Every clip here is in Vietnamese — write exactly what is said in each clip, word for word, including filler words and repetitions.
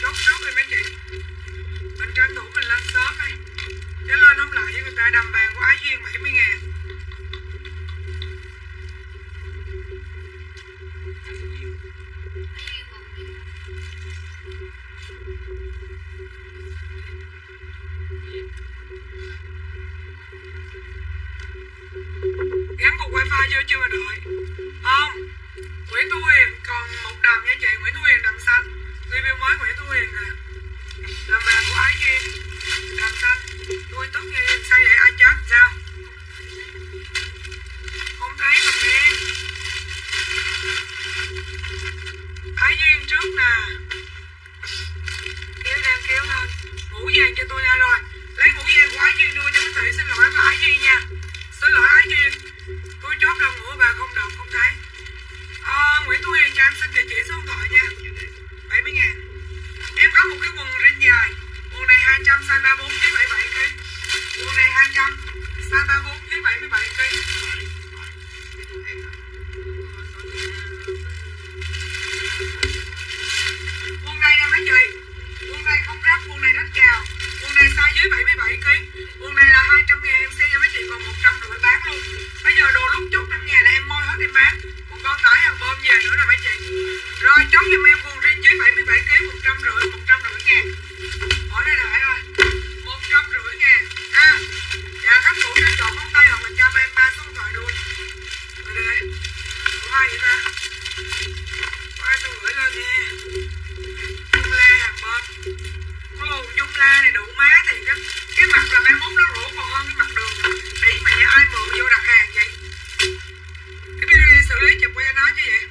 chốt trước đi mấy chị. Mình tranh thủ mình lên sớm đi. Chứ lên không lại với người ta đầm vàng của Ái Duyên bảy mươi ngàn. Gắn cục wifi vô chưa mà đợi. Không. Nguyễn Thu Huyền còn một đầm nha chị. Nguyễn Thu Huyền đầm xanh. Review mới Nguyễn Thu Huyền nè. Đầm vàng của Ái Duyên. Đầm xanh. Tôi tức như em sao vậy? Ai chết sao? Không thấy comment. Ái Duyên trước nè. Kéo đang kéo lên. Mũ vàng cho tôi nha rồi. Lấy mũ vàng của Ái Duyên đưa cho mấy tỷ. Xin lỗi với Ái Duyên nha. Xin lỗi Ái Duyên. Tôi chốt đồng mũ bà không được, không thấy. À, Nguyễn Thu Huyền cho em xin địa chỉ số điện thoại nha. bảy mươi ngàn. Em có một cái quần rin dài. Quần này hai trăm, size ba mươi bốn, bảy mươi bảy ki lô gam. Quần này hai trăm, size ba mươi bốn, bảy mươi bảy ki lô gam. Quần này nè mấy chị. Quần này không ráp, quần này rất cao. Quần này size dưới bảy mươi bảy ki lô gam. Quần này là hai trăm ngàn em xem cho mấy chị còn một trăm rưỡi bán luôn. Bây giờ đồ lúc chốt trăm ngàn là em moi hết em bán. Một con tỏi hàng bơm về nữa nè mấy chị. Rồi chốt giùm em quần rin dưới bảy mươi bảy ki lô gam một trăm rưỡi, một trăm rưỡi ngàn. Bỏ đây lại rồi. một trăm rưỡi ngàn. À, dạ các cụ đã chọn móng tay hoặc là cho em ba số điện thoại luôn. Rồi đây đây. Của ai vậy ta? Của ai tôi gửi lên nha. Dung la hàng bơm. Cái lồn Dung la này đủ má thì cái cái mặt là mai mốt nó rổ còn hơn cái mặt đường. Để mẹ ai mượn vô đặt hàng vậy? Cái video này xử lý chụp qua cho nó chứ vậy?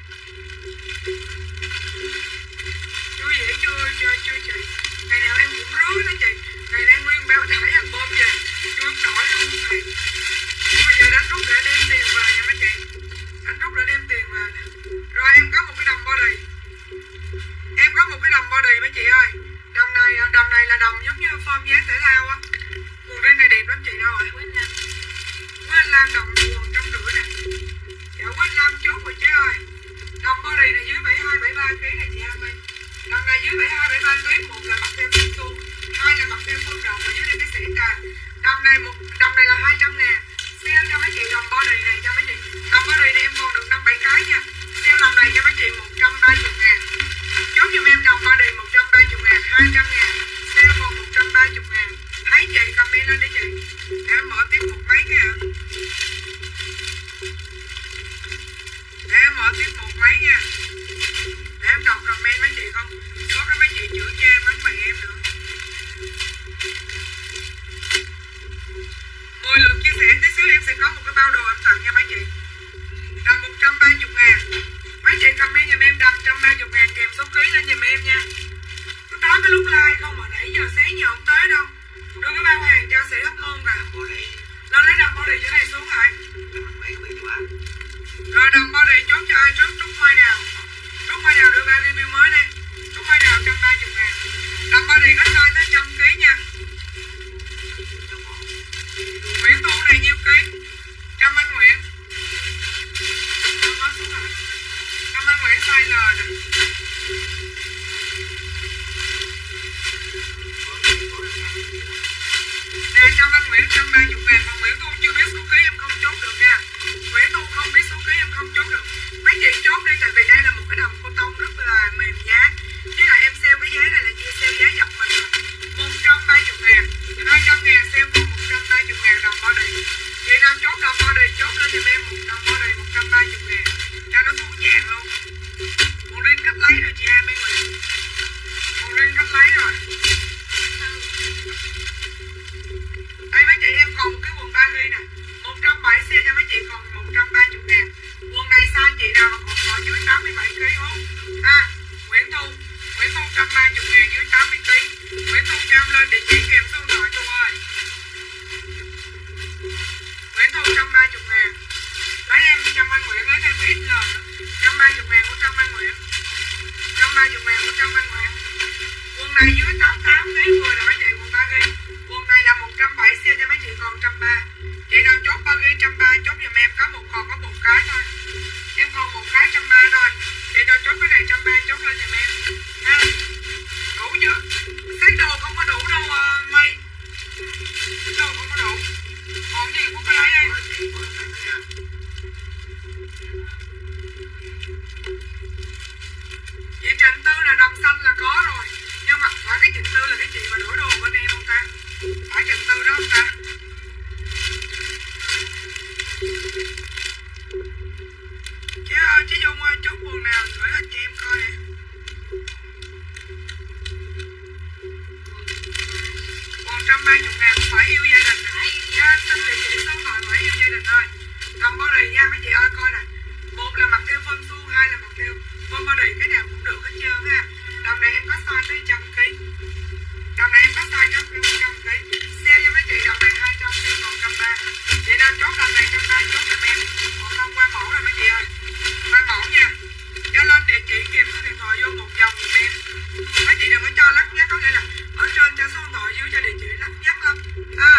Chưa vậy chưa chưa chưa chị. Ngày nào em cũng rứa đó chị. Ngày nay nguyên bao tải hàng bơm về. Chưa nổi luôn thì. Bây giờ đánh rút để đem tiền về nha mấy chị. Đánh rút để đem tiền về nè. Rồi em có một cái đầm body. Em có một cái đầm body mấy chị ơi. Đầm này đầm này là đầm giống như form dáng thể thao á. Quần rin này đẹp lắm chị đâu rồi. Quán Anh Lam đầm quần trăm rưỡi nè. Dạ Quán Anh Lam chốt rồi chứ ơi. Đầm body này dưới bảy mươi hai, bảy mươi ba ki lô gam này chị hai mươi. Đầm này dưới bảy mươi hai, bảy mươi ba ki lô gam. Một là mặc thêm phun tuôn. Hai là mặc thêm phun rộng và dưới đây cái xỉ trà. Đầm này một đầm này là hai trăm ngàn. Sale cho mấy chị đầm body này cho mấy chị. Đầm body này em còn được năm bảy cái nha. Sale đầm này cho mấy chị một trăm ba mươi ngàn. Chốt giùm em đầm body một trăm ba mươi ngàn, hai trăm ngàn. Sale còn một trăm ba mươi ngàn. Thấy chị comment lên đi chị. Để em mở tiếp một mấy cái ạ. Để em mở tiếp một mấy nha. Để em đọc comment mấy chị không. Có cái mấy chị chửi cho em bắn mày em nữa. mười lượt chia sẻ tí xíu em sẽ có một cái bao đồ em tặng cho mấy chị. Đầm một trăm ba mươi ngàn. Mấy chị comment giùm em đầm một trăm ba mươi ngàn kèm số ký lên giùm em nha. Có tới cái lúc like không mà nãy giờ sáng giờ không tới đâu. Đưa cái bao hàng cho sĩ hóc môn nè. Nó lấy đầm body chỗ này xuống rồi. Rồi đầm body chốt cho ai trước Trúc Mai Đào. Trúc Mai Đào đưa ba review mới đây. Trúc Mai Đào một trăm ba mươi ngàn. Đầm body có size tới một trăm ký nha. Nguyễn Thu này nhiêu ký? Trăm anh Nguyễn. Trăm anh Nguyễn size L nè. Nè trăm anh Nguyễn trăm ba mươi ngàn. Còn Nguyễn Thu chưa biết số ký em không chốt được nha. Nguyễn Thu không biết số ký em không chốt được. Mấy chị chốt đi tại vì đây là một cái đầm cô tông rất là mềm giá. Chứ là em sale cái giá này là chia sale giá dọc mình rồi. một trăm ba mươi ngàn. hai trăm ngàn sale còn một trăm ba mươi ngàn đầm body. Chị nào chốt đầm body chốt lên giùm em một đầm body một trăm ba mươi ngàn. Cho nó xuống dạng luôn. Còn rin cách lấy rồi chị hai mươi Nguyễn. Còn rin cách lấy rồi. Đây mấy chị em còn một cái quần ba ghi nè. một trăm bảy mươi xe cho mấy chị còn một trăm ba mươi ngàn. Quần này size chị nào mà còn có dưới tám mươi bảy ki lô gam không? À, Nguyễn Thu. Nguyễn Thu một trăm ba mươi ngàn dưới tám mươi ki lô gam. Nguyễn Thu cho em lên địa chỉ kèm số điện thoại tôi ơi. Nguyễn Thu một trăm ba mươi ngàn. Lấy em trăm anh Nguyễn lấy thêm ít lời nữa. một trăm ba mươi ngàn của trăm anh Nguyễn. một trăm ba mươi ngàn của trăm anh Nguyễn. Quần này dưới tám mươi tám ký mười là mấy chị quần ba ghi. Quần này là một trăm bảy mươi xe cho mấy chị còn một trăm ba mươi. Chị nào chốt ba ghi một trăm ba mươi chốt giùm em có một còn có một cái thôi. Em còn một cái một trăm ba mươi thôi. Chị nào chốt cái này một trăm ba mươi chốt lên giùm em. Ha. Đủ chưa? ba mươi ngàn không phải yêu gia đình. Cho anh xin địa chỉ số thoại phải yêu gia đình thôi. Cầm body nha mấy chị ơi coi nè. Một là mặc theo phân suông, hai là mặc theo phân body, cái nào cũng được hết trơn ha. Đầm này em có size tới trăm ký. Đầm này em có size cho một trăm ký. Sale cho mấy chị đầm này hai trăm, sale còn một trăm ba mươi. Chị nào chốt đầm này một trăm ba mươi chốt giùm em. Còn không qua mẫu rồi mấy chị ơi. Qua mẫu nha. Cho lên địa chỉ kèm số điện thoại vô một dòng giùm em. Mấy chị đừng có cho lắc nhắc, có nghĩa là ở trên cho số điện thoại dưới cho địa chỉ lắc nhắc lắm. À.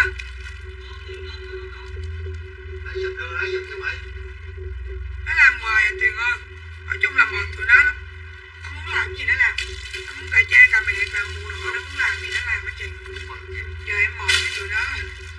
Nó làm hoài à Tuyền ơi. Nói chung là mệt tụi nó lắm. Nó muốn làm gì nó làm. Nó muốn cà cha cà mẹ cà mụ nọ, nó muốn làm gì nó làm hết chị. Giờ em mệt với tụi nó.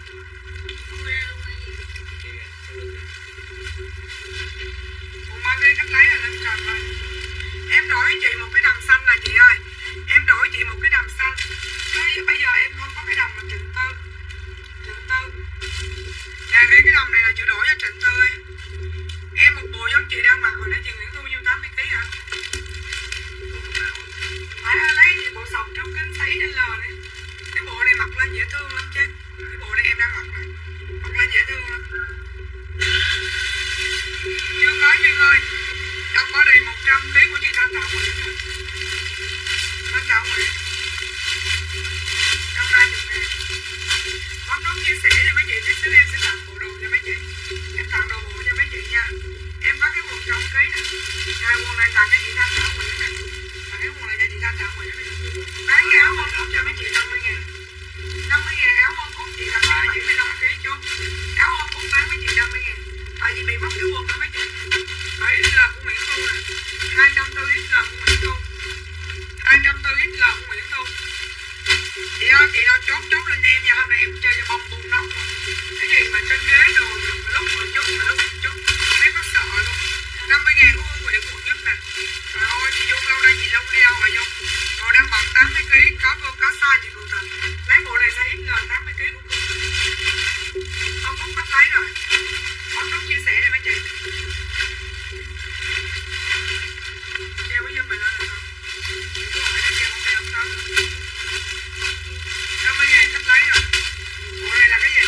Ủa mai đi cách lấy là lên trần thôi. Em đổi chị một cái đầm xanh nè chị ơi. Em đổi chị một cái đầm xanh. Chứ bây giờ em không có cái đầm mà Trịnh Tư. Trịnh Tư. Nè cái cái đầm này là chị đổi cho Trịnh Tư ấy. Em một bộ giống chị đang mặc rồi nãy chị Nguyễn Thu nhiêu tám mươi ký hả? Phải lấy chị bộ sọc trước kính xấy L này. Cái bộ này mặc lên dễ thương lắm chứ. Cái bộ này em đang mặc này. Mặc lên dễ thương lắm. Chưa có Duyên ơi. Đọc có đầy một trăm ký của chị Thanh Thảo Nguyễn rồi. Thanh Thảo Nguyễn. một trăm ba mươi ngàn. Bấm nút chia sẻ cho mấy chị, tí xíu em sẽ tặng bộ đồ cho mấy chị. Em tặng đồ bộ cho mấy chị nha. Em có cái quần trong ký nè. Rồi quần này tặng cho chị Thanh Thảo Nguyễn nè. Tặng cái quần này cho chị Thanh Thảo Nguyễn nè. Bán cái áo hông cúc cho mấy chị năm mươi ngàn. năm mươi ngàn áo hông cúc chị tặng bảy mươi lăm ký chốt. Áo hông cúc bán mấy chị năm mươi ngàn. Tại vì bị mất cái quần đó mấy chị. bảy L của Nguyễn Thu nè. hai trăm bốn mươi L của Nguyễn Thu. hai trăm bốn mươi L của Nguyễn Thu. Chị ơi, chị đâu chốt chốt lên em nha. Hôm nay em chơi cho bông bung nóc luôn. Cái gì mà trên ghế đồ mà lúc một chút mà lúc một chút thấy có sợ luôn. Năm mươi ngàn của Nguyễn Quận Nhất nè. Trời ơi chị Dung lâu nay chị Long đi đâu rồi Dung. Đồ đang bận tám mươi ký. Có vô có size chị Cường Tình. Lấy bộ này size ích lờ tám mươi ký của Cường Tình. Con Phúc bắt lấy rồi. Con Phúc chia sẻ đi mấy chị. Treo với Dung mày lên được không? Để cô hỏi cho treo không treo không sao. năm mươi ngàn khách lấy rồi. Bộ này là cái gì?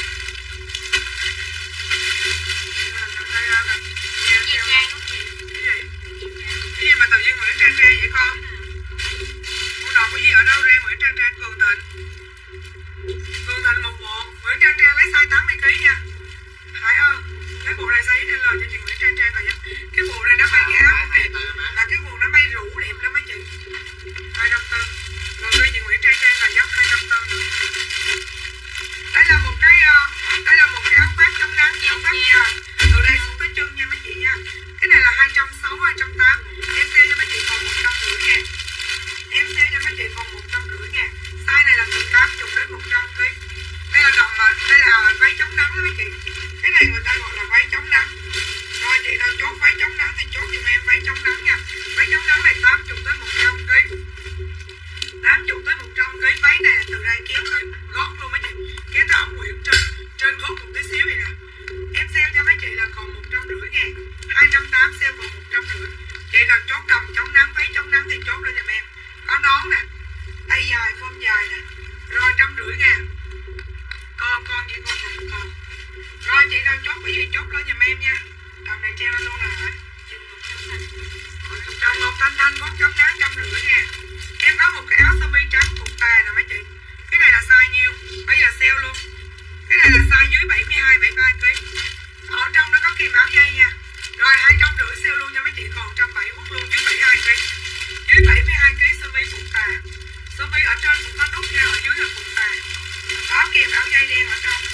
Đây ra nè. Nghe treo. Cái gì? Cái gì mà tự nhiên Nguyễn Trang Trang vậy con? Cô đọc cái gì ở đâu ra Nguyễn Trang Trang Cường Thịnh? Cường Thịnh một bộ. Nguyễn Trang Trang lấy size tám mươi ký nha. Hải ơi, lấy bộ này size ích lờ cho chị Nguyễn Trang Trang rồi nhá. Cái bộ này nó may cái áo cũng đẹp. Là cái quần nó may rủ đẹp lắm mấy chị. hai trăm tư. Rồi đưa chị Nguyễn Trang Trang là dốc hai trăm tư nữa. Đây là một cái uh, đây là một cái áo khoác chống nắng áo khoác dài từ đây xuống tới chân nha mấy chị nha. Cái này là hai trăm sáu mươi, hai trăm tám mươi. Em sale cho mấy chị còn một trăm rưỡi ngàn. Em sale cho mấy chị còn một trăm rưỡi ngàn. Size này là từ tám mươi đến một trăm ký. Đây là đầm mà đây là váy chống nắng đó mấy chị. Cái này người ta gọi là váy chống nắng. Rồi chị nào chốt váy chống nắng thì chốt giùm em váy chống nắng nha. Váy chống nắng này tám mươi đến một trăm ký. tám mươi tới một trăm ký. Váy này là từ đây kéo tới gót luôn mấy chị. Kéo tới ống quyển trên trên gót một tí xíu này nè. Em sale cho mấy chị là còn một trăm rưỡi ngàn. hai trăm tám mươi sale còn một trăm rưỡi. Chị nào chốt đầm chống nắng, váy chống nắng thì chốt lên giùm em. Có nón nè. Tay dài, phông dài nè. Rồi trăm rưỡi ngàn. Con con chị con này con. Rồi chị nào chốt cái gì chốt lên giùm em nha. Đầm này treo lên luôn nè. Trong một thanh thanh có chống nắng trăm rưỡi ngàn. Em có một cái áo sơ mi trắng cục tà nè mấy chị. Cái này là size nhiêu? Bây giờ sale luôn. Cái này là size dưới bảy mươi hai, bảy mươi ba ký. Ở trong nó có kìm áo dây nha. Rồi hai trăm rưỡi sale luôn cho mấy chị còn một trăm bảy mươi hút luôn dưới bảy mươi hai ký. Dưới bảy mươi hai ký sơ mi cục tà. Sơ mi ở trên cũng có nút nha, ở dưới là cục tà. Có kìm áo dây đen ở trong.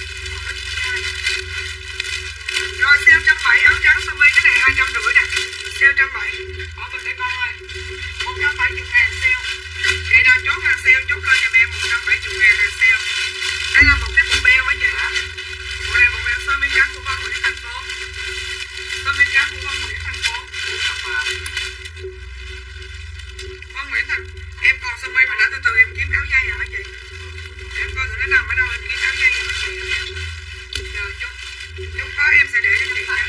Rồi sale một trăm bảy mươi áo trắng sơ mi, cái này hai trăm rưỡi nè. Sale một trăm bảy mươi. Bỏ mình đây con ơi. một trăm bảy mươi ngàn sale. Chị nào chốt hàng sale chốt lên giùm em một trăm bảy mươi ngàn hàng sale. Đây là một cái bộ beo mấy chị hả? Bộ này bộ beo sơ mi trắng của con Nguyễn thành phố. Sơ mi trắng của con Nguyễn thành phố. Con Nguyễn thành em còn sơ mi mà đã từ từ em kiếm áo dây hả mấy chị? Em coi thử nó nằm ở đâu em kiếm áo dây hả mấy chị? Giờ chút chút có em sẽ để cho chị nha.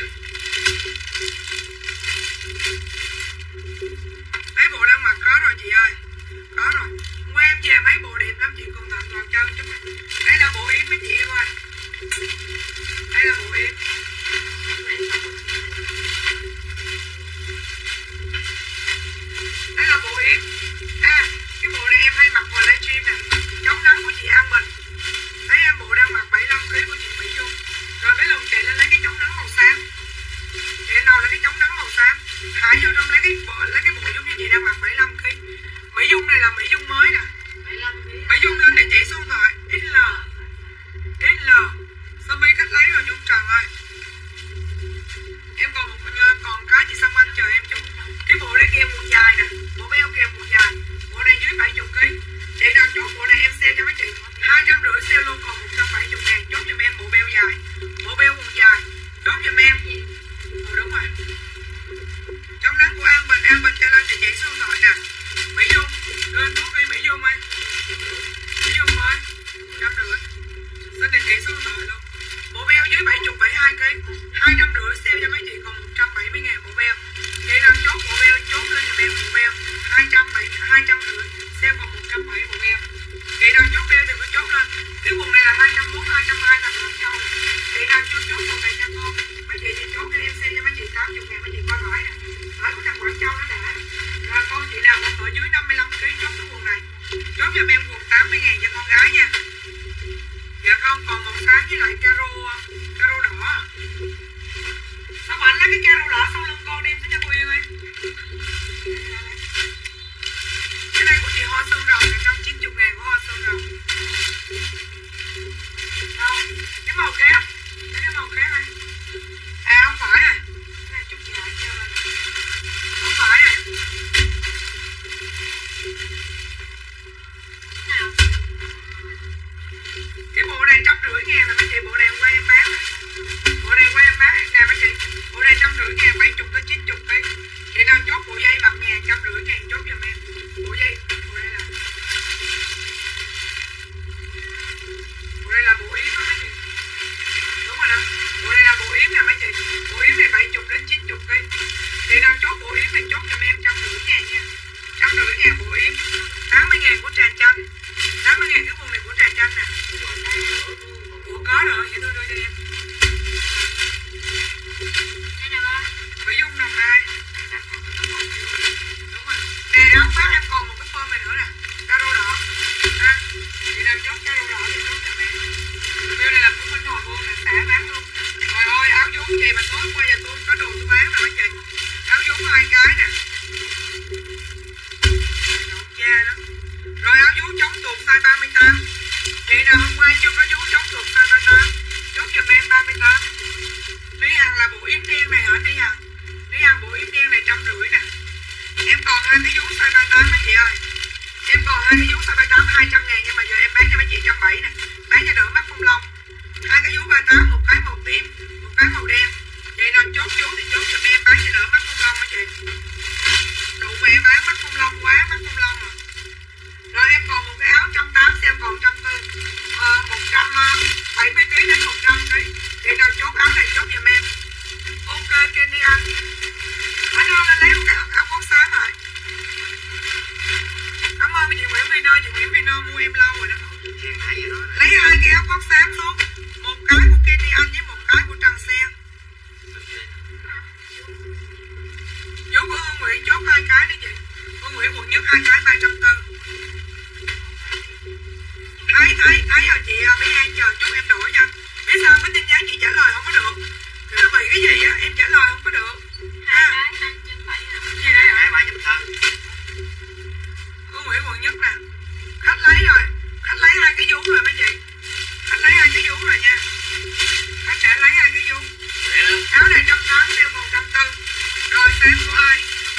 Mấy bộ đang mặc có rồi chị ơi. Có rồi. Mai em về mấy bộ đẹp lắm chị, còn thật vào chân chút. Đây là bộ yếm mấy chị em ơi. Đây là bộ yếm. Đây là bộ yếm. À, cái bộ này em hay mặc hồi livestream nè, chống nắng của chị An Bình. Thấy em bộ đang mặc bảy mươi lăm ki lô gam của chị Mỹ Dung. Rồi cái lùng chạy lên lấy cái chống nắng màu xám. Chạy nào lấy cái chống nắng màu xám. Thả vô trong lấy cái bộ, lấy cái bộ giống như chị đang mặc bảy mươi lăm ki lô gam. Mỹ Dung này là Mỹ Dung mới nè. Mỹ Dung lên địa chỉ số điện thoại ích lờ ích lờ sao mấy khách lấy rồi Dung Trần ơi. Em còn một còn cái chị Song Anh chờ em chút. Cái bộ đây kèm quần dài nè, bộ beo kèm quần dài. Bộ này dưới bảy mươi ki lô gam. Chị nào chốt bộ này em sale cho mấy chị hai trăm rưỡi sale luôn, còn một trăm bảy mươi ngàn. Chốt giùm em bộ beo dài, bộ beo quần dài. Chốt giùm em. Ờ đúng rồi. Trong nắng của An Bình, An Bình cho lên địa chỉ số điện thoại nè. Mỹ Dung, lên thuốc đi Mỹ Dung ơi. Mỹ Dung ơi, trăm rưỡi. Xin địa chỉ số điện thoại luôn. Bộ beo dưới bảy mươi, bảy mươi hai ki lô gam. hai trăm rưỡi sale cho mấy chị còn một trăm bảy mươi ngàn bộ beo. Chị nào chốt bộ beo, chốt lên giùm em bộ beo hai trăm bảy mươi, hai trăm rưỡi sale còn một trăm bảy mươi bộ beo. Chị nào chốt beo thì cứ chốt lên. Cái quần này là hai trăm bốn mươi, hai trăm hai mươi thằng châu. Chị nào chưa chốt quần này cho con. Mấy chị thì chốt cho em sale cho mấy chị tám mươi ngàn, mấy chị coi hỏi nè. Hỏi của thằng Quảng Châu nó đã. Rồi con chị nào còn ở dưới năm mươi lăm ki lô gam chốt cái quần này. Chốt giùm em quần tám mươi ngàn cho con gái nha. Dạ không, còn một cái với lại caro, caro đỏ. Sao mà anh lấy cái caro đỏ sau lưng con đem cho cô Yên ơi. Cái này của chị Hoa Sơn Rồng là một trăm chín mươi ngàn của Hoa Sơn Rồng. Không, cái màu khác. Cái màu khác này. À không phải à. Cái này chút dài treo lên. Không phải à. Cái bộ này trăm rưỡi ngàn là mấy chị, bộ này em quay em bán này. Bộ này quay em bán nè mấy chị. Bộ này trăm rưỡi ngàn, bảy mươi tới chín mươi đi. Chị nào chốt bộ dây bạc nhà trăm rưỡi ngàn chốt giùm em. Bộ dây, bộ đây là bộ đây là bộ yếm đó mấy chị. Đúng rồi đó. Bộ đây là bộ yếm nè mấy chị. Bộ yếm này bảy mươi đến chín mươi đi. Chị nào chốt bộ yếm này chốt giùm em trăm rưỡi ngàn nha. Trăm rưỡi ngàn bộ yếm. Tám mươi ngàn của trà chanh. Tám mươi ngàn cái quần này của trà chanh nè. Ủa có rồi, vậy tôi đưa cho em. Mỹ Dung đồng ai? Đúng rồi. Nè áo khoác em còn một cái form này nữa nè. Caro đỏ. À, chị nào chốt caro đỏ thì chốt cho em. Bill này là của Minh Hòa Buôn là xả bán luôn. Trời ơi áo vốn chị mà tối qua giờ tôi có đồ tôi bán nè mấy chị. Áo vốn hai cái nè. Da đó. Rồi áo vú chống tuột size ba mươi tám. Chị nào hôm qua chưa có vú chống tuột size ba mươi tám chốt giùm em ba mươi tám. Lý Hằng là bộ yếm đen này hả Lý Hằng? Lý Hằng bộ yếm đen này trăm rưỡi nè. Em còn hai cái vú size ba mươi tám mấy chị ơi. Em còn hai cái vú size ba mươi tám hai trăm ngàn, nhưng mà giờ em bán cho mấy chị một trăm bảy mươi nè. Bán cho đỡ mắt không lông. Hai cái vú ba mươi tám, một cái màu tím, một cái màu đen. Chị nào chốt vú thì chốt giùm em, bán cho đỡ mắt không lông mấy chị. Đủ mẹ bán mắt không lông quá, mắt không lông rồi. Rồi em còn một cái áo một trăm tám mươi, em còn một trăm bốn mươi, à, một trăm bảy mươi ki lô gam đến một trăm ki lô gam. Chị nào chốt áo này chốt giùm em. Ok Kenny anh. Anh ơi anh lấy một cái áo khoác xám rồi. Cảm ơn chị Nguyễn Vino, chị Nguyễn Vino mua em lâu rồi đó. Lấy hai cái áo khoác xám xuống. Một cái của Kenny anh với một cái của Trần Sen. Chú của Hương Nguyễn chốt hai cái đi chị. Hương Nguyễn quận nhất hai cái ba trăm bốn mươi. Thấy, thấy, thấy rồi chị bé An chờ chút em đổi nha. Biết sao cái tin nhắn chị trả lời không có được. Nó bị cái gì á, em trả lời không có được. Ha. Gì đây hả? ba trăm bốn mươi. Hương Nguyễn quận nhất nè. Khách lấy rồi. Khách lấy hai cái vú rồi mấy chị. Khách lấy hai cái vú rồi nha. Khách đã lấy hai cái vú. Áo này một trăm tám mươi, một trăm bốn mươi. Rồi sáng của ai?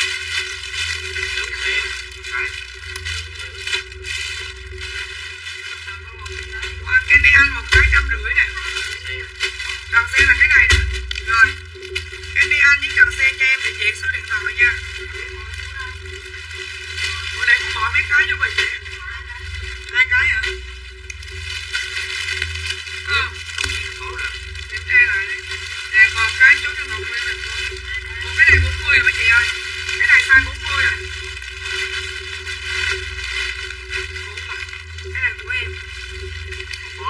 Candy ăn một cái trăm rưỡi nè. Trần Sen là cái này nè. Rồi Candy ăn với Trần Sen cho em địa chỉ số điện thoại nha. Ủa để con bỏ mấy cái vô vậy chị. Hai cái hả? Ờ kiểm tra lại đi. Nè còn cái chốt cho Ngọc Nguyên mình thôi. Ủa cái này bốn mươi rồi mấy chị ơi. Cái này size bốn mươi rồi. bốn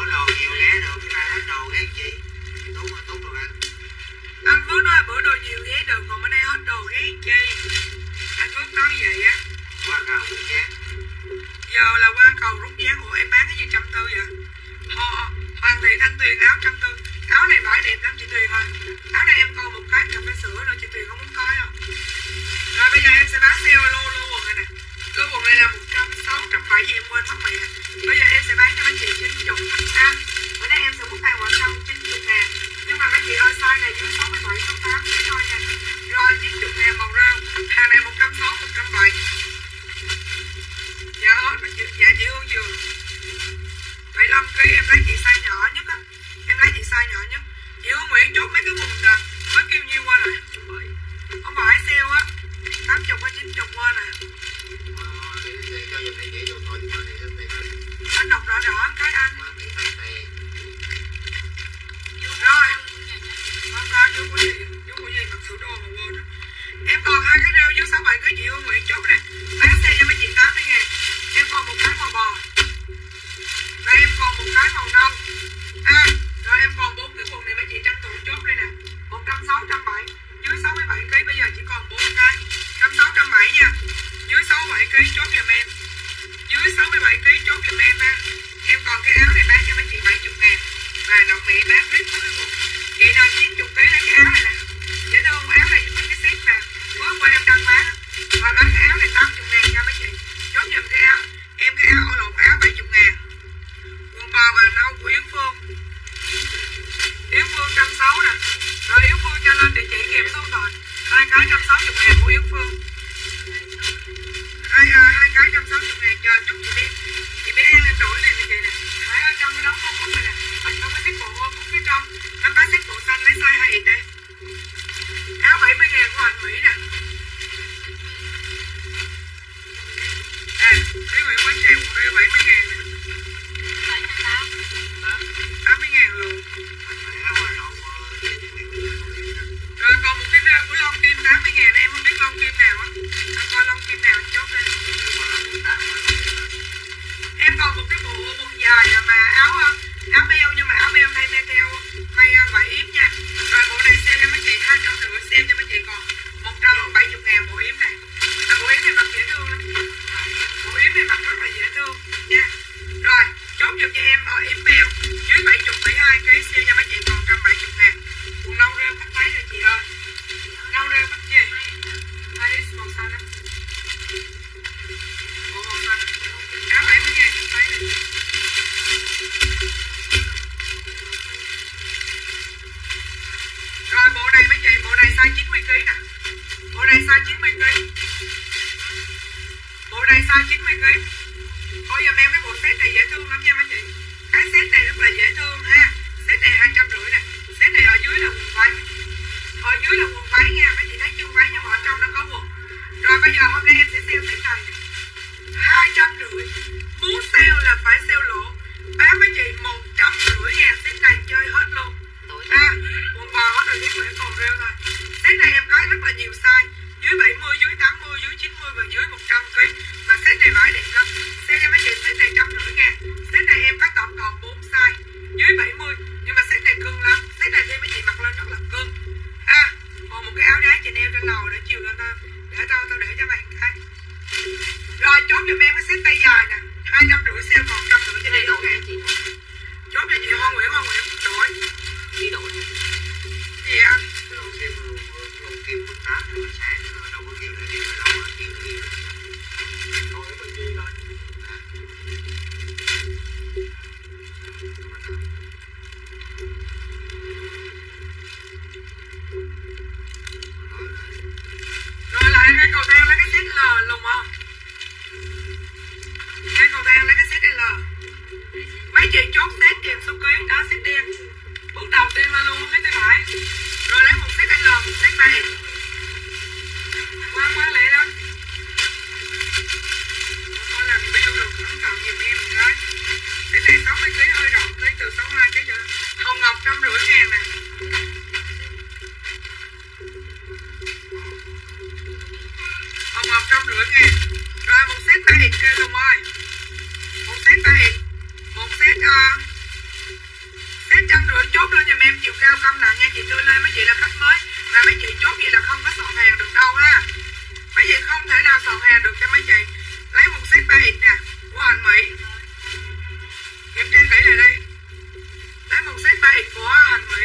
bỏ đồ nhiều ghé được, cái này hết đồ ghé chi? Đúng rồi, tốt đồ ăn. Anh Phước nói bữa đồ nhiều ghé được, còn bên đây hết đồ ghé chi? Anh Phước nói vậy á. Qua cầu rút giá. Giờ là qua cầu rút giá. Ủa em bán cái gì trăm tư vậy? Họ Hoàng Thị Thanh Tuyền áo trăm tư. Áo này vải đẹp lắm chị Tuyền ơi. Áo này em còn một cái cà phê sữa nữa, chị Tuyền không muốn coi không? Rồi bây giờ em sẽ bán sale lô lô quần này nè. Lô quần này là một trăm sáu trăm bảy gì em quên mất mẹ. Bây giờ em sẽ bán cho mấy chị chín mươi. À, bữa nay em sẽ múc hàng vào trong chín mươi ngàn. Nhưng mà mấy chị ơi size này dưới sáu mươi bảy, sáu mươi tám cái thôi nha. Rồi chín mươi ngàn màu rêu. Hàng này một trăm sáu mươi, một trăm bảy mươi. Dạ hết, dạ chị Hương vừa bảy mươi lăm ký em lấy chị size nhỏ nhất á. Em lấy chị size nhỏ nhất. Chị Hương Nguyễn chốt mấy cái vùng nè. Mới kêu nhiêu qua rồi. Không phải sale á. tám mươi hay chín mươi qua nè. Anh đọc rõ rõ cái anh. Rồi. Không có chú của gì. Chú của gì mặc sửa đồ mà quên. Em còn hai cái rêu dưới sáu bảy ký chị Hương Nguyễn chốt nè. Bán xe cho mấy chị tám mươi ngàn. Em còn một cái màu bò. Và em còn một cái màu nâu. À, rồi em còn bốn cái quần này mấy chị tranh thủ chốt đây nè. một trăm sáu mươi, một trăm bảy mươi. Dưới sáu mươi bảy ký bây giờ chỉ còn bốn cái. một trăm sáu mươi, một trăm bảy mươi nha. Dưới sáu mươi bảy ký chốt giùm em. Dưới sáu mươi bảy ký chốt giùm em ha. Em còn cái áo này bán cho mấy chị bảy mươi ngàn. Và đầu mẹ bán rít có cái quần. Chị nào chín mươi ký lấy cái áo này nè. Dễ thương áo này những cái set nè. Mới qua em đăng bán. Và bán cái áo này tám mươi ngàn nha mấy chị. Chốt giùm cái áo. Em cái áo lột áo bảy mươi ngàn. Quần bò và nâu của Yến Phương. Yến Phương một trăm sáu mươi nè. Rồi Yến Phương cho lên địa chỉ kiểm xuống rồi. Hai cái một trăm sáu mươi ngàn của Yến Phương. Hai, à, hai cái một trăm sáu mươi ngàn chờ chút chị biết. Chị biết ăn lên đổi này nè chị nè. Hãy ở trong cái đống không cút này nè. Không có xếp bộ cút phía trong. Nó có xếp bộ xanh lấy size hai ít đây. Áo bảy mươi ngàn của Hành Mỹ nè. À, Lý Nguyễn Quán Trang một rêu bảy mươi ngàn nè. tám mươi ngàn luôn. Rồi còn một cái rêu của lon kim tám mươi ngàn em không biết lon kim nào á. Anh coi lon kim nào chốt đây. Em còn một cái bộ quần dài mà áo áo beo nhưng mà áo beo này may theo may vải yếm nha. Rồi bộ này sale cho mấy chị hai trăm rưỡi, sale cho mấy chị còn một trăm bảy mươi ngàn bộ yếm này. À, bộ yếm này mặc dễ thương lắm. Bộ yếm này mặc rất là dễ thương nha. Rồi chốt giùm cho em ở yếm beo dưới bảy mươi, bảy mươi hai ký sale cho mấy chị còn một trăm bảy mươi ngàn. Quần nâu rêu cắt lấy rồi chị ơi. Nâu rêu cắt gì? hai ít màu xanh đó. Bộ màu xanh. Áo bảy mươi ngàn cắt lấy rồi. Rồi bộ này mấy chị, bộ này size chín mươi ký nè. Bộ này size chín mươi ký. Bộ này size chín mươi ký. Thôi giờ em cái bộ set này dễ thương lắm nha mấy chị. Cái set này rất là dễ thương ha. Set này hai trăm rưỡi nè. Set này ở dưới là quần váy. Ở dưới là quần váy nha. Mấy chị thấy chân váy nhưng mà ở trong nó có quần. Rồi bây giờ hôm nay em sẽ sale set này nè. hai trăm rưỡi. Muốn sale là phải sale lỗ. Bán mấy chị một trăm rưỡi ngàn set này chơi hết luôn. À, quần bò hết rồi, Lý Nguyễn còn rêu thôi. Set này em có rất là nhiều size. Dưới bảy mươi, dưới tám mươi, dưới chín mươi và dưới một trăm ký. Mà set này vải đẹp lắm. Sale cho mấy chị set này một trăm rưỡi ngàn. Set này em có tổng cộng bốn size. Dưới bảy mươi. Nhưng mà set này cưng lắm. Set này thì mấy chị mặc lên rất là cưng. À, còn một cái áo đá chị neo trên lầu để chiều lên ta. Để tao tao để cho mày cái. Rồi chốt giùm em cái set tay dài nè. hai trăm rưỡi sale còn một trăm rưỡi cho đây đổi ngàn. Chốt cho chị Hoa Nguyễn, Hoa Nguyễn đổi. Đi đổi nè. Gì ạ? Lồng kim, lồng kim phức tạp rồi sáng đâu có kim là kim ở đâu mà kim là kim. Thôi ở bên kia thôi. Rồi lại cái cầu thang lấy cái set L lùng không? Cái cầu thang lấy cái set L. Mấy chị chốt set kèm số ký đó, set đen. Bước đầu tiên là luôn cái tay phải. Rồi lấy một set L, một set này. Quán quán lẹ lắm. Con làm bill được không còn giùm em một cái. Set này sáu mươi ký hơi rộng, lấy từ sáu mươi hai ký trở lên. Hồng ngọc trăm rưỡi ngàn nè. Hồng ngọc trăm rưỡi ngàn. Rồi một set tay hịt kê luôn ơi. Một set tay hịt. Một set uh, em chiều cao cân nặng nha chị Tươi Lê. Mấy chị là khách mới mà mấy chị chốt gì là không có soạn hàng được đâu ha. Mấy chị không thể nào soạn hàng được cho mấy chị. Lấy một set ba x nè của Hành Mỹ, kiểm tra kỹ lại đi. Lấy một set ba x của Hành Mỹ.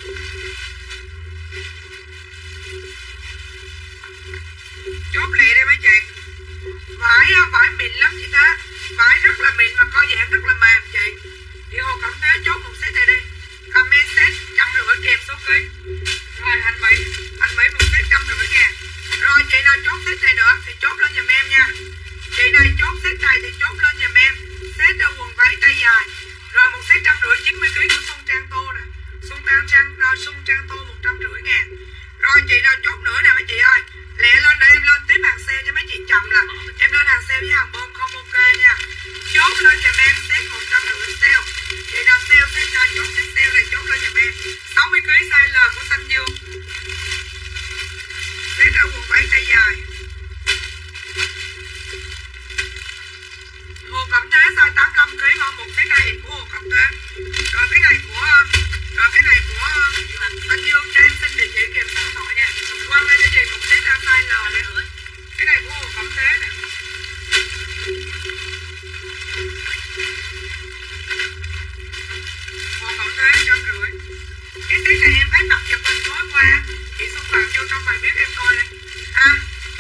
Chốt lẹ đi mấy chị. Vải vải mịn lắm chị ta, vải rất là mịn và co giãn rất là mềm chị. Chị Hồ Cẩm Thế chốt một set này đi. Comment set trăm rưỡi kèm số ký. Rồi Hành Mỹ, Hành Mỹ một set trăm rưỡi ngàn. Rồi chị nào chốt set này nữa thì chốt lên giùm em nha. Chị này chốt set này thì chốt lên giùm em. Set ở quần váy tay dài. Rồi một set trăm rưỡi chín mươi ký của Xuân Trang Tô nè. Xuân Trang Trang Xuân Trang Tô một trăm rưỡi ngàn. Rồi chị nào chốt nữa nè mấy chị ơi. Lẹ lên để em lên tiếp hàng sale cho mấy chị chậm là em lên hàng sale với hàng bơm không ok nha. Chốt lên giùm em set một trăm rưỡi sale. Chị nào sale set ra chốt set sale này chốt lên giùm em. sáu mươi ký size L của Xanh Dương. Set ra quần váy tay dài. Hồ Cẩm Thế size tám mươi lăm ký ngon một cái này của Hồ Cẩm Thế. Rồi cái này của rồi cái này của Xanh Dương cho em xin địa chỉ kèm số điện thoại nha. Quăng lên cho chị một set ra size L này. Cái này của Hồ Cẩm Thế nè. Hồ Cẩm Thế trăm rưỡi. Cái set này em thấy tập chụp hình tối qua. Chị xung phạm vô trong bài viết em coi đây. Ha.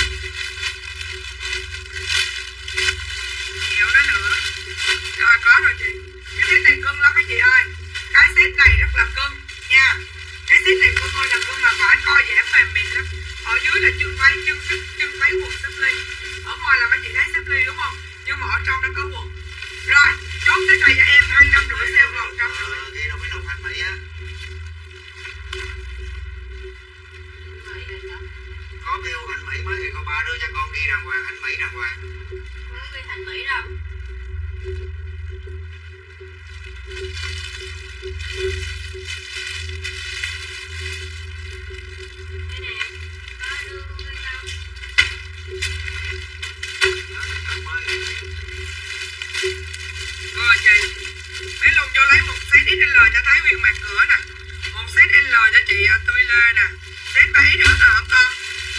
Nhiều nó nữa. Rồi có rồi chị. Cái set này cưng lắm mấy chị ơi. Cái set này rất là cưng nha. Cái set này cưng ơi là cưng mà vải co giãn mềm mịn lắm. Ở dưới là chân váy, chân xếp, chân váy quần xếp ly. Ở ngoài là mấy chị thấy xếp ly đúng không? Nhưng mà ở trong nó có quần. Rồi, chốt cái này cho em hai trăm rưỡi sale một trăm rưỡi. Ghi đâu mấy đồng Hành Mỹ á. Có kêu Hành Mỹ mới thì con ba đưa cho con ghi đàng hoàng Hành Mỹ đàng hoàng. Không có ghi Hành Mỹ đâu. Đây nè, ba đưa con ghi đâu. Rồi chị, bé Lùng cho lấy một set ích lờ cho Thái Huyền mặt cửa nè. Một set L cho chị Tươi Lê nè. Set ba ích nữa nào không con?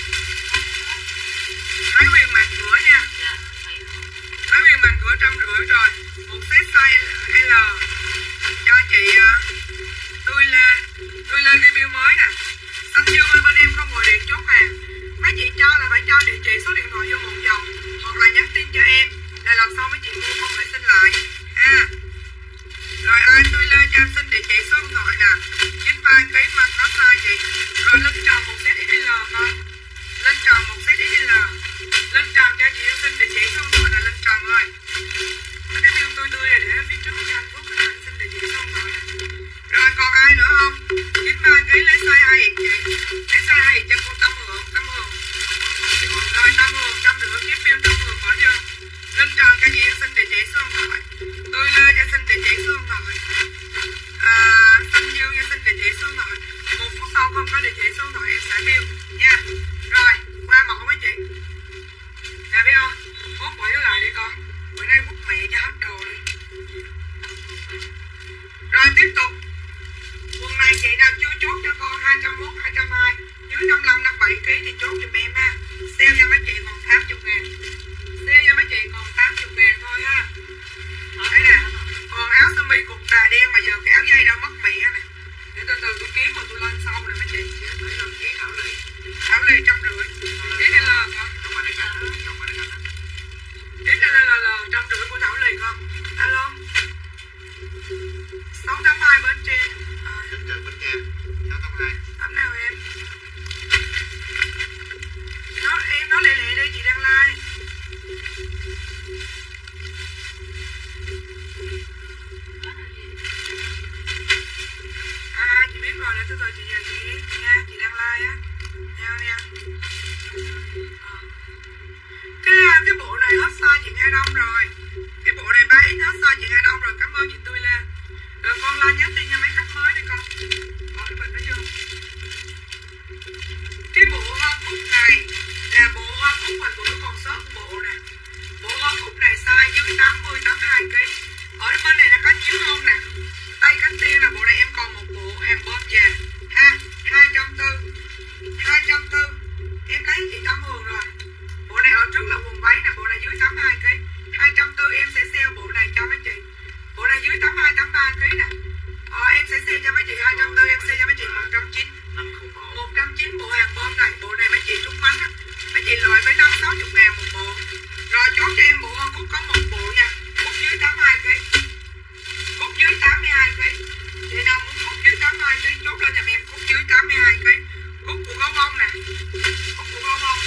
Thái Huyền mặt cửa nha. Thái Huyền mặt cửa trăm rưỡi rồi. Một set size L cho chị uh, Tươi Lê. Tươi Lê review mới nè. Xanh Dương ơi bên em không gọi điện chốt hàng. Mấy chị cho là phải cho địa chỉ số điện thoại vô một dòng hoặc là nhắn tin cho em là làm sao mấy chị mua không phải xin lại ha. À. Rồi ai Tươi Lê cho em xin địa chỉ số điện thoại nè. chín ba ký mang có size chị. Rồi Linh Tròn một set ích lờ con. Linh Tròn một set ích lờ. Linh Tròn cho chị em xin địa chỉ số điện thoại là Linh Tròn ơi. Cái bill Tươi Tươi này để ở phía trước cho anh Phúc là anh xin địa chỉ số điện thoại. Rồi còn ai nữa không? chín ba ký lấy size hai chị. Lấy size hai cho cô Tâm Hường, Tâm Hường. Rồi Tâm Hường trăm rưỡi kiếm bill Tâm Hường bỏ vô. Linh Tròn cho chị em xin địa chỉ số điện thoại. Tươi Lê cho xin địa chỉ số điện thoại. À, Xanh Dương cho xin địa chỉ số điện thoại. Một phút sau không có địa chỉ số điện thoại em sẽ bill nha. Rồi qua mẫu mấy chị. Nè biết không? Hốt quậy nó lại đi con. Bữa nay hút mẹ cho hết đồ đi. Rồi tiếp tục. Quần này chị nào chưa chốt cho con hai trăm mốt, hai trăm hai mươi. Dưới năm mươi lăm, năm mươi bảy ký thì chốt giùm em ha. Sale cho mấy chị còn tám mươi ngàn. Sale cho mấy chị còn tám mươi ngàn thôi ha. Đây nè. Còn áo sơ mi cục tà đen mà giờ cái áo dây đâu mất mẹ nè. Để từ từ tôi kiếm rồi tôi lên sau nè mấy chị. Để làm ký áo lì. Áo lì trăm rưỡi. Cái này là con. Trong mà nó cắt, trong mà nó cắt. Cái này là là trăm rưỡi của Thảo Lì con. Alo. sáu tám hai bên trên. Tính trên bên kia. sáu tám hai. Tấm nào em? Nó em nói lẹ lẹ đi chị đang like. À chị biết rồi, để từ từ chị về chị biết nha, chị đang like á. Nha nha. Cái cái bộ này hết size chị Nga Đông rồi. Cái bộ này ba x hết size chị Nga Đông rồi, cảm ơn chị Tươi Lê. Rồi con like nhắn tin cho mấy khách mới đi con. Bỏ đi bên đó vô. Cái bộ hoa cúc này là bộ hoa cúc mà tụi nó còn sót bộ nè. Bộ hoa cúc này size dưới tám mươi, tám mươi hai ký. Ở bên này nó có chiếu hông nè. Ta tay cánh tiên là bộ này em còn một bộ hàng bom về ha, hai trăm tư hai trăm tư em lấy chị Tâm Hường rồi. Bộ này ở trước là quần váy nè, bộ này dưới tám mươi hai ki lô gam, hai trăm tư em sẽ sale bộ này cho mấy chị. Bộ này dưới tám mươi hai tám mươi ba ki lô gam nè. Ờ, em sẽ sale cho mấy chị hai trăm tư, em sale cho mấy chị một trăm chín mươi. một trăm chín mươi bộ hàng bom này, bộ này mấy chị trúng bánh á. Mấy chị loại với năm sáu mươi ngàn một bộ. Rồi chốt cho em bộ hoa cúc có một bộ nha. Cúc dưới tám mươi hai ki lô gam. Cúc dưới tám mươi hai ki lô gam. Chị nào muốn cúc dưới tám mươi hai ki lô gam chốt lên giùm em cúc dưới tám mươi hai ki lô gam. Cúc của gấu bông nè. Cúc của gấu bông.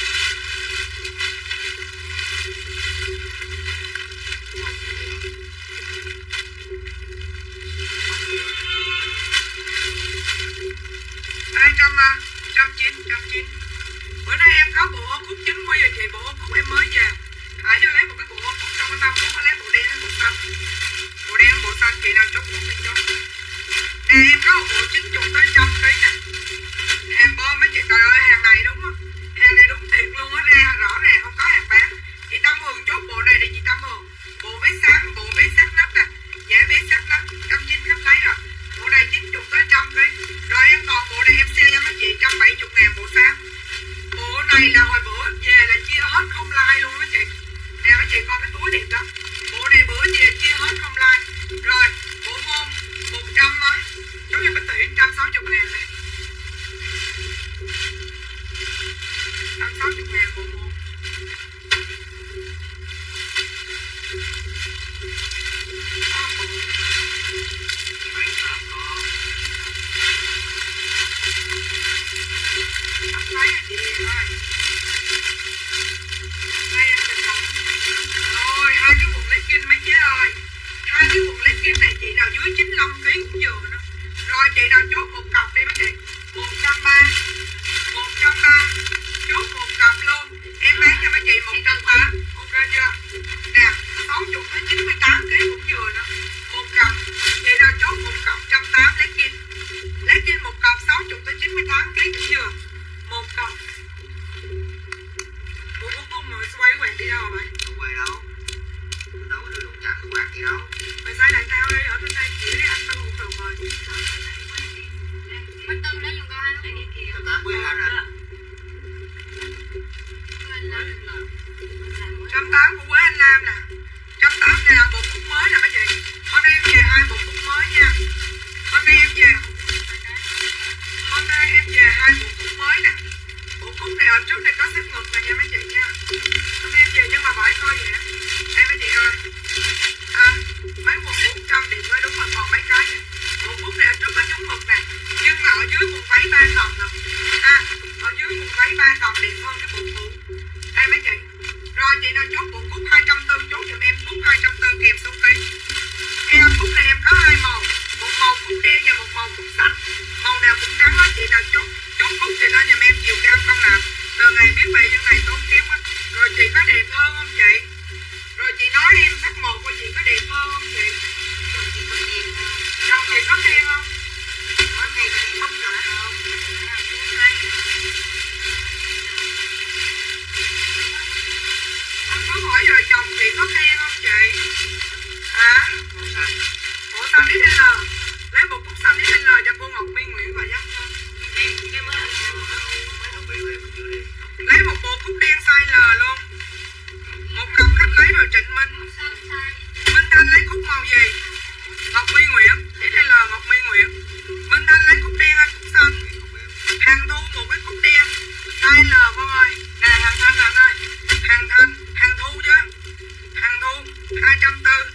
hai trăm trăm chín trăm chín. Bữa nay em có bộ hoa cúc chính quy rồi chị, bộ hoa cúc em mới về. Hãy vô lấy một cái bộ hoa cúc trong cái bao cúc, lấy bộ đen hay bộ xanh. Bộ đen bộ xanh chị nào chốt cúc thì chốt. Nè em có một bộ chín mươi tới trăm ký nè. Hàng bom mấy chị, trời ơi hàng này đúng á. Hàng này đúng thiệt luôn á, ra rõ ràng không có hàng bán. Chị Tâm Hường chốt bộ này để chị Tâm Hường. Bộ vết sáng, bộ vết sắc nắp nè. Dạ vết sắc nắp, trăm chín khách lấy rồi. Bộ này chín mươi tới trăm ký. Rồi em còn bộ này em sale cho mấy chị một trăm bảy mươi ngàn bộ sáng. Bộ này là hồi bữa về là chia hết không like luôn mấy chị. Nè mấy chị coi cái túi đẹp đó. Bộ này bữa về chia hết không like. Rồi bộ môn một trăm thôi. Giống như bánh tỉ một trăm sáu mươi ngàn này. một trăm sáu mươi ngàn bộ môn. Có bộ mấy tháng có bắt lấy chị ơi. Đây em mình đồng. Rồi hai cái quần legging mấy chế ơi. Hai cái quần legging này chị nào dưới chín mươi lăm ki lô gam cũng vừa nữa. Rồi chị nào chốt một cặp đi mấy chị. một trăm ba mươi. một trăm ba mươi. Chốt một cặp luôn. Em bán cho mấy chị một trăm ba mươi. Ok chưa? Nè, sáu mươi tới chín mươi tám ki lô gam cũng vừa nữa. Một cặp. Chị nào chốt một cặp một trăm tám mươi legging. Legging một cặp sáu mươi tới chín mươi tám ki lô gam cũng vừa. Một cặp. Ủa có không rồi quay quẹt đi đâu rồi Không quay đâu. Đâu có đưa đồ chặt đồ quạt gì đâu. mày xài lại tao đi, ở bên đây chỉ lấy anh tao cũng được rồi. Mất tư lấy dùng coi hai cái kia. Tao tám mươi hai nè. Trăm tám của Quế Anh Lam nè. Trăm tám này là bộ cúc mới nè mấy chị. Hôm nay em về hai bộ cúc mới nha. Hôm nay em về Hôm nay em về hai bộ cúc mới nè. Bộ cúc này ở trước này có xếp ngực nè nha mấy chị nha. Hôm nay em về nhưng mà bởi coi vậy. Đây mấy chị ơi. À, mấy quần bốn trăm điểm mới đúng là còn mấy cái nè. Bộ cúc này ở trước có chống ngực nè. Nhưng mà ở dưới quần váy ba tầng nè. À, ở dưới quần váy ba tầng đẹp hơn cái bộ cũ. Đây mấy chị. Rồi chị nào chốt bộ cúc hai trăm tư mươi, chốt giùm em cúc hai trăm tư mươi kèm số ký. Em cúc này em có hai màu, một màu cúc đen và một màu cúc xanh. Màu nào cũng trắng hết, chị nào chốt chốt cúc thì lên giùm em chiều cao con nào. Từ ngày biết vậy như này tốn kém quá. Rồi chị có đẹp hơn không chị? Rồi chị nói em sắc một của chị có đẹp hơn không chị? Chồng chị có khen không? Có khen chị không được không? Anh có hỏi rồi chồng chị có khen không chị? Hả? Bộ xanh đi L. Lấy một cúc xanh đi L cho cô Ngọc My Nguyễn và dắt thôi. Lấy một bộ cúc đen size L luôn. Một cặp khách lấy rồi Trịnh Minh. Minh Thanh lấy cúc màu gì? Ngọc My Nguyễn. Đi L Ngọc My Nguyễn. Minh Thanh lấy cúc đen hay cúc xanh? Hàng Thu một cái cúc đen size L con ơi. Nè hàng Thanh nè ơi. Hàng Thanh, hàng Thu chứ. Hàng Thu hai trăm tư mươi.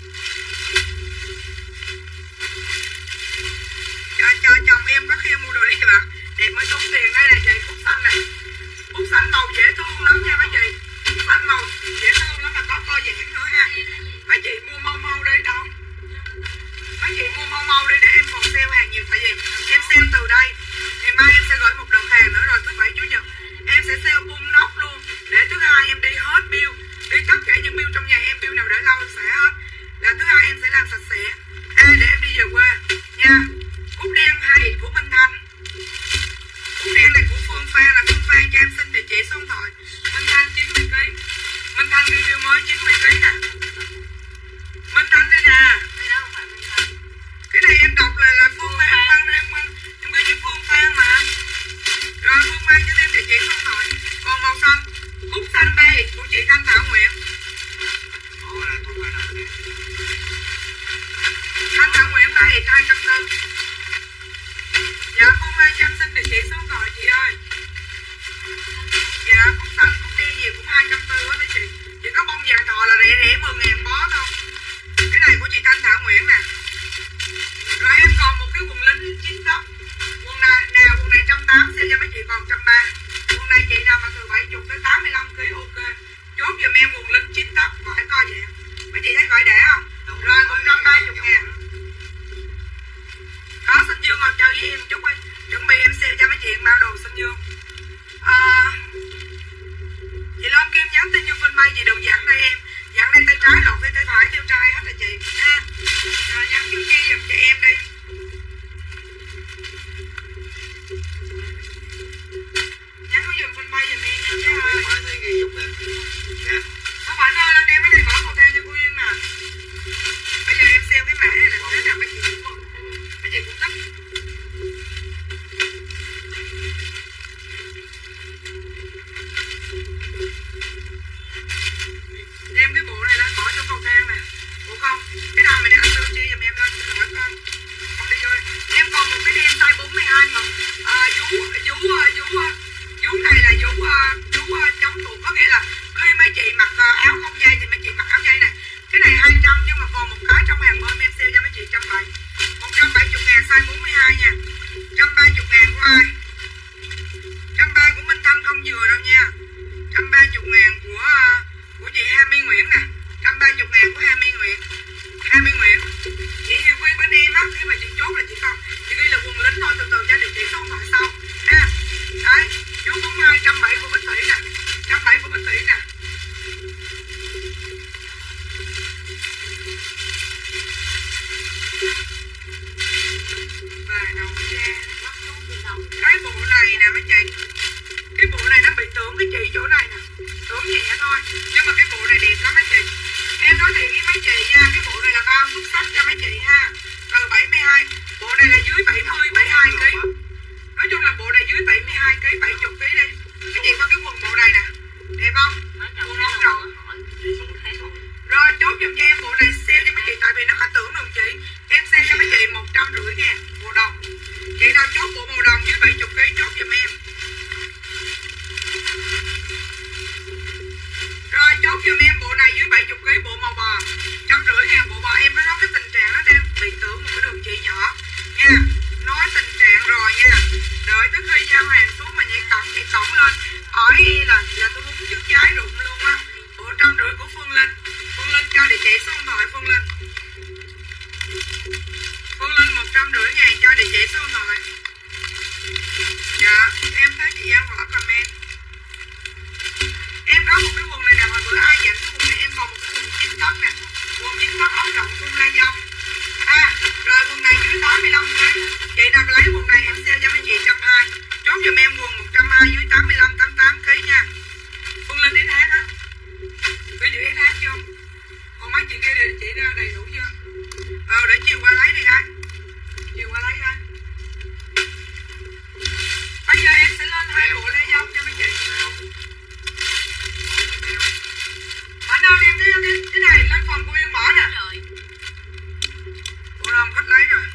Cho, cho chồng em có khi mua đồ đi mà. Đẹp mới tốn tiền. Đây là chị cúc xanh này. Cúc xanh màu dễ thương lắm nha mấy chị. Cúc xanh màu dễ thương lắm mà có co giãn nữa ha. Mấy chị mua mau mau đi đâu. Mấy chị mua mau mau đi để em còn sale hàng nhiều. Tại vì em sale từ đây. Ngày mai em sẽ gửi một đợt hàng nữa rồi thứ bảy chủ nhật. Em sẽ sale bung nóc luôn. Để thứ hai em đi hết bill. Đi tất cả những bill trong nhà em, bill nào để lâu em sẽ hết. Là thứ hai em sẽ làm sạch sẽ. Ê để em đi về quê nha. Cúc đen hay của Minh Thanh. Cúc đen này của Phương Phan là Phương Phan cho em xin địa chỉ số điện thoại. Minh Thanh chín mươi ký. Minh Thanh review mới chín mươi ký nè. Minh Thanh đây nè. hai thì hai trăm tư. Dạ Phúc hai trăm xin địa chỉ số điện thoại chị ơi. Dạ Phúc xanh Phúc đen gì cũng hai trăm tư hết đó chị. Chỉ có bông vàng thọ là rẻ rẻ mười ngàn bó thôi. Cái này của chị Thanh Thảo Nguyễn nè. Rồi em còn một cái quần lính chín tóc. Quần này nè, quần này trăm tám sẽ cho mấy chị còn trăm ba. Quần này chị nào mà từ bảy mươi tới tám mươi lăm ký ok. Chốt giùm em quần lính chín tóc phải coi vậy. Mấy chị thấy gọi đẻ không? Rồi một trăm ba mươi ngàn. Có Sinh Dương ngồi chờ với em chút đi. Chuẩn bị em sale cho mấy chị bao đồ Sinh Dương. À, chị Long Kim nhắn tin cho Vinh Bay chị đừng dặn đây em. Dặn đây tay trái lột tay phải theo trai hết là chị ha. Rồi nhắn chút kia giùm cho em đi. Nhắn có giùm Vinh Bay giùm em nha chứ ơi. Có phải đâu lên đem cái này bỏ cầu thang cho cô Duyên nè. Bây giờ em sale cái mã này nè. Thế nào mấy chị cũng mừng. Mấy chị cũng thích. Đem cái bộ này lên bỏ cho cầu thang nè. Ủa không, cái nào mày để anh Tư chia giùm em lên. Xin lỗi con. Con đi vô. Em còn một cái đem tay bốn mươi hai mà. À, vú, vú, vú, vú này là vú, vú chống tuột. Có nghĩa là khi mấy chị mặc áo không dây thì mấy chị mặc áo dây này. Cái này hai trăm nhưng mà còn một cái trong hàng bơm em sale cho mấy chị một trăm bảy mươi. một trăm bảy mươi ngàn size bốn mươi hai nha. một trăm ba mươi ngàn của ai? một trăm ba mươi của Minh Thanh không vừa đâu nha. một trăm ba mươi ngàn của của chị Hami Nguyễn nè. một trăm ba mươi ngàn của Hami Nguyễn. Hami Nguyễn. Chị Hiền Quy bên em á, khi mà chị chốt là chị còn chị ghi là quần lính thôi, từ từ cho địa chỉ số điện thoại sau. Ha. Đấy, chú cũng hai trăm bảy mươi của Bích Thủy nè. một trăm bảy mươi của Bích Thủy nè. Và đầu da. Cái bộ này nè mấy chị. Cái bộ này nó bị tưởng cái chị chỗ này nè. Tưởng nhẹ thôi. Nhưng mà cái bộ này đẹp lắm mấy chị. Em nói thiệt với mấy chị nha. Cái bộ này là bao xuất sắc cho mấy chị ha. Từ bảy mươi hai. Bộ này là dưới bảy mươi, bảy mươi hai ký. Nói chung là bộ này dưới bảy mươi hai ký, bảy mươi ký đi. Mấy chị coi cái quần bộ này nè. Đẹp không? Quần ống rộng. Rồi chốt giùm cho em bộ này sale cho mấy chị. Tại vì nó có tưởng được chị. Em sale cho mấy chị một trăm rưỡi ngàn. Bộ đồng. Chị nào chốt bộ màu đồng dưới bảy mươi ký chốt giùm em. Rồi chốt giùm em bộ này dưới bảy mươi ký bộ màu bò. Trăm rưỡi ngàn bộ bò. Em mới nói cái tình trạng nó đang bị tưởng một cái đường chỉ nhỏ nha. Nói tình trạng rồi nha. Đợi tới khi giao hàng xuống mà nhảy cổng nhảy cổng lên. Hỏi là là tôi muốn trước trái rụng luôn á. Bộ trăm rưỡi của Phương Linh. Phương Linh cho địa chỉ số điện thoại Phương Linh. Phương Linh một trăm rưỡi ngàn cho địa chỉ số điện thoại. Dạ em thấy chị Giang Võ comment. Em có một cái quần này nè, hồi bữa ai dặn cái quần này em còn một cái quần chín tóc nè. Quần chín tóc ống rộng cung la dông. À, rồi quần này dưới tám mươi lăm ký. Chị nào lấy quần này em sale cho mấy chị một trăm hai mươi. Chốt giùm em quần một trăm hai mươi dưới tám mươi lăm, tám mươi tám ký nha. Phương Linh ét hát á. Bây giờ ét hát chưa? Còn mấy chị kia chị ra đầy đủ chưa? Ờ, để chiều qua lấy đi gái. Chiều qua lấy ra. Bây giờ em sẽ lên hai bộ lê dông cho mấy chị. Bạn ơi đem cái, cái, cái này lên phòng của Yên bỏ nè. Bộ đồng khách lấy rồi.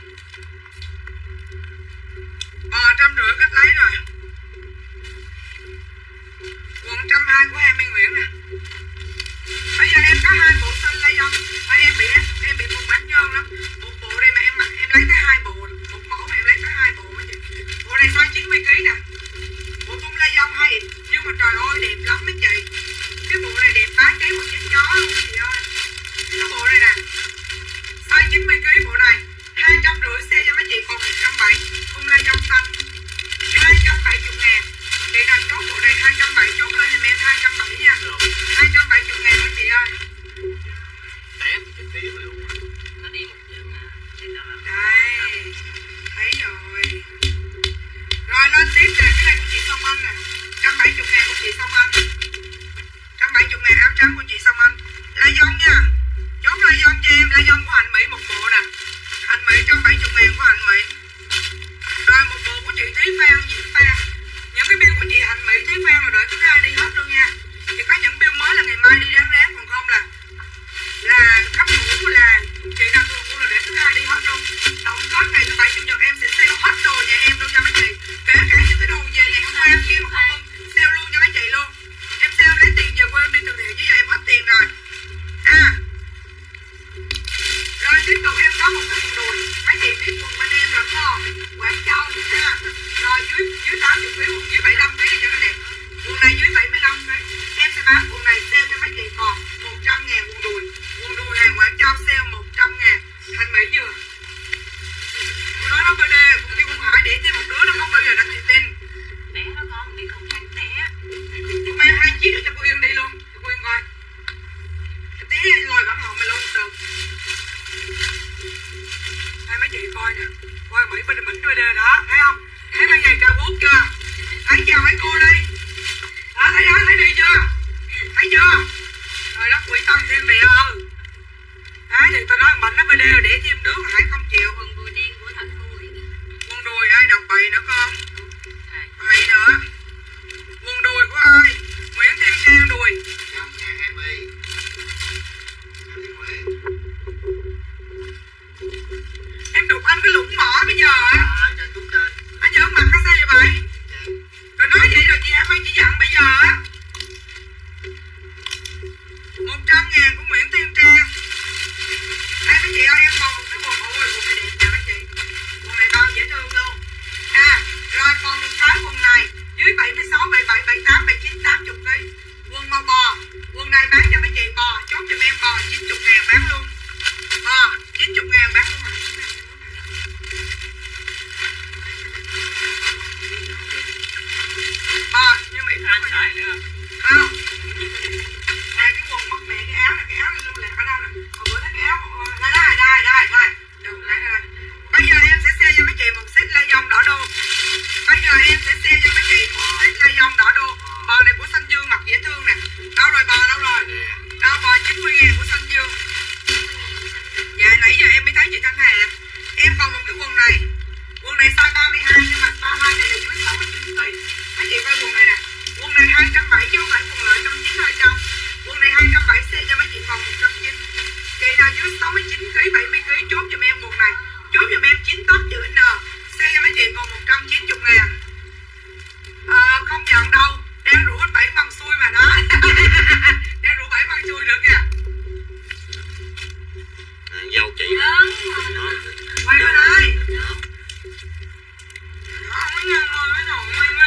Bò trăm rưỡi khách lấy rồi. Quần trăm hai của em Minh Nguyễn nè. Bây giờ em có hai bộ xanh lê dông. Mà em bị em bị buồn bánh nhơn lắm. Một bộ đây mà em em lấy tới hai bộ. Một mẫu mà em lấy tới hai bộ mấy chị. Bộ này size chín mươi ký nè. Bộ tung lê dông hay. Nhưng mà trời ơi đẹp lắm mấy chị. Cái bộ này đẹp bá cháy một chiếc chó luôn chị ơi. Cái bộ này nè. Size chín mươi ký bộ này. Hai trăm rưỡi xe cho mấy chị còn một trăm bảy mươi. Tung lê dông xanh. Hai trăm bảy mươi ngàn. Chị nào chốt bộ này hai trăm bảy mươi chốt lên em hai trăm bảy mươi nha. Hai trăm bảy mươi ngàn mấy chị ơi. Tém cái tí luôn. Nó đi một chân à. Đây. Thấy rồi. Rồi lên tiếp nè. Cái này của chị Song Anh nè. một trăm bảy mươi ngàn của chị Song Anh. một trăm bảy mươi ngàn áo trắng của chị Song Anh. La dông nha. Chốt la dông cho em. La dông của Hạnh Mỹ một bộ nè. Hạnh Mỹ một trăm bảy mươi ngàn của Hạnh Mỹ. Rồi một bộ của chị Thúy Phan, Diễm Phan. Những cái bill của chị Hạnh Mỹ, Thúy Phan rồi đợi thứ hai đi hết luôn nha. Chỉ có những bill mới là ngày mai đi ráng ráng, còn không là là khách ngủ là chị nào thường mua là để thứ hai đi hết luôn. tiếp tục em có một cái quần đùi. Mấy chị biết quần bên em rồi không? Quảng Châu nha. Rồi dưới dưới tám mươi ký, quần dưới bảy mươi lăm ký cho nó đẹp. Quần này dưới bảy mươi lăm ký. Em sẽ bán quần này sale cho mấy chị còn một trăm ngàn quần đùi. Quần đùi hàng Quảng Châu sale một trăm ngàn. Thành Mỹ vừa. Tôi nói nó bê đê, cũng kêu con Hải để thêm một đứa nó không bao giờ nó chịu tin. Bé đó con bị không khăn té. Tôi mang hai chiếc cho cô Yên đi luôn. Cho cô Yên coi. Cái tí lôi bản hồn mày luôn được. Đây mấy chị coi nè. Coi Mỹ bên mình bê đê đó, thấy không? Thấy mấy giày cao bút chưa? Thấy chào mấy cô đi. Đó, thấy đó, thấy đi chưa? Thấy chưa? Rồi đó quỷ tâm thêm mẹ ơi. Đấy thì tôi nói mạnh nó bê đê để thêm đứa mà Hải không chịu. Quần đùi đen của Thành Hùi. Quần đùi ai đọc bậy nữa con? Bậy nữa. Quần đùi của ai? Nguyễn Thiên Trang đùi. Trong nhà hai mươi. Em đục anh cái lũng mỏ bây giờ á. À, trên chút trên. Anh giỡn mặt cái sao vậy vậy? Rồi nói vậy rồi chị em mới chỉ dặn bây giờ á. Một trăm ngàn của Nguyễn Thiên Trang. Đây mấy chị ơi em còn một cái quần. Ôi quần này đẹp nè mấy chị. Quần này bao dễ thương luôn. À rồi còn một cái quần này. Dưới bảy mươi sáu, bảy mươi bảy, bảy mươi tám, bảy mươi chín, tám mươi ký. Quần màu bò. Quần này bán cho mấy chị bò. Chốt cho em bò chín mươi ngàn bán luôn. Bò chín mươi ngàn bán luôn. Bò nhưng mà ít lắm rồi nữa. Không. Hai cái quần mất mẹ cái áo này, cái áo này luôn lạc ở đâu nè. Hồi bữa thấy cái áo đây đây đây đây đây. Đâu đây đây. Bây giờ em sẽ share cho mấy chị một set lai dông đỏ đô. Bây giờ em sẽ share cho mấy chị một set lai dông đỏ đô. Bò này của Xanh Dương mặc dễ thương nè. Đâu rồi bò đâu rồi? Đâu bò chín mươi ngàn của Xanh Dương. Dạ nãy giờ em mới thấy chị Thanh Hà. Em còn một cái quần này. Quần này size ba mươi hai nhưng mà ba mươi hai này là dưới sáu mươi chín ký. Mấy chị coi quần này nè. Quần này hai trăm bảy mươi chứ không phải quần lợi một trăm chín mươi, hai trăm. Quần này hai trăm bảy mươi xe cho mấy chị còn một trăm chín mươi. Chị nào dưới sáu mươi chín ký, bảy mươi ký chốt giùm em quần này. Chốt giùm em chín tóc chữ N. Xe cho mấy chị còn một trăm chín mươi ngàn. À, không nhận đâu. Đang rủ anh Bảy bằng xui mà đó. Đang rủ Bảy bằng xui được kìa. Dâu chị Lớn. Quay bên đây. Không có nhân rồi, nó nhồi quay mà.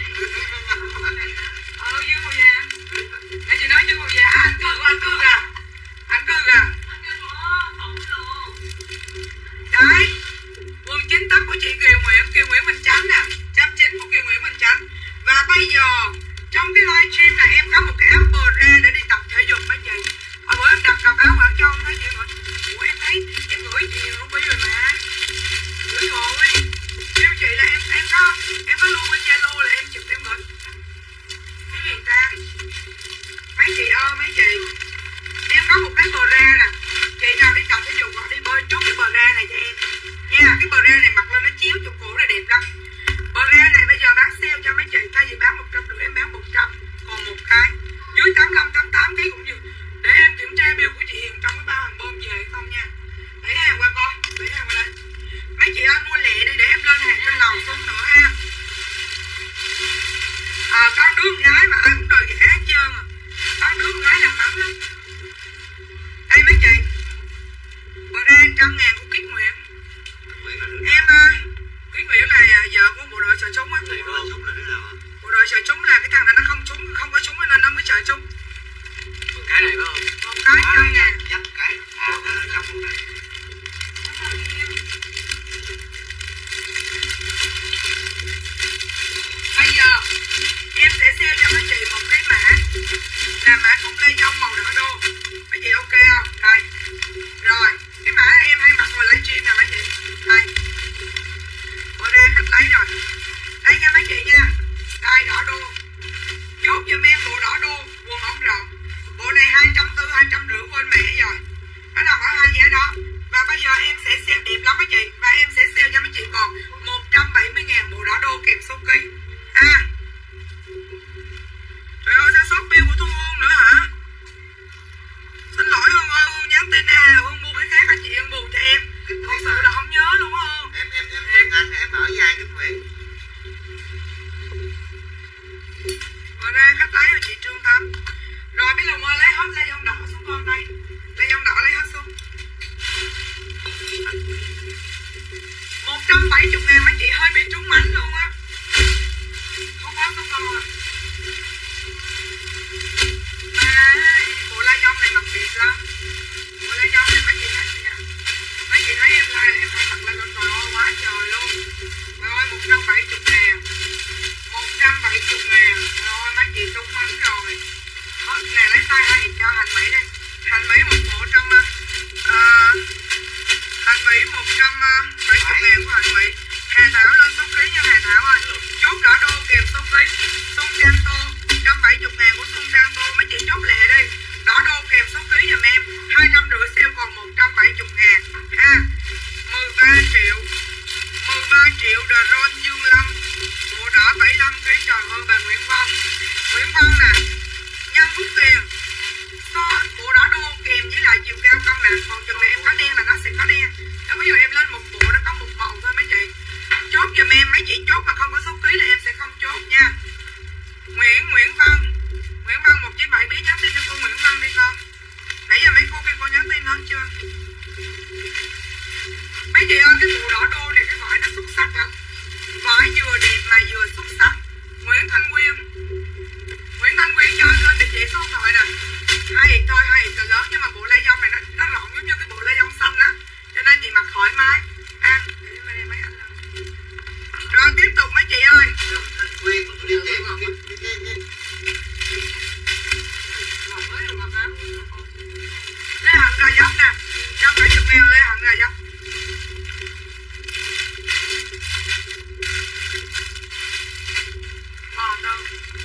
Ờ, Dương Hồng Già. Nãy chị nói Dương Hồng Già, anh cư, anh cư kìa. Anh cư kìa. Đấy. Quần chính tóc của chị Kiều Nguyễn, Kiều Nguyễn Minh Chánh nè. Trăm chín của Kiều Nguyễn Minh Chánh. Và bây giờ, trong cái livestream này em có một cái áo bờ ra để đi tập thể dục mấy chị. Hồi bữa em đặt cặp áo Quảng Châu thấy chị rồi. Ủa em thấy, em gửi chị luôn bây giờ mà. Gửi rồi. Kêu chị là em em có em có luôn bên Zalo là em chụp em gửi. Cái gì ta? Mấy chị ơi mấy chị, em có một cái bờ ra nè. Chị nào đi tập thể dục hoặc đi bơi chốt cái bờ ra này cho em nha. Cái bờ ra này mặc lên nó chiếu cho cổ là đẹp lắm. Bờ ra này bây giờ bán sale cho mấy chị. Thay vì bán một trăm rưỡi em bán một trăm. Còn một cái dưới tám mươi lăm, tám mươi tám ký cũng nhiều. Để em kiểm tra bill của chị Hiền trong cái bao hàng bơm về không nha. Đẩy hàng qua con, đẩy hàng qua đây. Mấy chị ơi mua lẹ đi để em lên hàng trên lầu xuống nữa ha. À có đứa con gái mà ai cũng đòi ghẻ hết trơn à. Có đứa con gái làm mắm lắm. Đây mấy chị. Bờ ra trăm ngàn của Kiết Nguyễn. Em ơi, Kiết Nguyễn là vợ của bộ đội sợ súng á. Bộ đội sợ súng là cái thằng này nó không súng, không có súng nên nó mới sợ súng. Còn cái này phải không? Một cái trăm ngàn. Dắt cái. À, cái là trong này. Bây giờ em sẽ share cho mấy chị một cái mã là mã cung lê dông màu đỏ đô. Mấy chị ok không? Đây. Rồi, cái mã em hay mặc hồi livestream nè mấy chị. Đây. Bộ ra khách lấy rồi. Đây nha mấy chị nha. Đây đỏ đô. Chốt giùm em bộ đỏ đô, quần ống rộng. Bộ này hai trăm tư mươi, hai trăm rưỡi quên mẹ rồi. Nó nằm ở hai giá đó. Và bây giờ em sẽ sale đẹp lắm mấy chị. Và em sẽ sale cho mấy chị còn một trăm bảy mươi ngàn bộ đỏ đô kèm số ký. À. Trời ơi sao sốt bill của Thu Hương nữa hả? Xin lỗi Hương ơi, Hương nhắn tin à, Hương mua cái khác hả chị Hương bù cho em. Thật sự là không nhớ luôn Hương. Em em em em anh em ở dài cái Nguyễn. Rồi ra khách lấy rồi chị Trương Thắm. Rồi bây giờ mời lấy hết lai dông đỏ xuống con đây. Lai dông đỏ lấy hết xuống. đẹp lắm. Bộ lá dâu này mấy chị thấy nha. Mấy chị thấy em like là em hay mặc lên con trời ơi quá trời luôn. Trời ơi một trăm bảy mươi ngàn. một trăm bảy mươi ngàn. Trời ơi mấy chị trúng mắn rồi. Hết nè lấy size hai cho hành Mỹ đây. Hành Mỹ một bộ trăm à, hành Mỹ một trăm bảy mươi ngàn của hành Mỹ. Hà Thảo lên số ký nha Hà Thảo ơi. Chốt đỏ đô kèm số ký. Xuân Trang Tô một trăm bảy mươi ngàn của Xuân Trang Tô. Mấy chị chốt lẹ đi. Đỏ đô kèm số ký giùm em. Hai trăm rưỡi sale còn một trăm bảy mươi ngàn ha. Mười ba triệu. Mười ba triệu The Ron Dương Lâm. Bộ đỏ bảy mươi lăm ký. Trời ơi bà Nguyễn Vân. Nguyễn Vân nè. Nhân phút tiền. Bộ đỏ đô kèm với lại chiều cao cân nặng. Còn chừng này em có đen là nó sẽ có đen. Nếu ví dụ em lên một bộ nó có một màu thôi mấy chị. Chốt giùm em, mấy chị chốt mà không có số ký là em sẽ không chốt nha. Nguyễn Nguyễn Văn. Nguyễn Văn một chín bảy biết nhắn tin cho cô Nguyễn Văn đi con. Nãy giờ mấy cô kia cô nhắn tin hết chưa? Mấy chị ơi cái bộ đỏ đô này cái vải nó xuất sắc lắm. Vải vừa đẹp mà vừa xuất sắc. Nguyễn Thanh Nguyên. Nguyễn Thanh Nguyên cho lên địa chỉ số điện thoại nè. Hai ít thôi, hai ít là lớn nhưng mà bộ lai dông này nó nó rộng giống như cái bộ lai dông xanh á. Cho nên chị mặc thoải mái. À, để bên đây mấy anh nào. Rồi tiếp tục mấy chị ơi. Thanh Nguyên của tôi đi tìm mà biết. Lê Hạnh gà dốc nè. một trăm bảy mươi ngàn Lê Hạnh gà dốc. Còn đâu.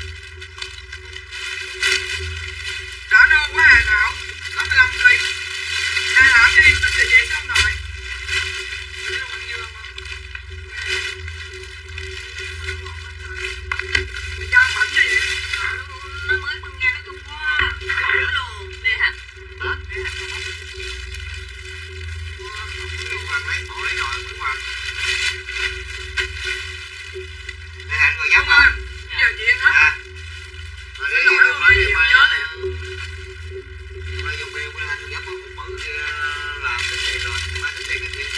Đỏ đô của Hà Thảo sáu mươi lăm ký. Hà Thảo cho em xin địa chỉ số điện thoại. Để luôn anh Dương không? Mày cho bẩn gì vậy? Nó mới bưng ra nó tung quá. Đổ luôn. Lê Hạnh. Đó, Lê Hạnh rồi đó. Nguyễn Hoàng lấy bộ lấy rồi Nguyễn Hoàng. Lê Hạnh rồi dám Không ơi, bây giờ chuyện hết. À. Mà Xin lỗi luôn, bây giờ em nhớ liền. Mà dùng bêu của Lê Hạnh dám một bự làm cái tiền rồi, mà cái tiền cái tiền.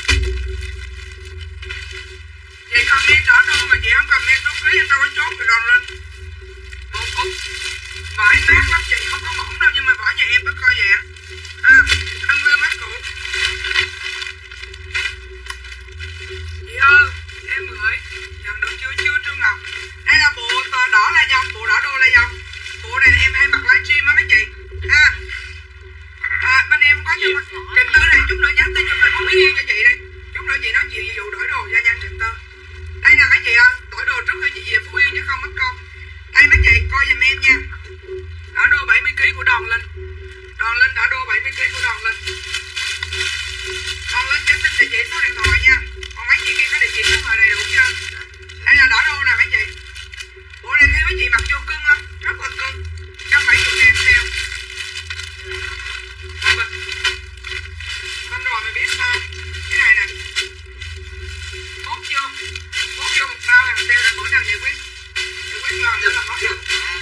Chị cầm đen đỏ đô mà chị không cầm đen số ký em đâu có chốt thì đòn lên. Một cúc. Vải mát lắm chị, không có mỏng đâu nhưng mà vải nhà em có coi vậy. À, ăn nguyên mắt cũ. Chị ơi, em gửi. Nhận được chưa chưa Trương Ngọc. Đây là bộ đỏ la dông, bộ đỏ đô la dông. Bộ này là em hay mặc livestream á mấy chị. Ha. À, bên em có nhưng mà Trịnh Tư này chút nữa nhắn tin cho Facebook Yên cho chị đây. Chút nữa chị nói chuyện về vụ đổi đồ gia nhân Trịnh Tư. Đây là mấy chị ơi, đổi đồ trước khi chị về Phú Yên chứ không mất công. Đây mấy chị coi giùm em nha. Đỏ đô bảy mươi ký của Đòn Linh. Đòn Linh đỏ đô bảy mươi ký của Đòn Linh. Đòn Linh cho xin địa chỉ số điện thoại nha. Còn mấy chị kia có địa chỉ số điện thoại đầy đủ chưa? Đây là đỏ đô nè mấy chị. Bộ này thấy mấy chị mặc vô cưng lắm, rất là cưng. một trăm bảy mươi ngàn sale. À, mình. Con rồi mày biết sao? Cái này nè. Hốt vô. Hốt vô một bao hàng sale là bữa nào giải quyết. Giải quyết lần nữa là hết được.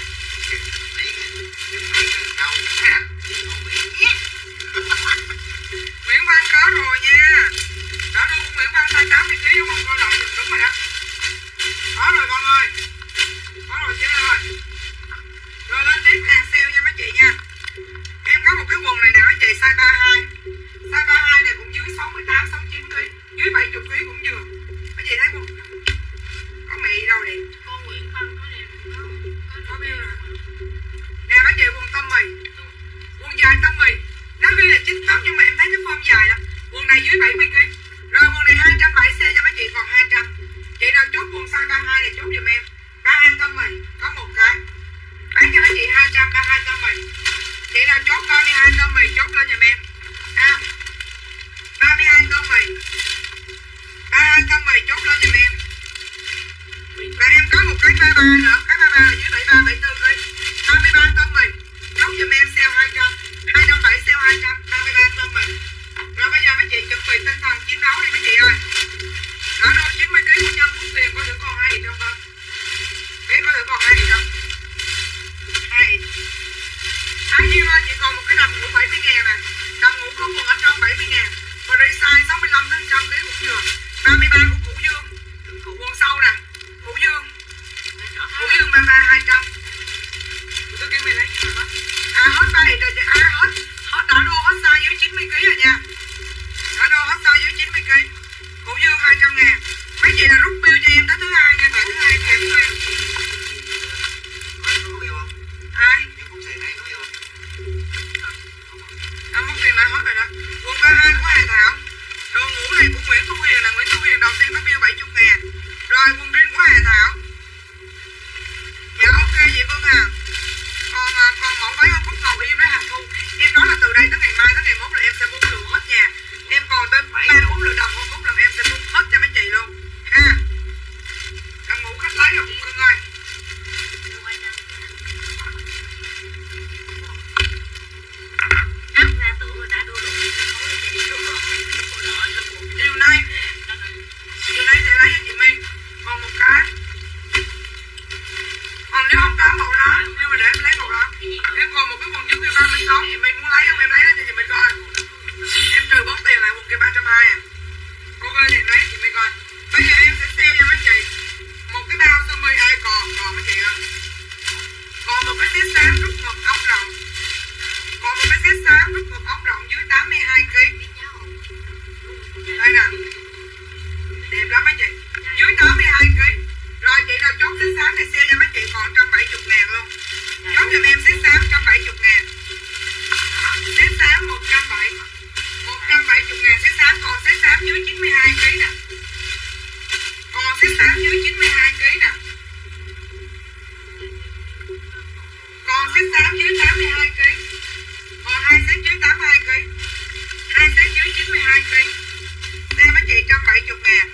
Nguyễn Văn có rồi nha. Đó đâu Nguyễn Văn size tám mươi ký đúng không? Coi lại đúng rồi đó. Có rồi con ơi. Có rồi chứ ơi. Rồi lên tiếp hàng sale nha mấy chị nha. Em có một cái quần này nè mấy chị size ba mươi hai. Size ba mươi hai này cũng dưới sáu mươi tám, sáu mươi chín ký. Dưới bảy mươi ký cũng vừa. Mấy chị thấy quần có mẹ gì đâu đẹp. Con Nguyễn Văn có đẹp không? Có bill rồi. Nè mấy chị quần tông mì. Quần dài tông mì. Nó ghi là chín tóc nhưng mà em thấy cái form dài lắm. Quần này dưới bảy mươi ký. Rồi quần này hai trăm bảy mươi C cho mấy chị còn hai trăm. Chị nào chốt quần size ba mươi hai này chốt giùm em. ba mươi hai tông mì có một cái. Bán cho mấy chị hai trăm, ba mươi hai tông mì. Chị nào chốt ba mươi hai tông mì chốt lên giùm em. À, ba mươi hai tông mì. ba mươi hai tông mì chốt lên giùm em. Và em có một cái ba mươi ba nữa. Cái ba mươi ba là dưới bảy mươi ba, bảy mươi tư ký. ba mươi ba tông mì chốt giùm em sale hai trăm. hai trăm bảy mươi sale hai trăm. ba mươi ba tông mì. Rồi bây giờ mấy chị chuẩn bị tinh thần chiến đấu đi mấy chị ơi. Đỏ đô chín mươi ký của Nhân Phúc Tiền có thử còn hai gì không con? Bé có thử còn hai gì không? Hai. Thái Duyên ơi, chị còn một cái đầm ngủ bảy mươi ngàn nè. Đầm ngủ có quần ở trong bảy mươi ngàn. Và size sáu mươi lăm đến một trăm ký cũng vừa. ba mươi ba của Cụ Dương. Quần sâu nè. Cụ Dương. Cụ Dương ba mươi ba hai trăm. Tôi kêu mày lấy cho hết. À hết ba thì rồi, à hết. đã đô hết size dưới chín mươi ki lô gam rồi nha. Đã đô hết size dưới chín mươi ki lô gam. Củ dương hai trăm ngàn. Mấy chị là rút bill cho em tới thứ hai nha. Tại thứ hai kèm bill. Ai? Em mất tiền lại hết rồi đó. Quần ba hai của Hà Thảo. Đồ ngủ này của Nguyễn Thu Huyền là Nguyễn Thu Huyền đầu tiên có bill bảy mươi ngàn. Rồi quần riêng của Hà Thảo. Dạ ok chị Phương Hằng. Còn còn mẫu váy ở Phúc Hồng em đó Hằng Thu. Em nói là từ đây tới ngày mai tới ngày mốt là em sẽ bung lụa hết nhà. Em còn tới ba bốn lượt đồng một phút là em sẽ bung hết cho mấy chị luôn. Ha. Cầm ngủ khách lấy rồi Phương Cưng ơi. Áp ra tưởng người ta đua lụa Điều này Điều này thì lấy cho chị My. Còn một cái. Còn nếu không có màu đó, nhưng mà để em lấy màu đó. Em còn một cái quần dưới kia ba mươi sáu, chị My muốn lấy không? Em lấy nó cho chị My coi. Em trừ bớt tiền lại quần kia ba trăm hai mươi à. Ok thì lấy chị My coi. Bây giờ em sẽ sale cho mấy chị một cái bao sơ mi ai còn, còn mấy chị ơi. Còn một cái set xám rút ngực ốc rộng. Còn một cái set xám rút ngực ốc rộng dưới tám mươi hai ki lô gam. Đây nè. Đẹp lắm mấy chị. Dưới tám mươi hai ki lô gam. Rồi chị nào chốt set xám này sale cho mấy chị còn một trăm bảy mươi ngàn luôn. Chốt giùm em set xám một trăm bảy mươi ngàn. Set xám một trăm bảy mươi. một trăm bảy mươi ngàn set xám. Còn set xám dưới chín mươi hai ki lô gam nè. Còn set xám dưới chín mươi hai ki lô gam nè. Còn set xám dưới tám mươi hai ki lô gam. Còn hai set dưới tám mươi hai ki lô gam. Hai set dưới chín mươi hai ki lô gam. Xem mấy chị một trăm bảy mươi ngàn.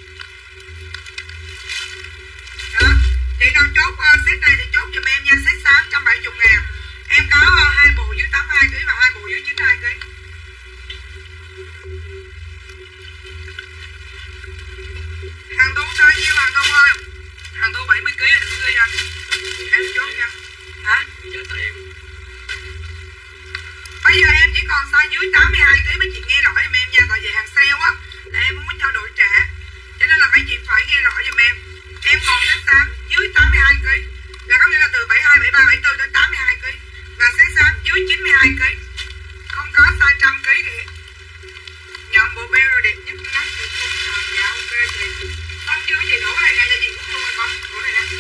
Đó. Chị nào chốt uh, set này thì chốt giùm em nha. Set xám một trăm bảy mươi ngàn. Em có uh, hai bộ dưới tám mươi hai ki lô gam và hai bộ dưới chín mươi hai ki lô gam. Hàng Thu sao nhiêu Hàng Thu ơi? Hàng Thu bảy mươi ki lô gam là đừng ghi anh. Em chốt nha. Hả? Bây giờ em chỉ còn size dưới tám mươi hai ki lô gam. Mấy chị nghe rõ giùm em nha. Tại vì hàng sale á là em không có cho đổi trả. Cho nên là mấy chị phải nghe rõ giùm em. Em còn set xám dưới tám mươi hai ki lô gam. Là có nghĩa là từ bảy mươi hai, bảy mươi ba, bảy mươi tư đến tám mươi hai ki lô gam. Và set xám dưới chín mươi hai ki lô gam. Không có size một trăm ki lô gam kìa. Nhận bộ beo rồi đẹp nhất nhắc chị Phúc. Dạ ok chị. Xong chưa chị đổ này nè cho chị Phúc luôn rồi con. Đổ này nè.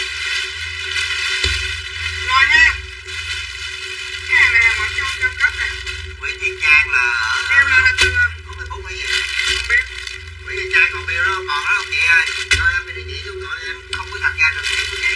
Rồi ha. Cái hàng này hàng cho cao cấp nè. Nguyễn Thiên Trang là Beo lên là từ có Facebook hay gì? không biết. Nguyễn Thiên Trang còn beo đó còn đó không chị ơi? Cho em cái địa chỉ luôn rồi em không có tham gia được cái của chị.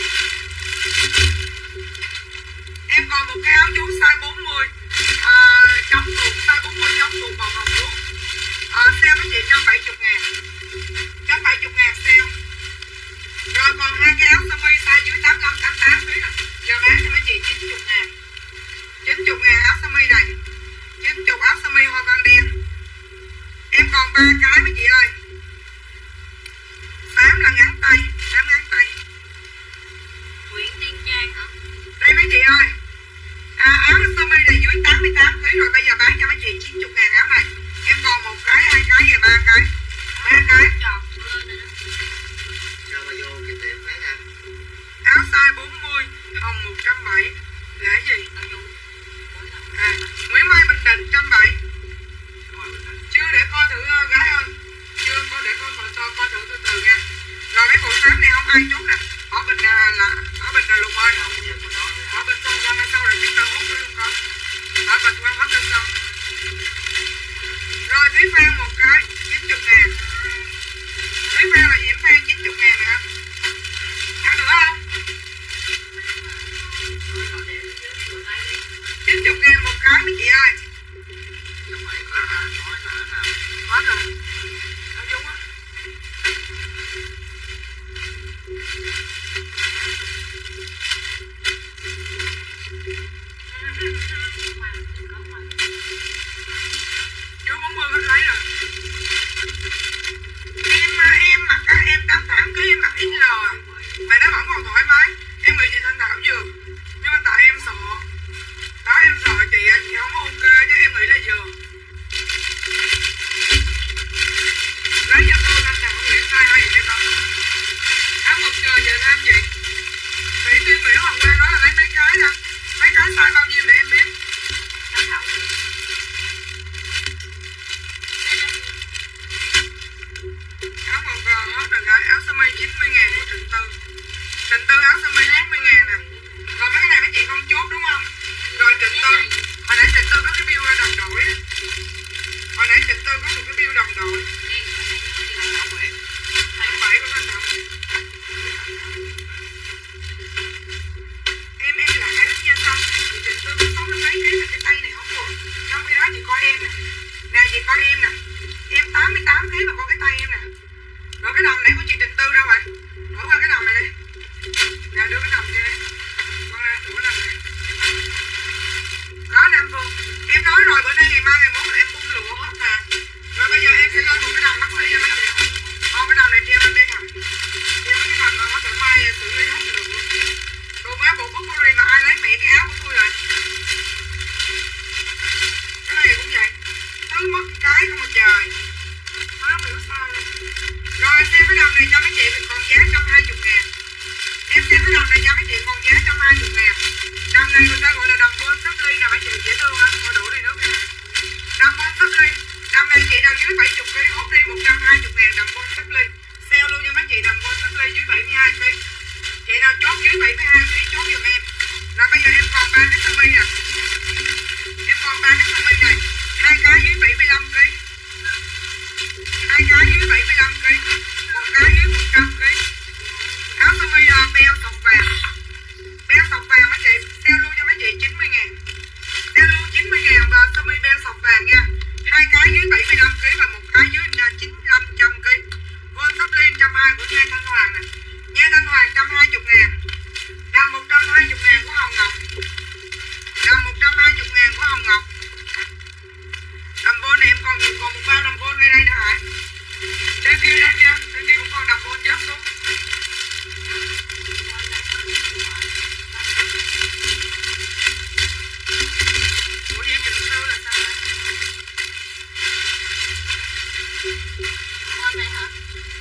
Em còn một cái áo chú size bốn mươi à, chống tuột, size bốn mươi chống tuột màu hồng luôn. À, sale với chị một trăm bảy mươi ngàn. một trăm bảy mươi ngàn sale. Rồi còn hai cái áo sơ mi size dưới tám mươi lăm, tám mươi tám ký nè. Giờ bán cho mấy chị chín mươi ngàn. chín mươi ngàn áo sơ mi này. chín mươi áo sơ mi hoa văn đen. Em còn ba cái mấy chị ơi. Xám là ngắn tay, xám ngắn tay. Nguyễn Tiên Trang hả? Đây mấy chị ơi. À, áo sơ mi này dưới tám mươi tám ký rồi. Bây giờ bán cho mấy chị chín mươi ngàn áo này. Em còn một cái, hai cái và ba cái. Ba cái. Cho bà vô cái tiệm đấy nha. Áo size bốn mươi, hồng một trăm bảy mươi. Là cái gì? À, Nguyễn Mai Bình Định một trăm bảy mươi. Chưa để coi thử uh, gái ơi. Chưa coi để coi coi coi, coi thử từ từ nha. Rồi mấy bộ xám này không ai chốt nè. Bỏ bình uh, là bỏ bình là lùng ơi. Bỏ bình xong ra ngay sau rồi chúng ta hút luôn con. Bỏ bình qua hết lên xong. Rồi Thúy Phan một cái chín mươi ngàn. Thúy Phan là Diễm Phan chín mươi ngàn nè. Ăn nữa không? chín mươi ngàn một cái mấy chị ơi. Hết rồi. Nó vô á. Vô bốn mươi hết lấy rồi. Em em mặc em tám mươi tám ký em mặc ích lờ à. Mà nó vẫn còn thoải mái. Em nghĩ chị Thanh Thảo vừa. Nhưng mà tại em sợ. Đó em sợ chị chị không ok chứ em nghĩ là vừa. Lấy cho tôi Thanh Thảo Nguyễn size hay vậy con. Áo ngực trời giờ nam chị. Mỹ Tuyên Nguyễn Hoàng Quang nói là lấy mấy cái nè. Mấy cái size bao nhiêu để em biết. Thanh Thảo Nguyễn. Trịnh Tư. Trịnh Tư áo sơ mi chín mươi ngàn nè. Rồi mấy cái này mấy chị không chốt đúng không? Rồi Trịnh Tư, hồi nãy Trịnh Tư có cái bill đồng đội á. Hồi nãy Trịnh Tư có một cái bill đồng đội. Tháng bảy của Thanh Thảo Nguyễn. Em em lạ lắm nha Tâm. Trịnh Tư có sáu mươi mấy ký là cái tay này không được. Trong khi đó chị coi em nè. Nè chị coi em nè. Em tám mươi tám ký mà có cái tay em nè. Rồi cái đầm này của chị Trịnh Tư đâu rồi? Đổi qua cái đầm này đi. Nè đưa cái đầm kia đây. Con ra tủ đầm này. Đó Nam Phương. Em nói rồi bữa nay ngày mai ngày mốt là em bung lụa hết mà. Rồi bây giờ em sẽ lên một cái đầm maxi cho mấy chị. Còn cái đầm này treo lên đi hả? Treo cái đầm này có thể mai xử lý hết được luôn. Đồ má bộ Burberry mà ai lấy mẹ cái áo của tôi rồi. Cái này cũng vậy. Thứ mất cái không mà trời. Má hiểu sao luôn. Rồi xem cái đầm này cho mấy chị mình còn giá một trăm hai mươi ngàn. Em xem cái đầm này cho mấy chị còn giá một trăm hai mươi ngàn. Đầm này người ta gọi là đầm bôn sắp ly nè mấy chị dễ thương á. Ngồi đổ đi nước nha. Đầm bôn sắp ly. Đầm này chị nào dưới bảy mươi ký hốt đi một trăm hai mươi ngàn đầm bôn sắp ly. Sale luôn cho mấy chị đầm bôn sắp ly dưới bảy mươi hai ký. Chị nào chốt dưới bảy mươi hai ký chốt giùm em. Rồi bây giờ em còn ba cái sơ mi nè. Em còn ba cái sơ mi này. Hai cái dưới bảy mươi lăm ký. Hai cái dưới bảy mươi lăm ký. Một cái dưới một trăm ký. Áo sơ mi beo sọc vàng. Beo sọc vàng mấy chị. Sale luôn cho mấy chị chín mươi ngàn. Sale luôn chín mươi ngàn và sơ mi beo sọc vàng nha. Hai cái dưới bảy mươi lăm ký và một cái dưới chín mươi lăm trăm ký. Con sắp lên một trăm hai mươi của Nha Thanh Hoàng nè. Nha Thanh Hoàng một trăm hai mươi ngàn. Đầm một trăm hai mươi ngàn của Hồng Ngọc. Đầm một trăm hai mươi ngàn của Hồng Ngọc. Đầm bôn này em còn nhiều, còn một bao đầm bôn ngay đây nè hả? Đây kia, đây kia, đây kia cũng còn đầm bôn chết xuống. Ủa vậy Trịnh Tư là sao? Con này hả?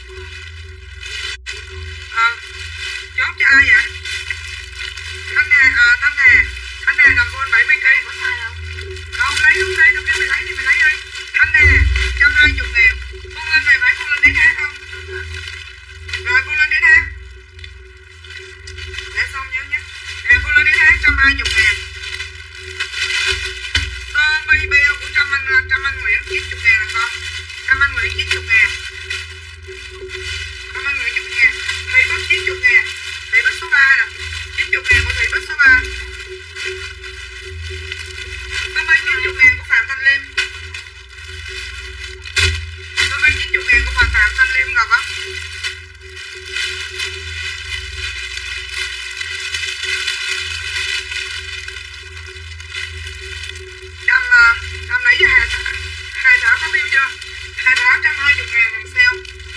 Ờ, chốt cho ai vậy? Thanh Hà, à Thanh Hà. Thanh Hà đầm bôn bảy mươi ký. Có sai không? Không, lấy luôn đây, đâu biết mày lấy thì mày lấy đây. Thanh Hà, một trăm hai mươi ngàn. Phương Linh này phải Phương Linh đến hát không? Rồi Phương Linh đến hát. Để xong nhớ nhé. Nè Phương Linh đến hát một trăm hai mươi ngàn. Sơ mi beo của Trâm Anh, Trâm Anh Nguyễn chín mươi ngàn là con. Trâm Anh Nguyễn chín mươi ngàn. Trâm Anh Nguyễn chín mươi ngàn. Thủy Bích chín mươi ngàn. Thủy Bích số ba nè. chín mươi ngàn của Thủy Bích số ba. Sơ mi chín mươi ngàn của Phạm Thanh Liêm. Sơ mi chín mươi ngàn của Phạm Phạm Thanh Liêm Ngọc á. Đầm, đầm nãy giờ Hà, Hà Thảo có bill chưa? Hà Thảo một trăm hai mươi ngàn hàng sale.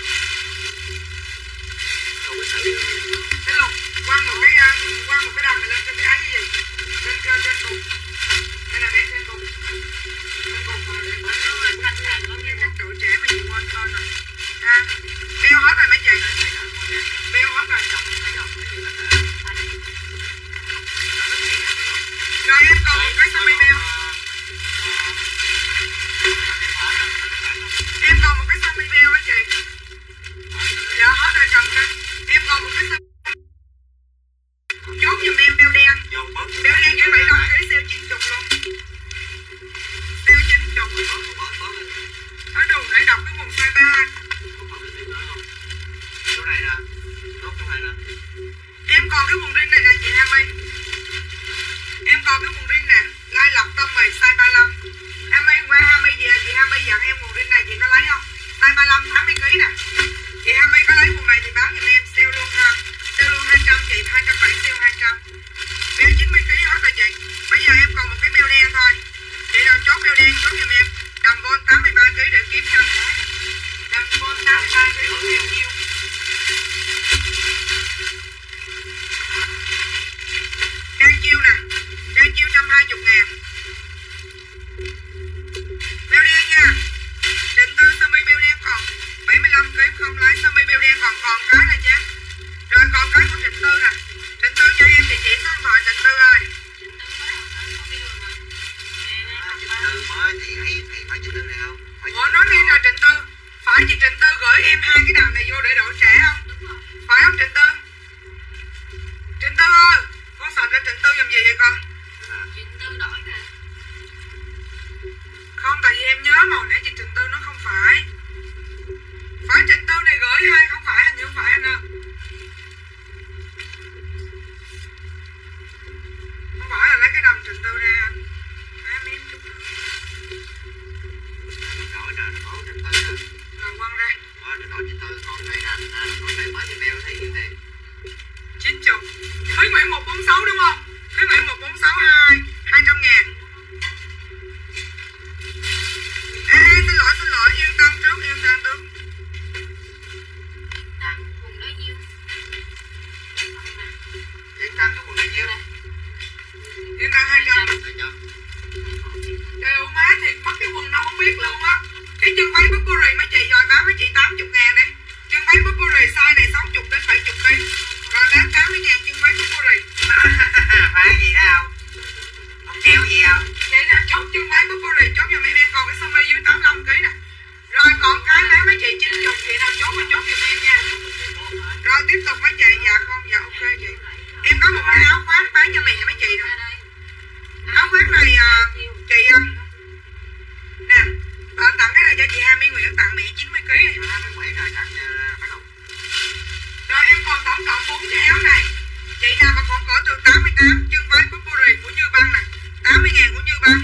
Thế luôn, quăng một cái, quăng một cái đầm này lên trên cái ái cái gì? Trên, trên, trên cùng. Đây là bé trên cùng. Trên cùng mà để bữa nó rồi thanh hàng nó như chắc tuổi trẻ mà chị quên con rồi. Ha, beo hết rồi mấy chị. Beo hết rồi. Rồi em còn một cái sơ mi beo. Em còn một cái sơ mi beo á chị. Dạ hết rồi chồng kìa. Em còn một cái sơ chốt giùm em beo đen. Beo đen dưới bảy mươi lăm ký sale chín mươi luôn. Sale chín mươi. Nó đủ để đọc cái vùng size ba. Em còn cái quần rin này nè chị Ham ơi. Em còn cái quần rin nè. Lai lọc tông mày size ba mươi lăm. Ham ơi qua Ham ơi về chị Ham ơi dặn em quần rin này chị có lấy không? Size ba mươi lăm tám mươi ký nè. Chị Ham ơi có lấy quần này thì báo giùm em sale luôn ha. Sale luôn hai trăm chị, hai trăm bảy mươi sale hai trăm. Beo chín mươi ký hết rồi chị. Bây giờ em còn một cái beo đen thôi. Chị nào chốt beo đen chốt giùm em. Đầm bôn tám mươi ba ký để kiếm trăm cái. Đầm bôn tám mươi ba ký của em nhiêu. Đang chiêu nè. Đang chiêu một trăm hai mươi ngàn. Beo đen nha. Trịnh Tư sơ mi beo đen còn bảy mươi lăm ký không lấy sơ mi beo đen còn còn cái này chứ. Rồi còn cái của Trịnh Tư nè. Trịnh Tư cho em địa chỉ số điện thoại Trịnh Tư ơi. Từ mới thì hay thì phải Trịnh Tư này không? Ủa nói đi rồi Trịnh Tư. Phải chị Trịnh Tư gửi em hai cái đầm này vô để đổi trẻ không? Phải không Trịnh Tư? Tư ơi, con soạn cho Trịnh Tư làm gì vậy con? Trịnh Tư đổi nè. Không, tại vì em nhớ mà hồi nãy chị Trịnh Tư nó không phải. Phải Trịnh Tư này gửi hay không phải, hình như không phải anh ơi. Không phải là lấy cái đầm Trịnh Tư ra anh. Má mém chút nữa. Đổi nè, đổi Trịnh Tư nè. Rồi quăng ra. Đổi Trịnh Tư, còn này nè, con này mới thì bèo thấy nhiêu tiền? chín mươi. Thúy Nguyễn một bốn sáu đúng không? Thúy Nguyễn một bốn sáu hai, hai trăm ngàn. Ê, xin lỗi, xin lỗi, Yên Tăng trước, Yên Tăng trước. Tăng quần đó nhiêu? Yên Tăng cái quần này nhiêu? Yên Tăng hai trăm. hai trăm. Trời ơi má thiệt, mất cái quần đâu không biết luôn á. Cái chân váy Burberry mấy chị rồi bán mấy chị tám mươi ngàn đi. Chân váy Burberry size này sáu mươi đến bảy mươi kg. Rồi bán tám mươi ngàn chân váy Burberry. Phải gì đó không? Không treo gì không? Vậy nè, chốt chân váy Burberry, chốt cho em em còn cái sơ mi dưới tám mươi lăm kg nè. Rồi còn cái bán mấy chị chín mươi, chị nào chốt mà chốt giùm em nha. Rồi tiếp tục mấy chị, dạ không, dạ ok chị. Em có một cái áo khoác bán cho mẹ mấy chị nè. Áo khoác này chị nè, à, tặng cái này cho chị Hà My Nguyễn, tặng mẹ chín mươi kg. hai mươi bảy rồi tặng bắt đầu. Rồi em còn tổng cộng bốn cái áo này. Chị nào mà còn cỡ từ tám mươi tám, chân váy Burberry của Như Băng nè, tám mươi ngàn của Như Băng.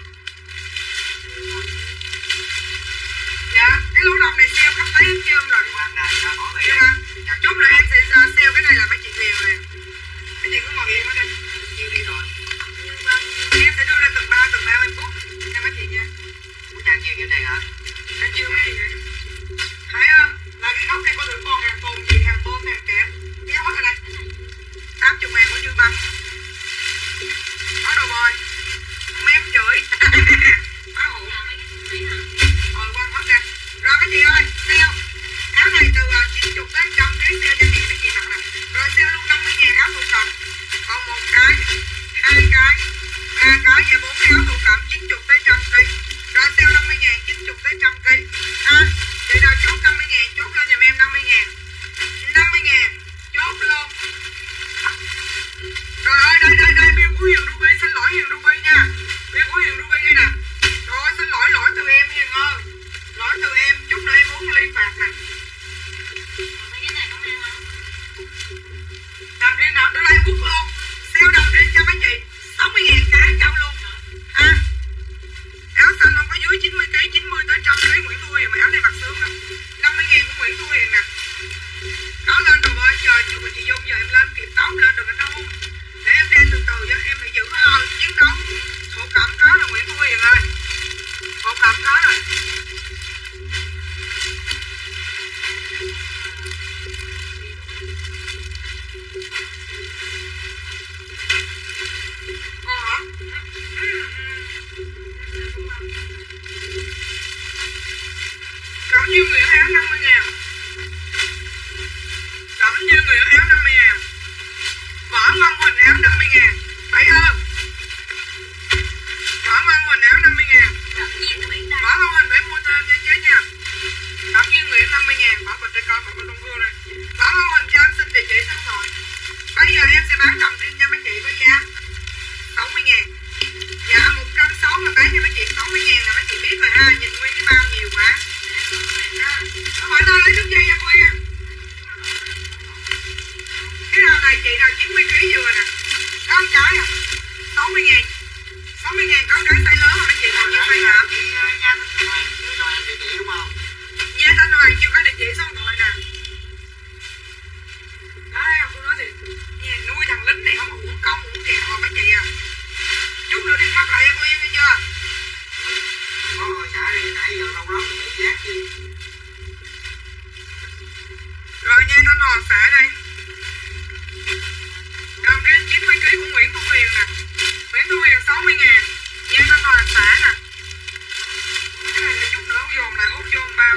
Dạ, cái lúa đồng này sale khắp thấy hết trơn rồi. Quang này đã bỏ về. Chút nữa em sẽ sale cái này là mấy chị Huyền rồi. Mấy chị cứ ngồi yên ở đây. Chiêu đi rồi. Em sẽ đưa ra từng bao, từng bao em bút nha mấy chị nha. Của trang chiêu nhiêu tiền hả? Trang chiêu mấy chị vậy? Thấy không? Là cái góc này có được còn hàng tồn gì, hàng tôm, hàng kẹp. Kéo hết ở đây. tám mươi ngàn của Như Băng. Có đồ bồi. Mém chửi. Má hụ. Rồi quăng hết ra. Rồi mấy chị ơi, sale. Áo này từ chín mươi đến một trăm kg sale cho mẹ mấy chị mặc nè. Rồi sale luôn năm mươi ngàn áo thủ cầm. Còn một cái, hai cái, ba cái và bốn cái áo thủ cầm chín mươi tới một trăm kg. Rồi sale năm mươi ngàn, chín mươi tới một trăm kg. À, chị nào chốt năm mươi ngàn, chốt lên giùm em năm mươi ngàn. năm mươi ngàn, chốt luôn. Rồi ơi, đây, đây, đây, bill của Hiền Ruby, xin lỗi Hiền Ruby nha. Bill của Hiền Ruby đây nè. Rồi, xin lỗi, lỗi từ em Hiền ơi. Lỗi từ em, chút nữa em uống ly phạt nè. Đầm riêng nào, đưa đây bút luôn. Sale đầm riêng cho mấy chị, sáu mươi ngàn cả châu luôn. À, áo xanh không có dưới chín mươi kg, chín mươi tới một trăm kg Nguyễn Thu Huyền, mà áo này mặc sướng lắm. năm mươi ngàn của Nguyễn Thu Huyền nè. Đó lên rồi bơi trời, chú của chị Dung giờ em lên kịp tóm lên được đâu. Để em đen từ từ cho em phải giữ ờ, chiến đấu. Thổ cẩm có là Nguyễn Thu Huyền ơi. Thổ cẩm có rồi. Cẩm như người áo năm mươi ngàn. Cẩm như người áo năm mươi ngàn. Võ Ngân Huỳnh áo năm mươi ngàn. Phải ơn. Võ Ngân Huỳnh áo năm mươi ngàn. Võ Ngân Huỳnh phải mua thêm nha chế nha. Cẩm như người năm mươi ngàn. Bỏ bịch cho con, bỏ bịch trong gương này. Võ Ngân Huỳnh cho em xin địa chỉ số rồi. Bây giờ em sẽ bán đầm riêng cho mấy chị với giá sáu mươi ngàn. Dạ một trăm sáu mươi mà bán cho mấy chị sáu mươi ngàn là mấy chị biết rồi ha. Nhìn nguyên cái bao nhiều quá. Các bạn ơi lấy chút dây cho Nguyên. Cái nào này chị nào chín mươi kg vừa nè. Có một cái à sáu mươi ngàn. sáu mươi ngàn có cái size lớn mà mấy chị còn những size nhỏ. Nhà Thanh Hoàng chưa có địa chỉ số điện thoại nè. Đấy không, tôi nói thì nhà nuôi thằng lính này không có uống công uống kẹo mà mấy chị à. Chút nữa đi mặc lại cho Nguyên nghe chưa. Có người xả đi nãy giờ đâu lắm bị giác đi. Rồi nha Thanh Hoàng xả đây. Đầm riêng chín mươi kg của Nguyễn Thu Huyền nè. Nguyễn Thu Huyền sáu mươi ngàn. Nha Thanh Hoàng xả nè. Cái này là chút nữa dồn lại hút vô một bao.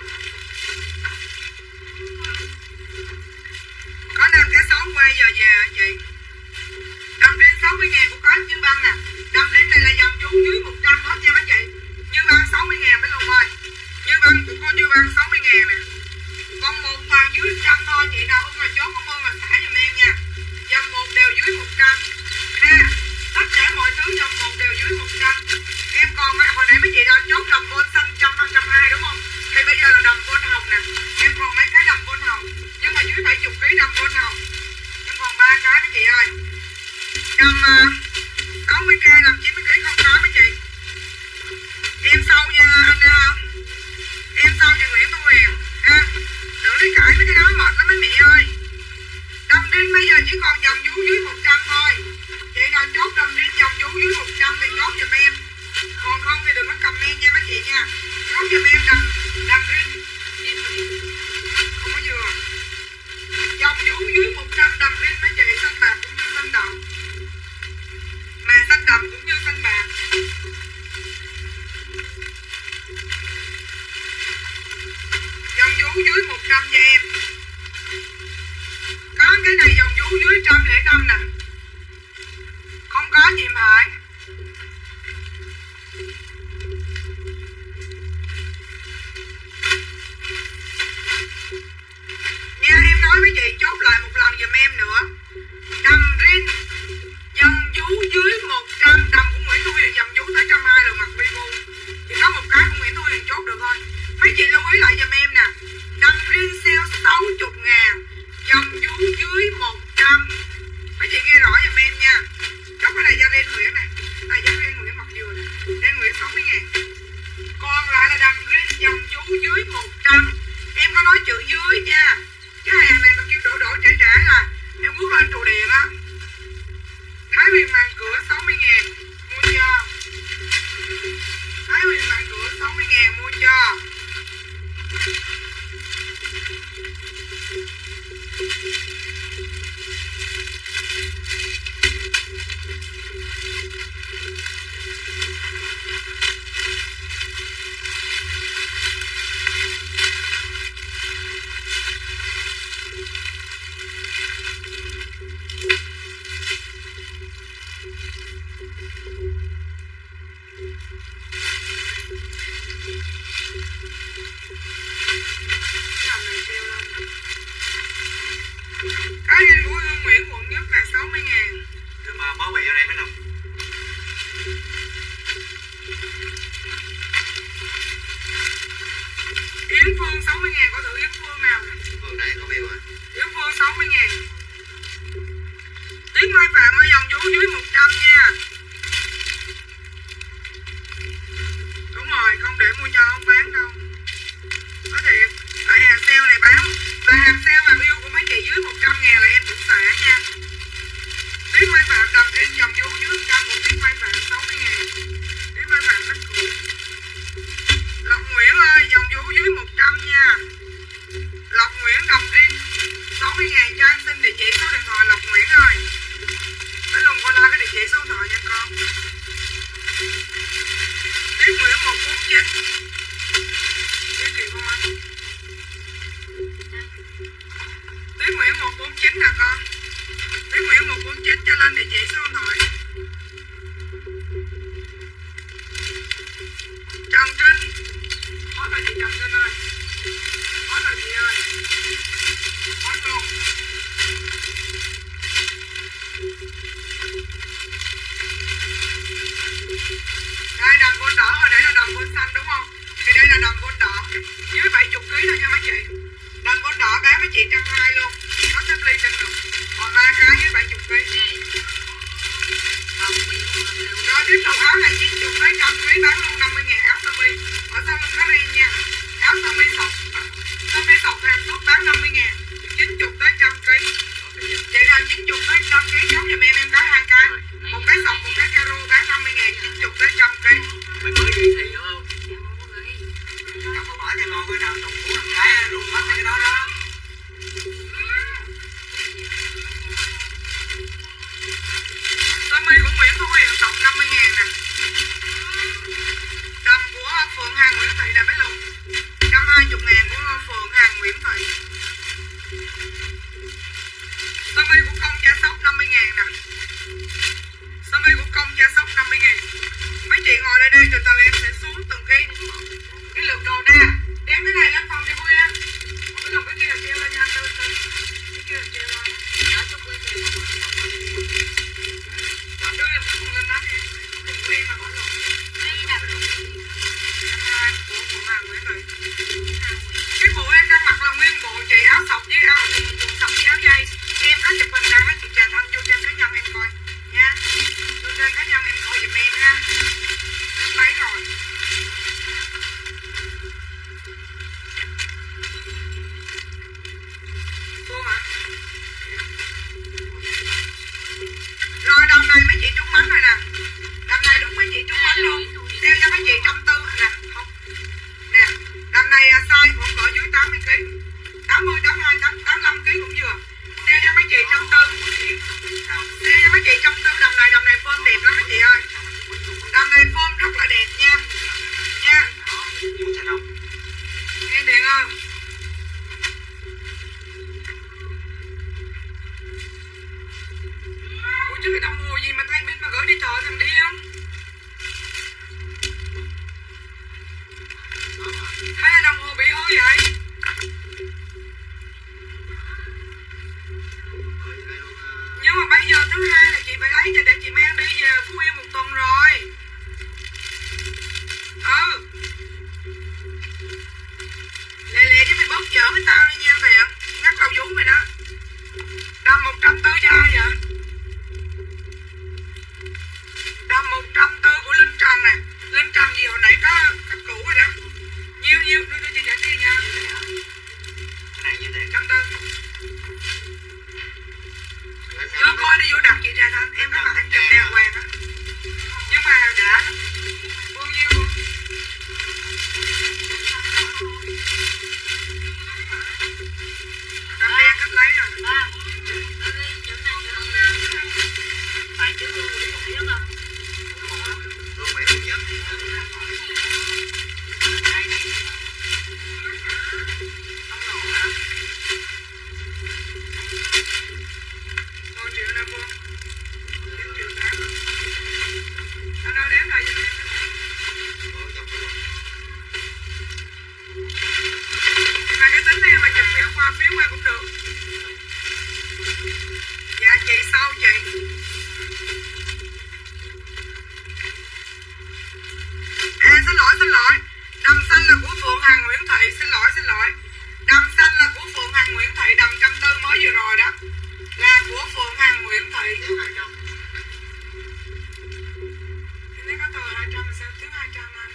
Có năm cái sáu quay giờ về hả chị. Đầm riêng sáu mươi ngàn của có Như Băng nè. Đầm riêng này là dòng xuống dưới một trăm hết nha mấy chị. Như Băng sáu mươi ngàn mấy luôn ơi. Như Băng của cô Như Băng sáu mươi ngàn nè. Còn một vàng dưới trăm thôi, chị nào không là chốt không ơn là xả giùm em nha. Dòng một D đều dưới một trăm ha. Tất cả mọi thứ dòng một đều dưới một trăm. Em còn hồi nãy mấy chị đã chốt đầm bôn xanh trăm ba trăm hai đúng không? Thì bây giờ là đầm bôn hồng nè. Em còn mấy cái đầm bôn hồng, nhưng mà dưới bảy mươi ký đầm bôn hồng. Em còn ba cái mấy chị ơi. Đầm uh, sáu mươi k đầm chín mươi ký không có mấy chị. Em sau nha anh uh, em sau cho Nguyễn Thu Huyền ha. Đừng đi cãi mấy cái đó mệt lắm mấy mẹ ơi. Đầm đinh bây giờ chỉ còn dòng vú dưới một trăm thôi. Chị nào chốt đầm đinh dòng vú dưới một trăm thì chốt giùm em. Còn không thì đừng có comment nha mấy chị nha. Chốt giùm em đầm đầm đinh không có vừa. Dòng vú dưới một trăm đầm đinh mấy chị, xanh bạc cũng như xanh đậm, mà xanh đậm cũng như xanh bạc. Dòng vú dưới một trăm cho em. Có cái này dòng vú dưới một trăm lẻ năm nè. Không có nhiệm hại. Nha em nói với chị chốt lại một lần giùm em nữa. Đầm rin dòng vú dưới một trăm, đầm của Nguyễn Thu Huyền dòng vú tới một trăm hai mươi lần mặt vivo. Chỉ có một cái của Nguyễn Thu Huyền chốt được thôi. Mấy chị lưu ý lại giùm em nè. Đầm rin sale sáu mươi ngàn, dòng vú dưới một trăm. Mấy chị nghe rõ giùm em nha. Chốt cái này cho Đen Nguyễn nè. Này cho Đen Nguyễn mặc dừa nè. Đen Nguyễn sáu mươi ngàn. Còn lại là đầm rin dòng vú dưới một trăm. Em có nói chữ dưới nha. Cái hàng này tao kêu đổ đổ trả trả là em bước lên trụ điện á. Thái Huyền màn cửa sáu mươi ngàn mua cho. Thái Huyền màn cửa sáu mươi ngàn mua cho. Cái này của Hương Nguyễn quận nhất là sáu mươi ngàn. Nhưng mà báo bì ở đây mấy đồng. Yến Phương sáu mươi ngàn, có thử Yến Phương nào nè. Phương đây có biểu à? Yến Phương sáu mươi ngàn. Tiếng Mai Phạm ở dòng vú dưới một trăm nha. Đúng rồi, không để mua cho không bán đâu. Có thiệt, tại hàng sale này bán. Tại hàng sale mà bill của mấy chị dưới một trăm ngàn là em cũng xả nha. Tiếng Mai Phạm đầm trên dòng vú dưới một trăm của Tiếng Mai Phạm sáu mươi ngàn. Tiếng Mai Phạm rất cũ. Lộc Nguyễn ơi, dòng vú dưới một trăm nha. Lộc Nguyễn đầm trên sáu mươi ngàn cho anh xin địa chỉ số điện thoại Lộc Nguyễn ơi. Phải lùng qua la cái địa chỉ số điện thoại nha con. Tiếng Nguyễn một bốn chín. Tiếng gì không anh? Tiếng Nguyễn một bốn chín nè con. Tiếng Nguyễn một bốn chín cho lên địa chỉ số điện thoại. Trần Trinh. Hết rồi chị Trần Trinh ơi. Hết rồi chị ơi. Hết luôn. Đây đầm bôn đỏ rồi, đây là đầm bôn xanh đúng không? Thì đây là đầm bôn đỏ. Dưới bảy mươi ký thôi nha mấy chị. Đầm bôn đỏ bán với chị một trăm hai mươi luôn. Nó xếp ly trên được. Còn ba cái dưới bảy mươi ký. Rồi tiếp tục áo này chín mươi tới một trăm ký bán luôn năm mươi ngàn áo sơ mi. Ở sau lưng có ren nha. Áo sơ mi sọc. Sơ mi sọc hàng xuất bán năm mươi ngàn. chín mươi tới một trăm ký. Chị nào chín mươi tới một trăm ký giống giùm em, em có hai cái. Một cái sọc, một cái caro bán năm mươi ngàn, chín mươi tới một trăm ký. Mày mới vậy thì đúng không? Cầm có bỏ cho con cái nào trùng bốn năm cái rụng hết cái đó đó. Sơ mi của Nguyễn Thu Huyền sọc năm mươi ngàn nè. Đầm của Phượng Hàng Nguyễn Thị nè mấy lùng. một trăm hai mươi ngàn của Phượng Hàng Nguyễn Thị. Sơ mi của Công Cha Sóc năm mươi ngàn nè. Sơ mi của Công Cha Sóc năm mươi ngàn. Mấy chị ngồi đây đây từ từ em sẽ xuống từng cái cái lượt đồ đa. Đem cái này lên phòng cho vui em. Cái lồng cái kia là treo lên nha, tư tư. Cái kia là treo lên. bộ chị áo sọc với áo quần sọc với áo dây. Em có chụp hình đăng á chị Trà Thanh vô trên cá nhân em coi nha. Vô trên cá nhân em coi giùm em ha. Em lấy rồi. Phương hả? Rồi đầm này mấy chị trúng bánh rồi nè. Đầm này đúng mấy chị trúng bánh luôn. Đeo cho mấy chị trăm tư nè. Không. Nè. Đầm này size khoảng cỡ dưới tám mươi ki lô gam. tám mươi, tám mươi hai, tám mươi lăm ki lô gam cũng vừa. Đeo cho mấy chị trăm tư. Đeo cho mấy chị trăm tư. Đầm này đầm này form đẹp lắm mấy chị ơi. Đầm này form rất là đẹp nha. Nha. Nghe tiền ơi. Ủa chứ cái đồng hồ gì mà thay pin mà gửi đi thợ thằng đi không? Hay là đồng hồ bị hư vậy? Nhưng mà bây giờ thứ hai là chị phải lấy cho để chị mang đi về Phú Yên một tuần rồi. Ừ. Lẹ lẹ chứ mày bớt chở với tao đi nha mẹ. Ngắt đầu vú mày đó. Đâm một trăm tư cho ai vậy? Đâm một trăm tư của Linh Trần nè. Linh Trần gì hồi nãy có cách cũ rồi đó. Nhiêu nhiêu đưa cho chị trả tiền nha. Cái này như thế trăm tư. Vô coi đi vô đặt chị Trà Thanh. Em có mặt anh chụp đàng hoàng á. Nhưng mà đã lắm. Bao nhiêu luôn. Đâm đen cách lấy rồi. Phải chứ hương quỷ một biết không? Hương quỷ một nhất. một triệu năm vô. chín triệu tám. Anh ơi đếm lại giùm em. Mà cái tính này mà chụp phiếu qua phiếu qua cũng được. Dạ chị sau chị. À xin lỗi xin lỗi. Đầm xanh là của Phượng Hằng Nguyễn Thị. Xin lỗi xin lỗi. Đầm xanh là của Phượng Hằng Nguyễn Thị. Đầm trăm tư mới vừa rồi đó. Là của Phượng Hằng Nguyễn Thị. Em thấy có tờ hai trăm mà sao thiếu hai trăm anh?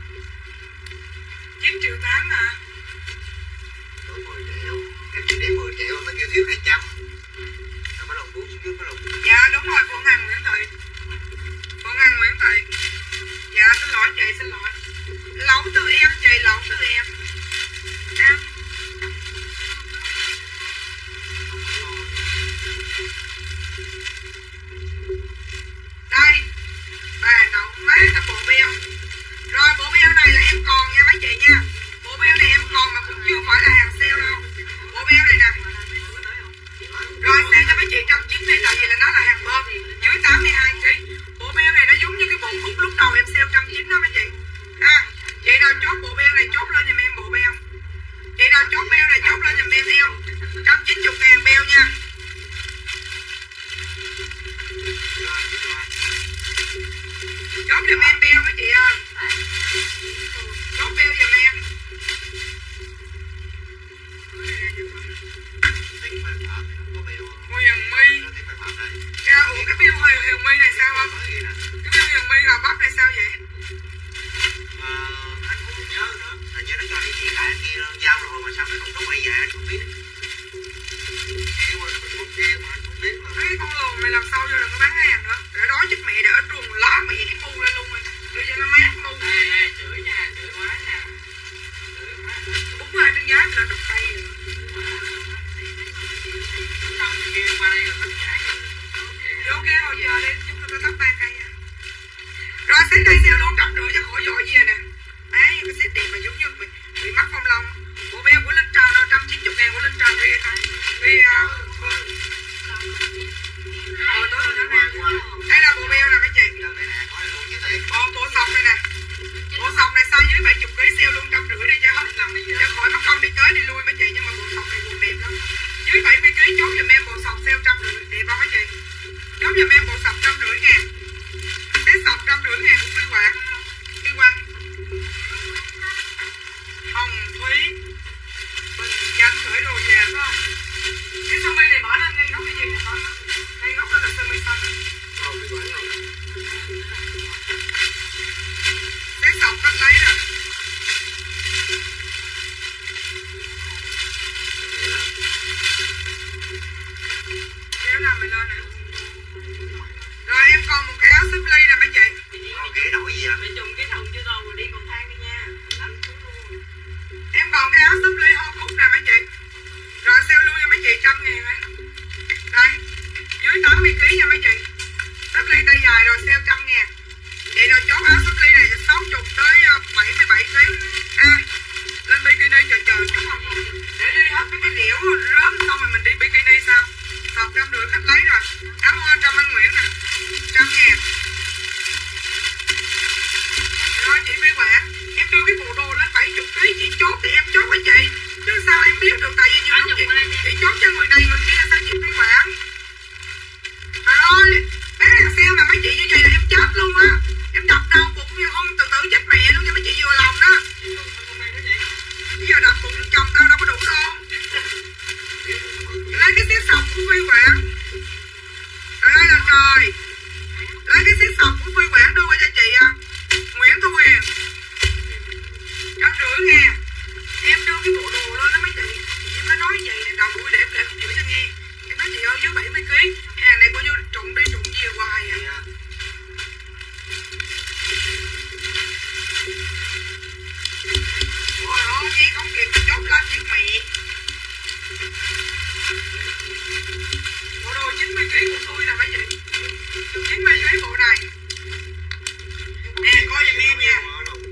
chín triệu tám mà. Đủ mười triệu. Em chỉ đếm mười triệu mới kêu thiếu hai trăm. Sao có lòng bốn xuống dưới có lòng. Dạ đúng rồi Phượng Hằng Nguyễn Thị. Phượng Hằng Nguyễn Thị. Dạ xin lỗi chị xin lỗi. Lẩu từ em chị lẩu từ em. Em. Đây. Bà nấu má là bộ beo. Rồi bộ beo này là em còn nha mấy chị nha. Bộ beo này em còn mà cũng chưa phải là hàng sale đâu. Bộ beo này nè. Rồi sale cho mấy chị một trăm chín mươi tại vì là nó là hàng bơm dưới tám mươi hai ki lô gam. Bộ beo này nó giống như cái bộ khúc lúc đầu em sale một trăm chín mươi đó mấy chị. À, chị nào chốt bộ beo này chốt lên giùm em bộ beo. Chị nào chốt beo này chốt lên giùm em eo. một trăm chín mươi ngàn beo nha. Chốt giùm em beo mấy chị ơi. Chốt beo giùm em. Huyền My. Dạ, ủa cái bill Huyền, Huyền My này sao không? Cái bill Huyền My gò bắp này sao vậy? Ờ, anh cũng không nhớ nữa. Hình như nó cho đi chia lại kia giao rồi mà sao nó không có quay về anh không biết. Kêu mà mình không kêu mà anh không biết mà. Cái con lùn mày lần sau vô đừng có bán hàng nữa. Để đói chết mẹ để ở truồng lá mẹ cái mu lên luôn rồi. Để cho nó mát mu. Ê, ê, chửi nha, chửi quá nha. Chửi quá. Búng hai bên gái mình là đục tay rồi. Đâu kia qua đây là bắt trái rồi. Vô kia hồi giờ đi, chúng ta tắt ba cây nha. Rồi set đây sale luôn trăm rưỡi cho khỏi dội gì rồi nè. Đấy, cái set đẹp mà giống như bị, bị mắc phong long. Bộ beo của Linh Trần đâu, một trăm chín mươi ngàn của Linh Trần đi. Đi, ờ, ờ, tối rồi nè. Đây là bộ beo nè mấy chị. Bộ, bộ sọc này nè. Bộ sọc này size dưới bảy mươi ki lô gam sale luôn trăm rưỡi đi cho hết. Cho khỏi mất công đi tới đi lui mấy chị, nhưng mà bộ sọc này cũng đẹp lắm. Dưới bảy mươi ki lô gam chốt giùm em bộ sọc sale trăm rưỡi đẹp không mấy chị? Chốt giùm em bộ sọc trăm rưỡi ngàn. Cái sọc trăm rưỡi ngàn của Phi Hoàng. Phi Hoàng. Hồng Thúy. Bình Chánh gửi Cái sọc cắt lấy rồi. Kéo nào mày lên nè. Rồi em còn một cái áo xếp ly nè mấy chị. Còn ghế đổi gì à? Mày trùng cái thùng chưa rồi đi cầu thang đi nha. Đánh xuống luôn. Em còn cái áo xếp ly hoa cúc nè mấy chị. Rồi sale luôn cho mấy chị trăm ngàn ấy. Đây, dưới tám mươi ký nha mấy chị. Xếp ly tay dài rồi sale trăm ngàn. Vậy rồi chốt áo xếp ly này sáu mươi tới bảy mươi bảy ký. À, lên bikini chờ chờ chút không? Để đi hết mấy cái liễu rớm xong rồi mình đi bikini sao? Sọc trăm rưỡi khách lấy rồi. Áo hoa trăm anh Nguyễn nè, trăm ngàn. Rồi chị Phi Quảng, em đưa cái bộ đồ lên bảy mươi ký, chị chốt thì em chốt với chị. Chứ sao em biết được, tại vì như chị, chị chốt cho người này người kia sao chị Phi Quảng? Trời ơi, bán hàng sale mà mấy chị như vậy là em chết luôn á. Em đập đau bụng như không tự tử chết mẹ luôn cho mấy chị vừa lòng đó. Bây giờ đập bụng chồng tao đâu có đủ đâu. Lấy cái xếp sọc của Phi Quảng. Trời ơi là trời. Lấy cái xếp sọc của Phi Quảng đưa qua cho chị à. Nguyễn Thu Huyền. Trăm rưỡi ngàn. Em đưa cái bộ đồ lên đó mấy chị. Em mới nói vậy nè, đầu đuôi để em kể một chuyện cho nghe. Em nói chị ơi dưới bảy mươi ký. Hàng này coi như trụng đi trụng về hoài à. Trời ơi, nghe không kịp chốt lên chiếc mẹ. Bộ đồ chín mươi ký của tôi nè mấy chị. chín mươi ký bộ này. Nè coi giùm em nha.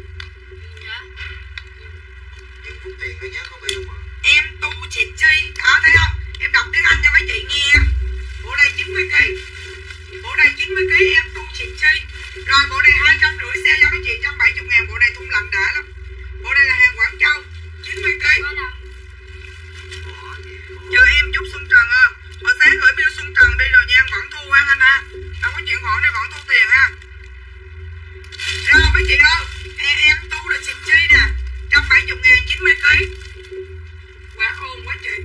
Em tu xịt chi. Đó thấy không? Em đọc tiếng Anh cho mấy chị nghe. Bộ này chín mươi ký. Bộ này chín mươi ký em tu xịt chi. Rồi bộ này hai trăm rưỡi xe cho mấy chị một trăm bảy mươi ngàn. Bộ này thun lạnh đã lắm. Bộ này là hàng Quảng Châu chín mươi ký. Chờ em chút Xuân Trần ơi. Hồi sáng gửi bill Xuân Trần đi rồi nha. Vẫn thu ha anh ha. Đâu có chuyện khoản đây vẫn thu tiền ha. Rồi mấy chị ơi. Em, em tu là xịt chi nè. một trăm bảy mươi ngàn chín mươi ký. Quá ôn quá chị.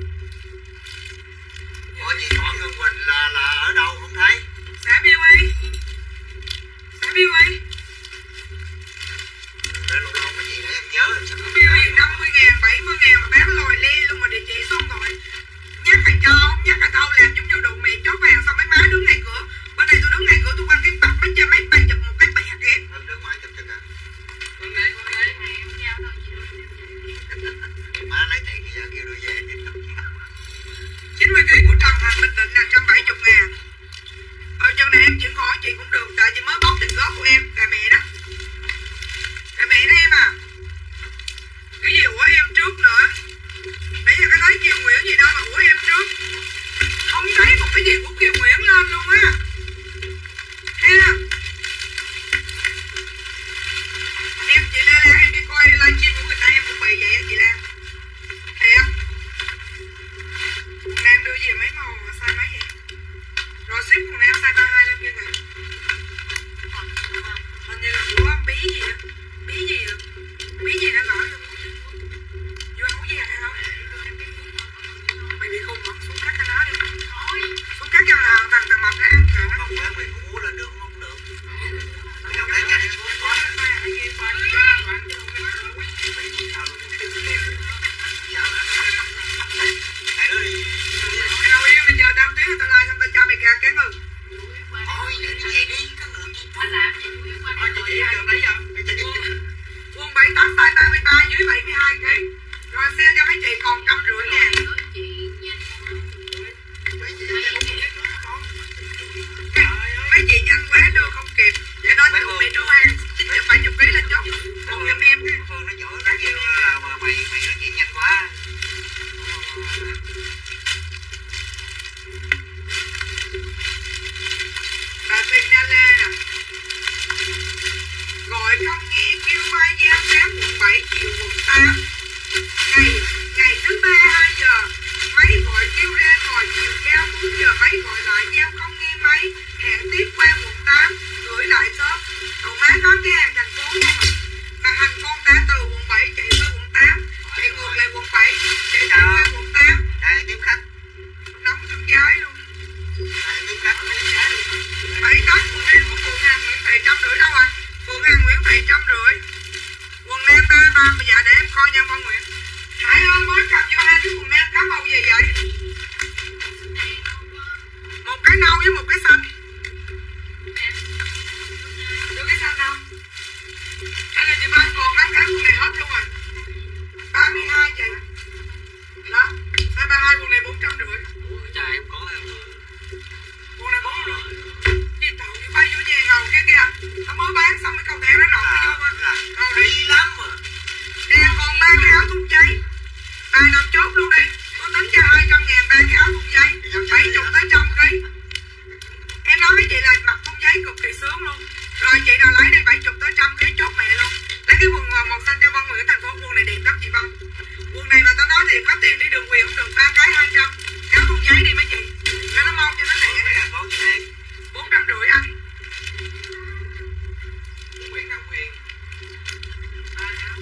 Ủa chị Thọ Ngân Quỳnh là là ở đâu không thấy? Xã Bill ấy. Xã Bill ấy. Để lâu lâu cái gì để em nhớ em sẽ không Bill nhớ. ấy năm mươi ngàn, bảy mươi ngàn mà bán lòi le luôn mà địa chỉ xong rồi. Nhắc phải cho không, nhắc là tao làm giống như đồ mẹ chốt hàng xong mấy má đứng ngay cửa. Bên này tôi đứng ngay cửa tôi quăng cái bạc mấy cho mấy bàn chụp một cái bẹt kìa. Em đứng ngoài chụp cho cả. Con đây, con đây. Mày không giao đâu chị. Má lấy tiền bây giờ kêu đưa về đi. chín mươi ký của Trần Thành Bình Định là một trăm bảy mươi ngàn. Ở chân này em chuyển khỏi chị cũng được. Tại chị mới bóc tiền góp của em. Tại mẹ đó. Tại mẹ đó em à. Cái gì của em trước nữa. Nãy giờ cái thấy Kiều Nguyễn gì đâu mà của em trước. Không thấy một cái gì của Kiều Nguyễn lên luôn á. Ha. Em chị Lê Lan em đi coi livestream của người ta em cũng bị vậy á chị Lan. Thấy không? Quần nam đưa về mấy màu size mấy vậy? Rồi ship quần nam size ba mươi hai lên kia kìa. Hình như là của bí gì á. Bí gì á. Bí gì nó gõ cho vô áo vàng hay không? Mày bị khùng hả? Xuống cắt cái nó đi. Xuống cắt cho thằng thằng thằng mập nó ăn kìa. coi nha Văn Nguyễn. Hải ơi mới cầm vô hai cái quần nam cá màu gì vậy? Một cái nâu với một cái xanh. Đưa cái xanh đâu? Hay là chị ba còn lắm cái quần này hết luôn rồi. ba mươi hai chị. Đó, hai ba hai quần này bốn trăm rưỡi. Ủa trai em có em mà. Quần này bốn rưỡi. Chị tàu như bay vô nhà ngầu kia kìa. Nó mới bán xong cái cầu thang nó rộng vô mà. Rồi Đi lắm mà. nè còn ba cái áo thun giấy. Ai nào chốt luôn đi. Tôi tính cho hai trăm ngàn ba cái áo thun giấy. bảy mươi tới trăm ký. Em nói với chị là mặc thun giấy cực kỳ sướng luôn. Rồi chị nào lấy đi bảy mươi tới trăm ký chốt mẹ luôn. Lấy cái quần màu xanh cho Văn Nguyễn thành phố. Quần này đẹp lắm chị Văn. Quần này mà tao nói thì có tiền đi đường quyền không được ba cái hai trăm. Áo thun giấy đi mấy chị. Cho nó mau cho nó lẹ. Bốn trăm rưỡi anh. Quyền nào quyền. Ba áo.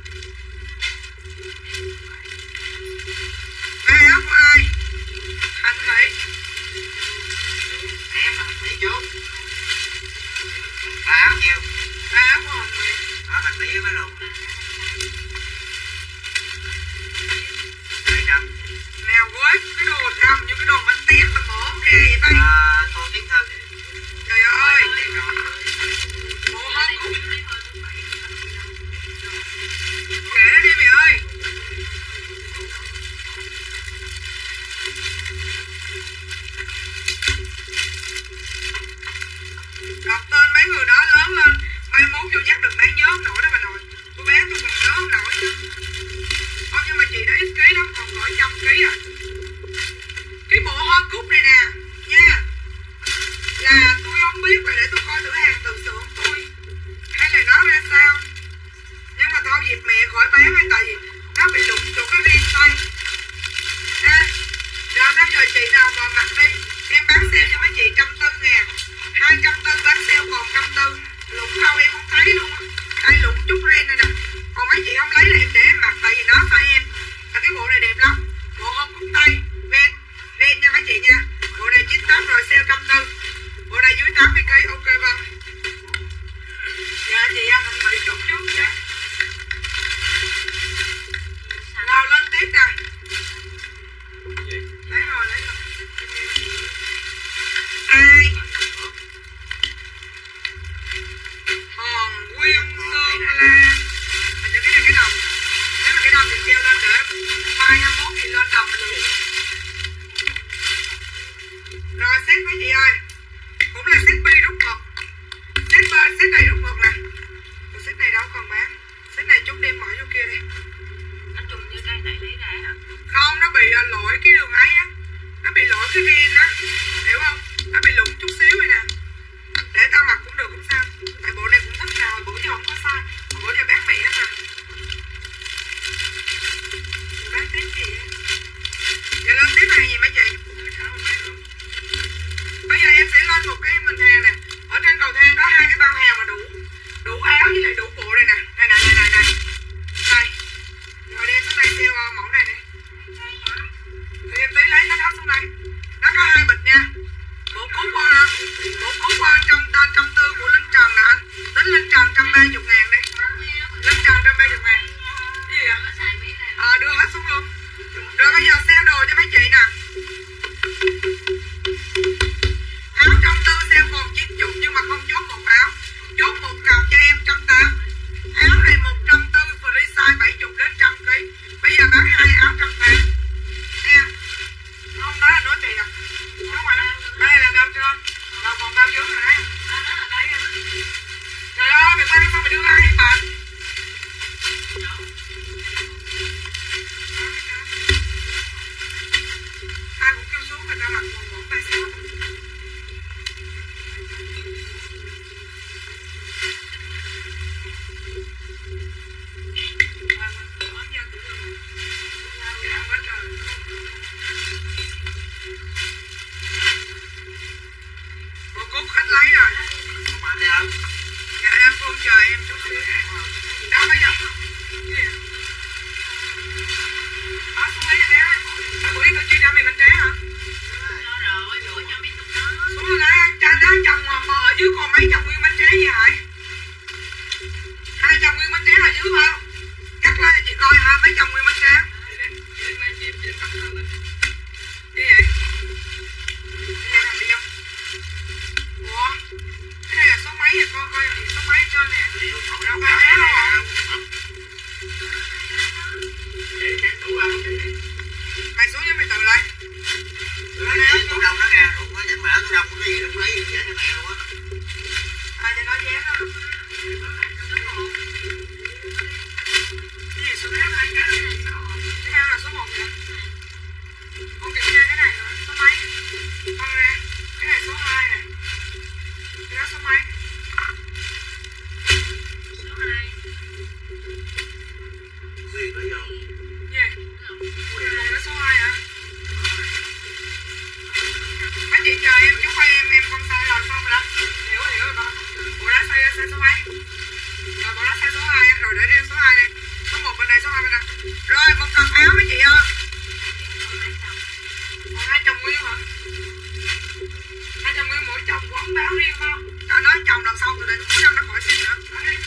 Ba áo của ai? Anh Mỹ. Em là Mỹ chốt. Ba áo nhiêu? Ba áo của anh Mỹ. Đó thành Mỹ với luôn. Hai trăm. Nào quên cái đồ trầm như cái đồ bánh tét mà mỏm ra vậy đây. À, tô tiếng thân. Trời ơi. Bộ hết cũng. Kể nó đi mày ơi. Đọc tên mấy người đó lớn lên. Mai mốt vô nhắc được đáng nhớ không nổi đó bà nội. Tôi bán tôi còn nhớ không nổi nữa. Không nhưng mà chị đã ít ký lắm. Còn khỏi trăm ký à. Cái bộ hoa cúc này nè. Nha. Là tôi không biết và để tôi coi thử hàng từ xưởng tôi. Hay là nó ra sao. Nhưng mà thôi dịp mẹ khỏi bán hay tại vì nó bị lụng chỗ cái riêng tay. Ha. Rồi bây giờ chị nào vào mặt đi. Em bán sale cho mấy chị trăm tư ngàn. Hai trăm tư bán sale còn trăm tư. Lụng đâu em không thấy luôn á. Đây lụng chút ren này nè. Còn mấy chị không lấy là em để em mặc tại vì nó tay em. Và cái bộ này đẹp lắm. Bộ hông cúc tay. Ren. Ren nha mấy chị nha. Bộ này chín tám rồi sale trăm tư. Bộ này dưới tám mươi ký ok vâng. Dạ chị ăn hình bị chút chút nha. Nào lên tiếp nè. Lấy rồi lấy rồi. Ai? Hòn Nguyên Sơn La. Hình như cái này cái đồng. Nếu mà cái đồng thì treo lên để mai hai mốt thì lên đồng luôn. Rồi set mấy chị ơi. Cũng là set B rút ngực. Set B, set này rút ngực nè. Còn set này đâu còn bán. Set này chút đêm bỏ vô kia đi. Nó trùng như cái này lấy ra hả? Không, nó bị uh, lỗi cái đường ấy á. Nó bị lỗi cái ren á. Hiểu không? Nó bị lủng chút xíu vậy nè. Để tao mặc cũng được cũng sao. Tại bộ này cũng thích nào, bữa giờ không có sai. Mà bữa giờ bán mẹ mà. Rồi bán tiếp gì á. Giờ lên tiếp hàng gì mấy chị? Bây giờ em sẽ lên một cái mình hàng nè. Ở trên cầu thang có hai cái bao hàng mà đủ. Đủ áo với lại đủ bộ đây nè. Đây nè, đây nè, đây. Đây. Rồi đem xuống đây sale uh, mẫu này nè. Thì em tí lấy cái đó xuống đây. Nó có hai bịch nha. Bộ cúc uh, bộ cúc uh, trong trong tư của Linh Trần nè anh. Tính Linh Trần trăm ba mươi ngàn đi. Linh Trần trăm ba mươi ngàn. Cái gì vậy? Ờ à, đưa hết xuống luôn. Rồi bây giờ sale đồ cho mấy chị nè. Áo trong tư sale còn chín mươi nhưng mà không chốt một áo. Chốt một cặp cho em một trăm tám mươi. Áo này một trăm tư free size bảy mươi đến một trăm ký. Bây giờ bán hai áo một trăm tám mươi. Nha. Không đó là nói tiền à. Đúng rồi. Đây là bao trên. Rồi còn bao dưới rồi đấy. Đấy. Trời ơi, mày bán sao mày đưa ai vậy bạn? Ai cũng kêu xuống người ta mặc quần bốn ba sáu. Bộ cúc khách lấy rồi. Không bạn đi không? Dạ em Phương chờ em chút xíu. Đâu bây giờ? Đó xuống lấy cho bé. Sao bữa đi tôi chia cho mày bánh tráng hả? Xuống rồi lấy cha đá chồng mà, mà ở dưới còn mấy chồng nguyên bánh tráng gì hả? Hai chồng nguyên bánh tráng ở dưới phải không? Cắt lên cho chị coi cái mẹ luôn á. À thì nói vé đó. Cái gì số hai cái này? Cái nào là số một vậy? Con kiểm tra cái này nữa, số mấy? Con ra, cái này số hai nè. Cái đó số mấy? Số hai. Quyền nó vô. Gì? Quyền một cái số hai hả? Mấy chị chờ em chút coi em em con sai rồi xong rồi đó. Hiểu hiểu rồi con. Bộ đó sai sai số mấy? Rồi bộ đó sai số hai rồi để riêng số hai đi. Số một bên đây, số hai bên đây. Rồi một cặp áo mấy chị ơi. Còn hai chồng nguyên hả? Hai chồng nguyên mỗi chồng quán báo riêng không? Cho nói chồng lần sau từ đây cuối năm nó khỏi xin nữa.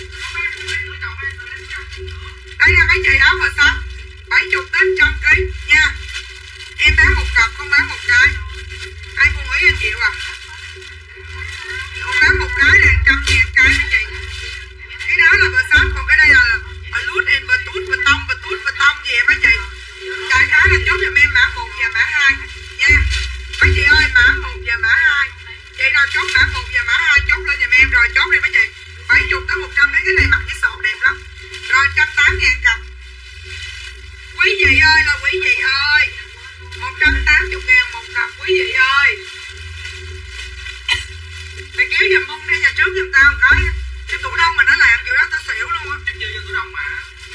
Đây là mấy chị áo mờ xanh bảy mươi đến trăm ký nha. Em bán một cặp không bán một cái. Ai buồn ý anh chịu à? Không bán một cái là trăm ngàn cái mấy chị. Cái đó là bờ xanh, còn cái đây là ở lút em bờ tút bờ tông bờ tút bờ tông gì mấy chị. Đại khái là chốt giùm em mã một và mã hai nha. Mấy chị ơi mã một và mã hai. Chị nào chốt mã một và mã hai chốt lên giùm em rồi chốt đi mấy chị. bảy mươi tới một trăm, cái này mặc với sọt đẹp lắm. Rồi một trăm tám mươi ngàn cặp. Quý vị ơi là quý vị ơi. một trăm tám mươi ngàn một cặp quý vị ơi. Mày kéo giùm mông ra nhà trước giùm tao một cái. Cái tủ đông mà nó làm kiểu đó tao xỉu luôn á. Em chưa vô tủ đông mà.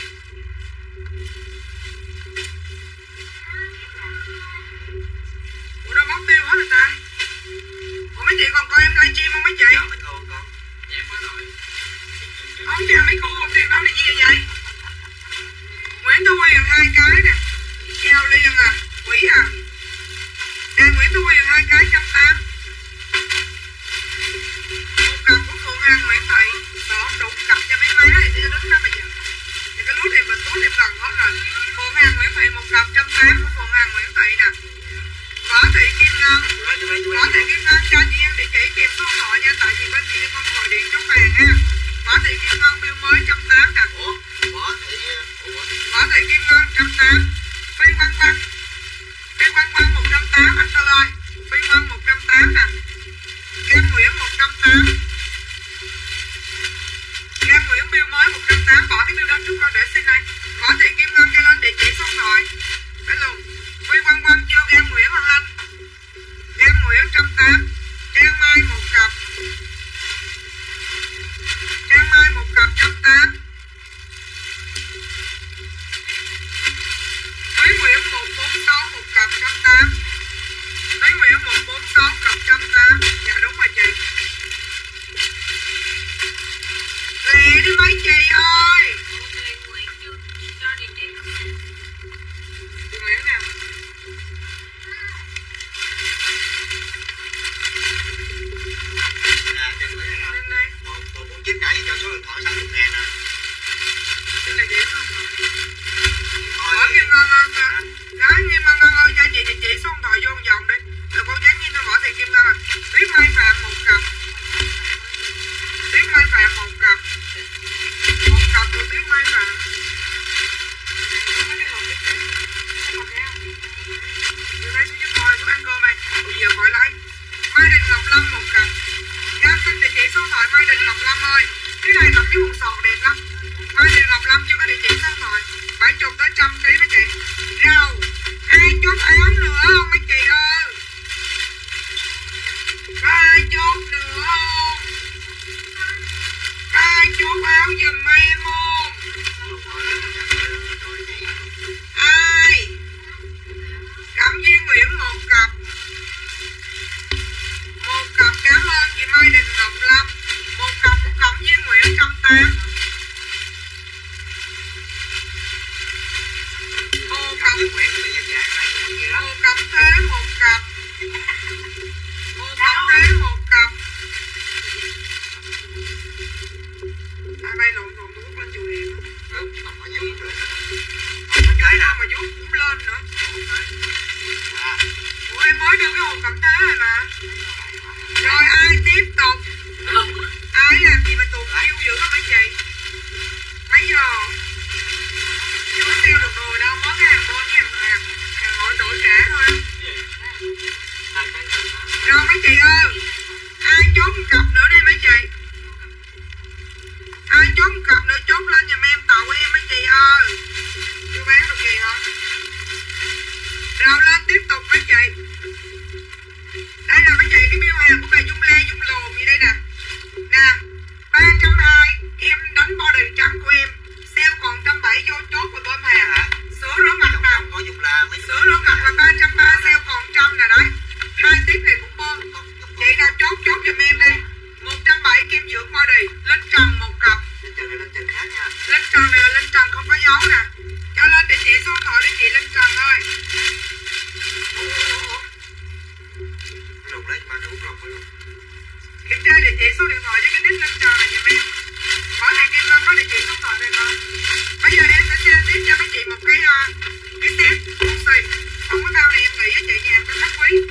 Ủa đâu bóc tiêu hết rồi ta. Ủa mấy chị còn coi em livestream không mấy chị? Dạ mấy cô con. Em có rồi. Không chào mấy cô tiền đâu là gì vậy? Nguyễn Thu Huyền hai cái nè. Chào liền à. Quỷ à. Đây Nguyễn Thu Huyền hai cái trăm tám. Một cặp của Phượng Hàng Nguyễn Thị. Đó không đủ cặp cho mấy má này đi đứng đó bây giờ. Thì cái lút em mình túi em gần hết rồi. Phượng Hàng Nguyễn Thị một cặp trăm tám của Phượng Hàng Nguyễn Thị nè. Võ Thị Kim Ngân. Võ Thị Kim Ngân cho chị em địa chỉ kèm số điện thoại nha. Tại vì bên chị em không gọi điện chốt hàng ha. Võ Thị Kim Ngân bill mới trăm tám nè. Ủa? Võ Thị... Võ Thị Kim Ngân trăm tám. Phi Văn Văn. Phi Văn Văn một trăm tám anh Tư ơi. Phi Văn một trăm tám nè. Giang Nguyễn một trăm tám. Giang Nguyễn bill mới một trăm tám. Bỏ cái bill đó trước con để xin này. Võ Thị Kim Ngân cho lên địa chỉ số điện thoại. Cái luôn. Phi Văn Văn chưa Giang Nguyễn hả anh? Giang Nguyễn trăm tám. Trang Mai một cặp. Trang Mai một cặp trăm tám. Thúy Nguyễn một bốn sáu một cặp trăm tám. Thúy Nguyễn một bốn sáu cặp trăm tám. Dạ đúng rồi chị. Lẹ đi mấy chị ơi. Cho địa chỉ của mình. Nguyễn nào? À, Trần Nguyễn này Lên nè. đây. một bốn chín trả gì cho số điện thoại sáu mươi ngàn nè. Trên này dễ không? Thôi. Mở Kim Ngân ơi ta. Gái Kim Ngân ơi cho chị địa chỉ số điện thoại vô một vòng đi. Rồi con dán nhìn nó bỏ thì Kim Ngân à. Tuyết Mai Phạm một cặp. Tuyết Mai Phạm một cặp. Một cặp của Tuyết Mai Phạm. Có cái hộp tiếp tế. Cái hộp theo. Từ đây xuống giúp coi xuống ăn cơm này. Bây giờ gọi lấy. Mai Đình Ngọc Lâm một cặp. Nhá xin địa chỉ số điện thoại Mai Đình Ngọc Lâm ơi. Cái này mặc cái quần sọt đẹp lắm. Mai Đình Ngọc Lâm chưa có địa chỉ số điện thoại. bảy mươi tới trăm ký mấy chị. Rồi. Ai chốt áo nữa không mấy chị ơi? Có ai chốt nữa không? Có ai chốt áo giùm em không? Ai? Cẩm Duyên Nguyễn một cặp. Một cặp cảm ơn chị Mai Đình Ngọc Lâm. Một cặp của Cẩm Duyên Nguyễn trăm tám. Ô cặp Nguyễn là dàn dàn mấy cái kia đó. Ô cặp thế một cặp. Ô cặp thế một cặp. Ai bay lộn lộn tôi lên chùa đèn. Không, không có nhớ được. Cái cái nào mà vuốt cũng lên nữa. À, Ủa em mới đưa cái hộp cẩm thế rồi mà. Rồi ai tiếp tục? Ai làm gì mà tụt yêu dữ hả mấy chị? Mấy giờ? Chưa tiêu được đồ đâu, món cái hàng bon với hàng hàng hàng gọi đổi trả thôi. Rồi mấy chị ơi, ai chốt tháng được gì hả? Rồi lên tiếp tục mấy chị. Đây là mấy chị cái bill hàng của bà Dung Lê, Dung Lồn gì đây nè. Nè, ba trăm hai mươi em đánh body trắng của em. Sale còn một trăm bảy mươi vô chốt và bơm hàng hả? Sữa rửa mặt nè. Có dùng là mấy Sữa rửa mặt là ba trăm ba mươi, sale còn một trăm nè đấy. Hai tiếp này cũng bơm. Chị nào chốt chốt giùm em đi. một trăm bảy mươi kem dưỡng body, lên trần một cặp. lên trần này lên trần khác nha. Lên trần này là lên trần không có dấu nè. Cho lên địa chỉ số điện thoại để chị lên trần ơi. Lục đấy mà đúng rồi mới lục. Kiểm tra địa chỉ số điện thoại với cái nick lên trần này giùm em. Bỏ thẻ Kim Ngân có địa chỉ số điện thoại đây con. Bây giờ em sẽ share tiếp cho mấy chị một cái uh, cái set oxy. Còn cái bao này em nghĩ với chị nhà cho khách quý.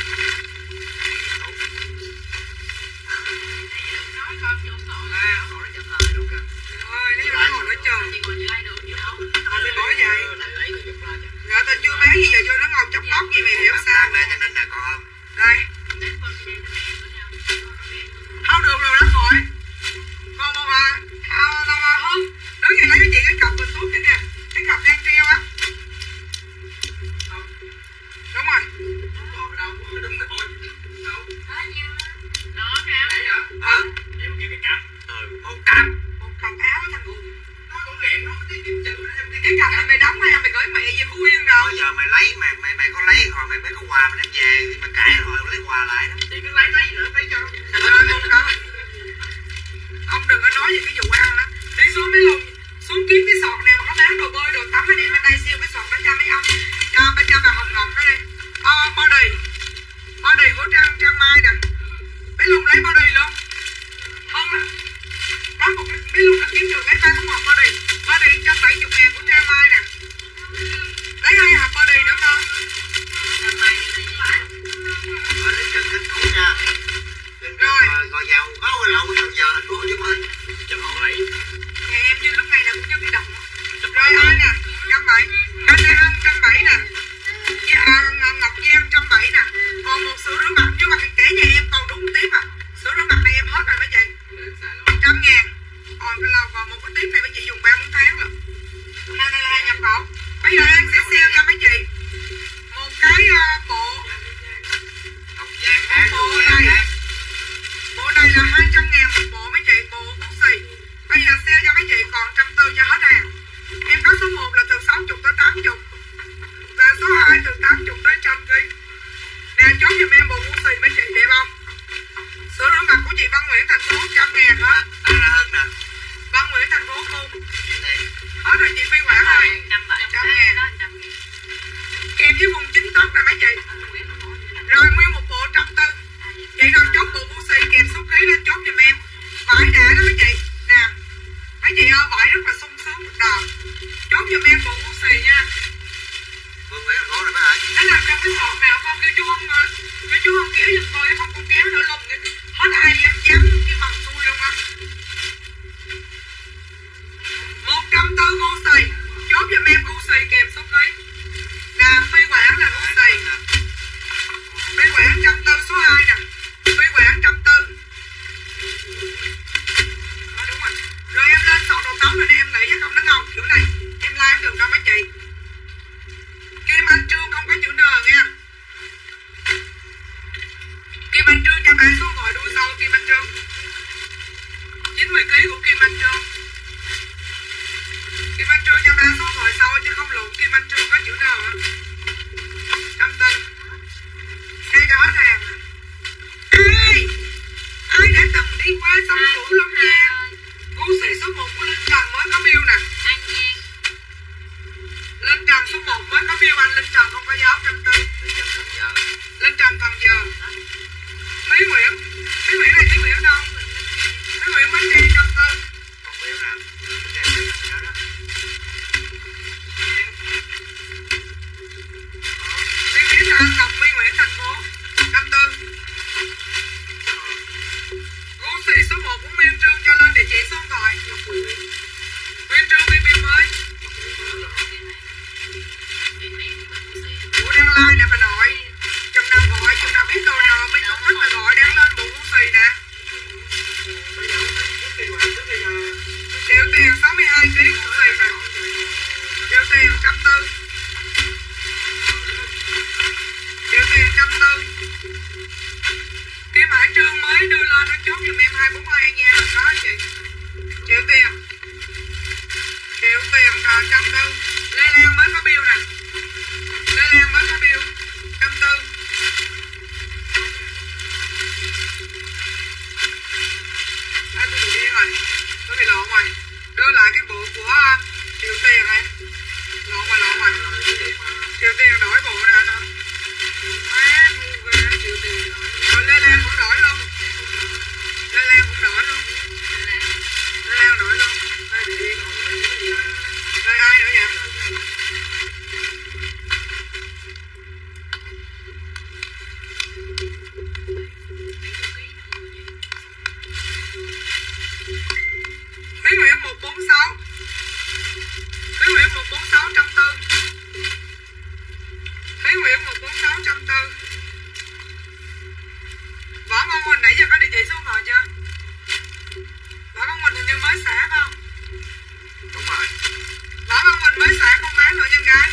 nói con vô tội À, họ nó chậm lại luôn kìa. Ôi, nếu nó ngồi nó chờ. chị còn like được chứ đâu. Họ phải bỏ vậy. Lấy lấy người chụp lại cho. Rồi tao chưa bán gì giờ vô nó ngồi chọc tóc gì mày hiểu sao? Lên cho nên là con. Đây. Đến bên đây là mẹ của nhau. Không được rồi đã khỏi. Còn một à, à, à, à hơn. Đứng vậy lấy cho chị cái cặp mình tốt cái nè. Cái cặp đang treo á. Đúng rồi. Đúng rồi, đâu? Đúng rồi. Đâu? Nó ra Đây hả? Ừ. Em kêu cái cặp. Ừ, một cặp. Một cặp áo thằng Hùng. Nó cũng liền nó cái cái chữ em đi cái cặp này mày đóng hay mày gửi mẹ về Phú Yên rồi. Bây giờ mày lấy mày mày mày có lấy rồi mày mới có quà mày đem về mày cãi rồi mày lấy quà lại đó. Thì cứ lấy lấy nữa lấy cho. Rồi một cặp. Ông đừng có nói về cái vụ ăn đó. Đi xuống mấy lùng xuống kiếm cái sọt này mà có bán đồ bơi đồ tắm ở đây bên đây siêu cái sọt đó cho mấy ông. Cho bên cho bà Hồng Ngọc cái đây. Ờ body. Body của Trang Trang Mai nè. Mấy lùng lấy body luôn. Không á. Đó một mấy lùng nó kiếm được lấy ba cái hộp body. Body một trăm bảy mươi ngàn của Trang Mai nè. Lấy hai hộp body nữa con. Ở lên trần thành phố nha. Lên trần gò dầu. Có rồi lậu bây giờ thành phố chứ ơi. Chăm họ lấy. Nhà em như lúc này là cũng như cái đồng. Rồi ơi nè. Trăm bảy. Anh này hơn trăm bảy nè. À, Ngọc Giang trăm bảy nè. Còn một sữa rửa mặt nhưng mà kể nhà em còn đúng tiếp à. Sữa rửa mặt này em hết rồi mấy chị. Trăm ngàn. Còn cái lầu còn một cái tiếp này mấy chị dùng ba bốn tháng rồi. Hai này là hai nhập khẩu. Bây giờ em sẽ sale cho mấy chị một cái uh, bộ Ngọc Giang bộ, bộ này. Bộ này là hai trăm ngàn một bộ mấy chị. Bộ bút xì. Bây giờ sale cho mấy chị còn trăm tư cho hết hàng. Em có số một là từ sáu mươi tới tám mươi. Và số hai từ tám mươi tới một trăm ký. Nè chốt giùm em bộ bút xì mấy chị đẹp không? Sữa rửa mặt của chị Văn Nguyễn thành phố trăm ngàn hết. Đó là hơn nè. Văn Nguyễn thành phố cung. Đây. Hết rồi chị Phi Quảng ơi. trăm ngàn. Kèm với vùng chính tóc nè mấy chị. Rồi nguyên một bộ trăm tư. Vậy đâu chốt bộ bút xì kèm số ký lên chốt giùm em. Vải đã đó mấy chị. Nè. Mấy chị ơi vải rất là sung sướng một đời. Chốt giùm em bộ bút xì nha. Vương Nguyễn thành phố này phải hả? Nó làm trong cái sọt nào con kêu chú không kêu chú không kéo giùm tôi không con kéo nữa lùng hết ai dám dám cái bằng tôi luôn á. Một trăm tư gu xì chốt giùm em gu xì kèm số ký. Nè Phi Quảng là gu xì. Phi Quảng trăm tư số hai nè. Phi Quảng trăm tư. Đó đúng rồi. Rồi em lên sọt đồ tắm rồi đây em nghĩ chứ không nó ngon kiểu này. Em like được đâu mấy chị. Kim Anh Trương không có chữ N nha. Kim Anh Trương cho bạn số ngồi đuôi sau Kim Anh Trương. chín mươi ký của Kim Anh Trương. Kim Anh Trương cho bạn số ngồi sau chứ không lộn Kim Anh Trương có chữ N. Trăm tư. Đây cho hết hàng. Ai? Ai đã từng đi qua sông Cửu Long Giang? Cú xì số một của Linh Trần mới có bill nè. An Giang. Linh Trần số một mới có bill anh. Linh Trần không có giáo trăm tư. Lên trần Cần Giờ. Lên Trần Cần Giờ. Thúy Nguyễn. Thúy Nguyễn này Thúy Nguyễn đâu? Thúy Nguyễn bánh xe trăm tư. Còn bill nè. Cái này là đó đó. Thúy Nguyễn là anh Ngọc Huy Nguyễn thành phố trăm tư. Gu xì số một của Nguyên Trương cho lên địa chỉ số điện thoại. Nguyên Trương bill bill mới. Ủa đang like nè bà nội. Chừng nào gọi, chừng nào biết đồ nào mấy con thích mà gọi đang lên bộ gu xì nè. Triệu tiền sáu mươi hai ký gu xì nè. Triệu tiền trăm tư. tư. Triệu tiền trăm tư. Cái mã trương mới đưa lên nó chốt giùm em hai bốn hai nha, là có chị. Triệu tiền. Triệu tiền rồi trăm tư. Lê Lan mới có bill nè. Lê Lan mới có bill trăm tư. À, tôi bị điên rồi. Tôi bị lộn rồi. Đưa lại cái bộ của uh, Triệu tiền này. Lộn rồi, lộn rồi. Triệu tiền đổi bộ nè anh ơi. Má ngu ghê, Triệu tiền đổi. Rồi Lê Lan cũng đổi luôn. Lê Lan cũng đổi luôn. Lê Lan đổi luôn. Ai bị điên. Đây ai nữa vậy? Thúy Nguyễn một bốn sáu. Thúy Nguyễn một bốn sáu trăm tư. Thúy Nguyễn một bốn sáu trăm tư. Võ Ngân Huỳnh nãy giờ có địa chỉ số điện thoại chưa? Võ Ngân Huỳnh hình như mới xả không? Đúng rồi. Võ Ngân Huỳnh mới xả không bán nữa nha gái.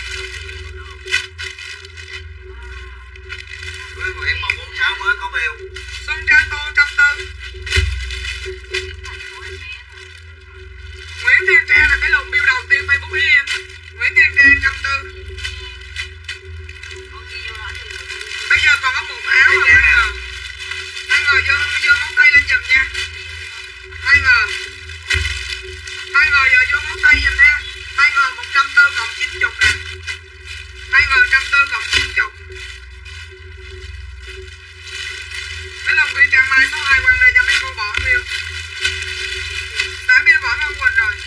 Thúy Nguyễn một bốn sáu mới có bill. Xuân Tra Tô trăm tư. Nguyễn Thiên Trang là cái lồng bill đầu tiên Facebook yên. Nguyễn Thiên Trang trăm tư. Bây giờ còn có một áo rồi anh ngờ. Anh ngờ vô, vô ngón tay lên giùm nha. Anh ngờ. Anh ngờ giờ vô ngón tay giùm nha. Anh ngờ một trăm tư cộng chín mươi nè. Anh ngờ một trăm tư cộng chín mươi. Cái lồng bill Trang Mai số hai quăng ra cho mấy cô bỏ bill. Đã bill bỏ Ngân Quỳnh rồi.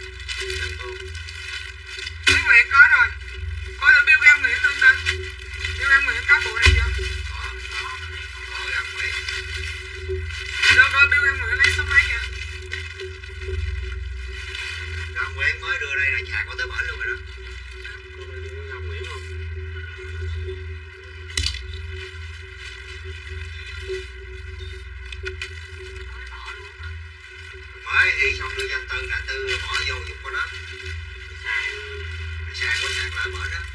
Thúy Nguyễn có rồi. Coi thử bill Gam Nguyễn thương tên. Bill Gam Nguyễn có bộ này chưa? Có. Có Gam Nguyễn. Đâu coi bill Gam Nguyễn lấy số mấy vậy? Gam Nguyễn mới đưa đây là chả có tới bển luôn rồi đó. Gam Nguyễn luôn. Mới đi xong đưa cho Tư, là Tư bỏ vô dục của nó. Sàn, sàn của sàn lại bỏ đó.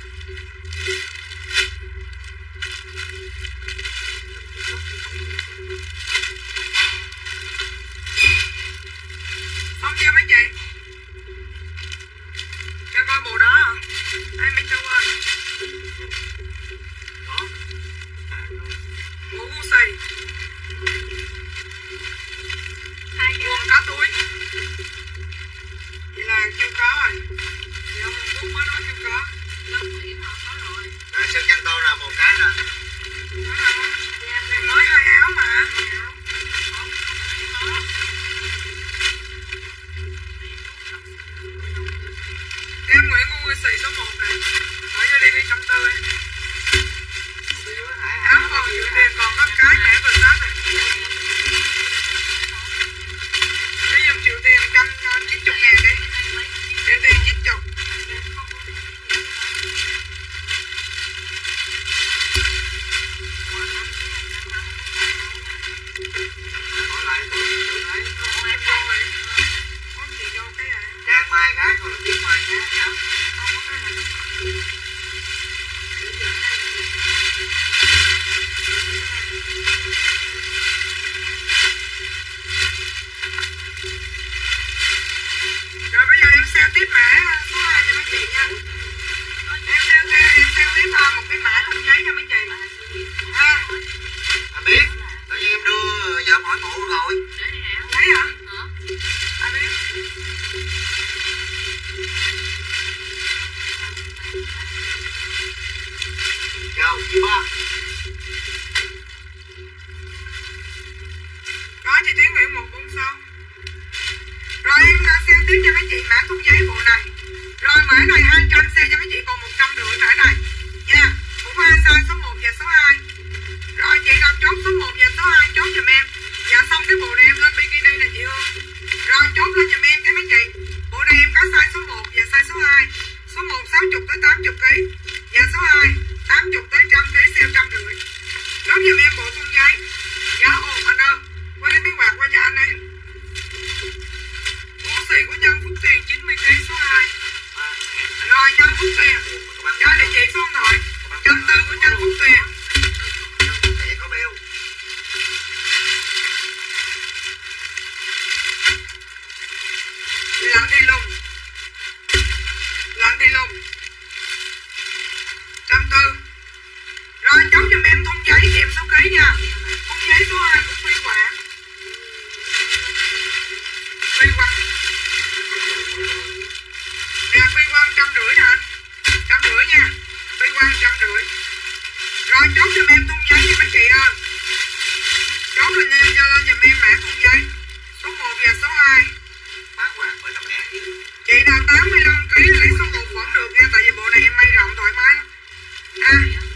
Xong chưa mấy chị? Cho coi bộ đó hả? Đây mấy châu ơi. Đó. Bộ gu xì. Quần cá túi. Vậy là chưa có rồi. Thì ông một phút mới nói chưa có. À, Sơn Trăng Tô là một cái nè. Đó là không? Này mới hai áo mà. Em Nguyễn Ngu xì số một này. Bỏ vô đi đi trăm tư ấy. Áo còn nhiều tiền còn có một cái mẹ vừa sát này. Lấy giùm triệu tiền một trăm chín mươi ngàn đi. Triệu tiền chín mươi. Bỏ lại tôi tự thấy. Không em vô rồi. Không chị vô cái này. Trang mai cái còn là biết mai cái sao? Không có cái này. Rồi bây giờ em xem tiếp mã số hai cho mấy chị nha. Em xem em xem tiếp một cái mã không giấy cho mấy chị. À, À, biết. Tự nhiên em đưa vợ hỏi mụ rồi. thấy hả? À biết. Chào chị ba. Có chị Thúy Nguyễn một bốn sáu. Rồi em xem tiếp cho mấy chị mã thùng giấy bộ này. Rồi mã này hai trăm xe cho mấy chị còn một trăm rưỡi mã này nha. Cũng hai size số một và số hai. Rồi chị nào chốt số một và số hai chốt giùm em. Dạ xong cái bộ này em lên bikini này chị Hương. Rồi chốt lên giùm em cái mấy chị. Bộ này em có size số một và size số hai. Số một sáu mươi tới tám mươi ký. Và số hai tám mươi tới một trăm ký sale trăm rưỡi. Chốt giùm em bộ thùng giấy. Giá ồn anh ơi. Quay cái quạt qua cho anh em. Gu xì của Nhân Phúc Tiền chín mươi ký số hai. Rồi Nhân Phúc Tiền Cho địa chỉ số điện thoại. Trăm tư của Trần Phúc Tuyền. Trần Phúc Tuyền có bill. Lạnh thì lùng. Lạnh thì lùng. Trăm tư. Rồi cháu cho em thùng giấy kèm số ký nha. Thùng giấy số hai của Phi Quảng. Phi Quảng. Nè Phi Quảng trăm rưỡi nè anh. Trăm rưỡi nha. Phi Quảng trăm rưỡi. Rồi chốt cho em thùng giấy nha mấy chị ơi. Chốt lên nha cho lên giùm em mã thùng giấy. Số một và số hai. Bán hoàng với đập én chứ. Chị nào tám mươi lăm ký lấy số một vẫn được nha. Tại vì bộ này em may rộng thoải mái lắm. À.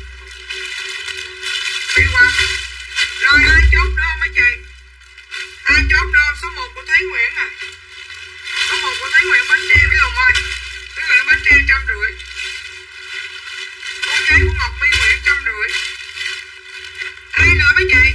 Phi Quảng. Rồi ai chốt nữa mấy chị? Ai chốt nữa? Số một của Thúy Nguyễn nè. Số một của Thúy Nguyễn Bến Tre với Lùng ơi. Thúy Nguyễn Bến Tre trăm rưỡi. Con giấy của Ngọc My Nguyễn trăm rưỡi. Ai nữa mấy chị?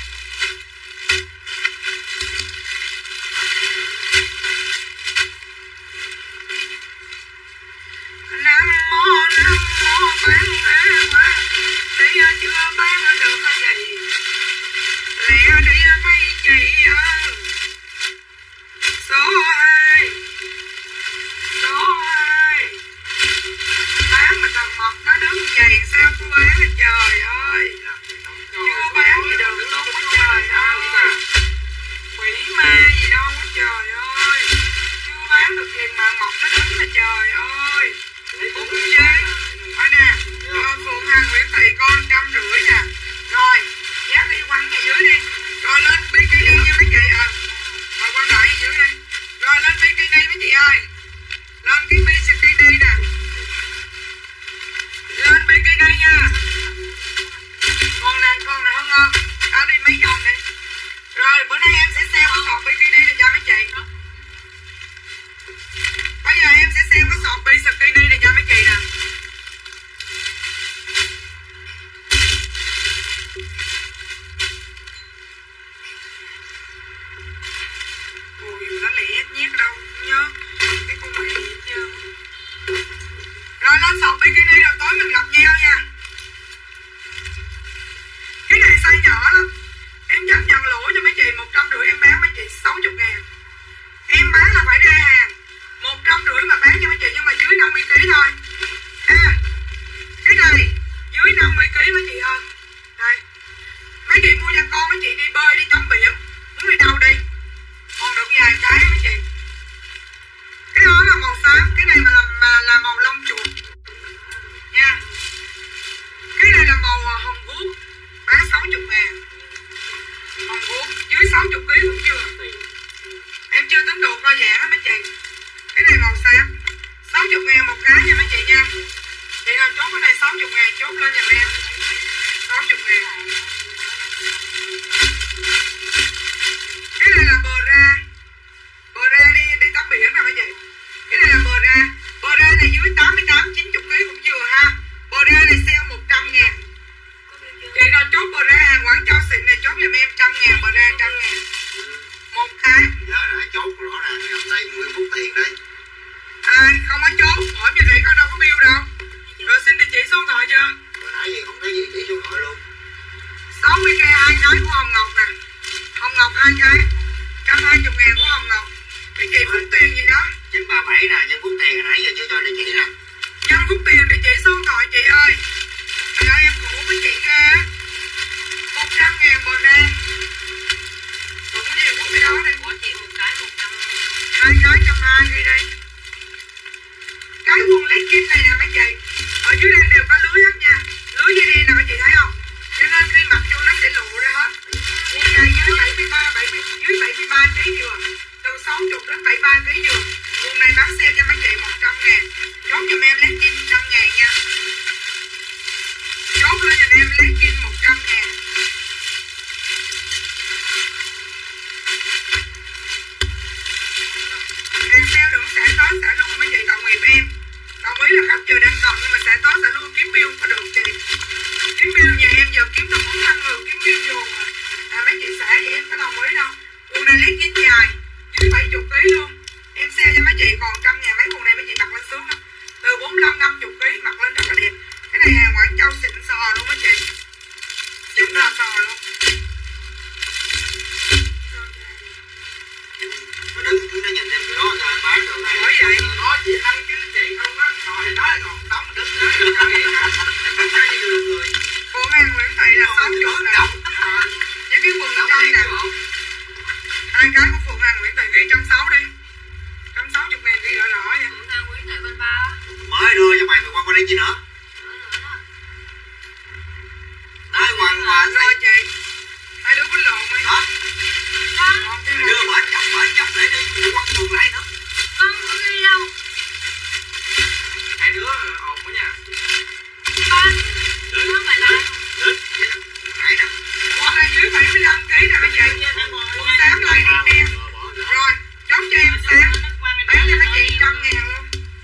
Nam mô Nam mô bán á qua. Đây chưa bán được cái gì. Lẹ đi mấy chị ơi. Số hai. Số hai. Bán mà thằng Mập nó đứng vậy sao tôi bán hết trời ơi. Chưa bán gì được luôn á trời ơi. Quỷ ma gì đâu á trời ơi. Chưa bán được gì mà Mập nó đứng là trời ơi. Cũng giấy. Ở nè. Cho Phượng Hằng Nguyễn Thị con trăm rưỡi nè. Rồi. Giá đi quăng ở dưới đi. Rồi lên bikini nha mấy chị à. Rồi quăng lại ở dưới đây. Rồi lên bikini mấy chị ơi. Lên cái bikini nè. Lên bikini nha. Con nè, con nè Hân ơi. Ở đi mấy vòng đi. Rồi bữa nay em sẽ sale cái sọt bikini này cho mấy chị. Bây giờ em sẽ sale cái sọt bikini này cho mấy chị nè. Ôi mà nó lẹ nhét đâu nhớ cái con mẹ gì chứ. Rồi lên sọt bikini rồi tối mình gặp nhau nha. Cái này size nhỏ lắm. Em chấp nhận lỗ cho mấy chị một trăm rưỡi em bán mấy chị sáu mươi ngàn. Em bán là phải ra hàng một trăm rưỡi mà bán cho mấy chị nhưng mà dưới năm mươi ký thôi. À, cái này dưới năm mươi ký mấy chị ơi. Đây. Mấy chị mua cho con mấy chị đi bơi đi tắm biển. Muốn đi đâu đi. Còn được vài cái mấy chị. Cái đó là màu xám. Cái này mà là, mà là màu lông chuột nha. Cái này là màu hồng guốc. Bán sáu mươi ngàn. Hồng guốc dưới sáu mươi ký cũng chưa. Em chưa tính độ coi dạng đó mấy chị. Cái này màu xám sáu mươi ngàn một cái nha mấy chị nha. Chị nào chốt cái này sáu mươi ngàn chốt lên giùm em. sáu mươi ngàn. Cái này là bờ ra. Bờ ra đi đi tắm biển nè mấy chị. Cái này là bờ ra. Bờ ra này dưới tám mươi tám chín mươi ký cũng vừa ha. Bờ ra này sale một trăm ngàn. Chị nào chốt bờ ra hàng Quảng Châu xịn này chốt giùm em trăm ngàn. Bờ ra trăm ngàn một cái. Giá đã chốt rõ ràng gặp đây mười phút tiền đây. Ai không có chốt. Hỏi như vậy có đâu có bill đâu. Rồi xin địa chỉ số điện thoại chưa? Hồi nãy gì không thấy gì chỉ số điện thoại luôn. sáu mươi k hai cái của Hồng Ngọc nè. Hồng Ngọc hai cái một trăm hai mươi ngàn của Hồng Ngọc. Cái chị Phúc Tiền gì đó chín ba bảy nè, nhân Phúc Tiền hồi nãy giờ chưa cho địa chỉ nè. Nhân Phúc Tiền địa chỉ số điện thoại chị ơi. Trời ơi em khổ với chị ghê á. một trăm ngàn bò ra. Còn cái gì cũng cái đó đây. Của chị một cái một trăm. Hai cái trăm hai đi đây. Cái quần legging này nè mấy chị. Ở dưới đây đều có lưới hết nha. Lưới dưới đây nè mấy chị thấy không? Cho nên khi mặc vô nó sẽ lộ ra hết. Quần này dưới bảy mươi ba, bảy mươi, dưới bảy mươi ba ký vừa. Từ sáu mươi đến bảy mươi ba ký vừa. Quần này bán sale cho mấy chị một trăm ngàn. Chốt giùm em legging một trăm ngàn nha. Chốt lên giùm em legging một trăm ngàn. Em sale đừng xả tối xả luôn mấy chị cộng nghiệp em. Đồng ý là khách chờ đang còn nhưng mà xả tối xả luôn kiếm bill có được chị. Kiếm bill nhà em giờ kiếm tới bốn năm người kiếm bill dồn mà. À mấy chị xả thì em có đồng ý đâu. Quần này lấy kín dài dưới bảy mươi ký luôn. Em sale cho mấy chị còn trăm ngàn mấy quần này mấy chị mặc lên sướng lắm. Từ bốn mươi lăm năm mươi ký mặc lên rất là đẹp. dâu xịn sò luôn á chị. Xịn sò sò luôn. Mà đứng chúng nó nhìn em nó là bán được. Bởi vậy. Nó chỉ ăn cái chị không á, ngồi thì nói còn tống đứng nữa. Không ai nhiều được người. Phượng An Nguyễn Thị là sáu chục nè. Với cái quần trong nè. Hai cái của Phượng An Nguyễn Thị ghi trăm sáu đi. Trăm sáu chục ngàn ghi rõ rõ nha. Phượng An Nguyễn Thị bên ba. Mới đưa cho mày mày qua qua đây chi nữa? Nói hoàng hoàng Rồi chị. Hai đứa quýnh lộn ấy. đó. Còn cái Đưa bển chồng bển chồng lại đi, quăng chuột lại nữa. Con có ghi đâu. Hai đứa ồn quá nha. Con. Nó phải lại. Nãy nè. Ủa hai dưới bảy mươi lăm ký nè mấy chị. Quần xám lại đen đen. Rồi, chốt cho em xám. Bán cho mấy chị trăm ngàn luôn.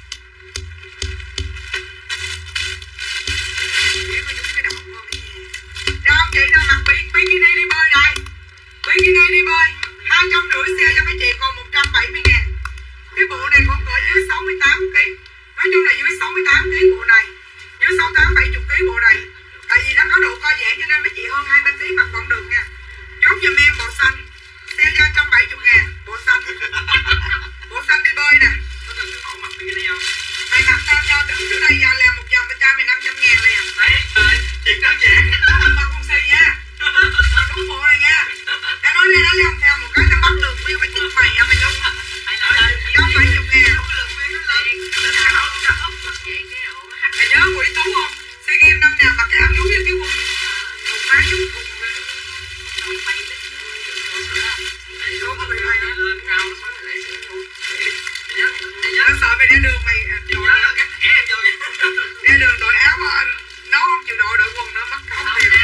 Rồi ông chị nào mặc bi bikini đi bơi đây. Bikini đi bơi. Hai trăm rưỡi xe cho mấy chị còn một trăm bảy mươi ngàn. Cái bộ này còn cỡ dưới sáu mươi tám ký. Nói chung là dưới sáu mươi tám ký bộ này. Dưới sáu mươi tám bảy mươi ký bộ này. Tại vì nó có độ co giãn cho nên mấy chị hơn hai ba ký mặc vẫn được nha. Chốt giùm em bộ xanh. Xe cho một trăm bảy mươi ngàn. Bộ xanh. Bộ xanh đi bơi nè. Có cần người mẫu mặc bikini không? Mày mặc tao cho đứng dưới đây giờ làm một vòng bên cha mày năm trăm ngàn liền. Đấy, đấy, chuyện đơn giản. Mặc con xì nha. Mặc đúng bộ này nha. Đã nói lên nó leo theo một cái là bắt được view cái chích mày à mày luôn. Trăm bảy mươi ngàn. Mày nhớ Quỷ Tú không? SEA Games năm nào mặc cái áo nhú với cái quần quần má nhú quần lên. Đúng có bị mày hả? Nó sợ mày ra đường mày đội ra đường đội áo mà nó không chịu đội đội quần nó mất công tiền.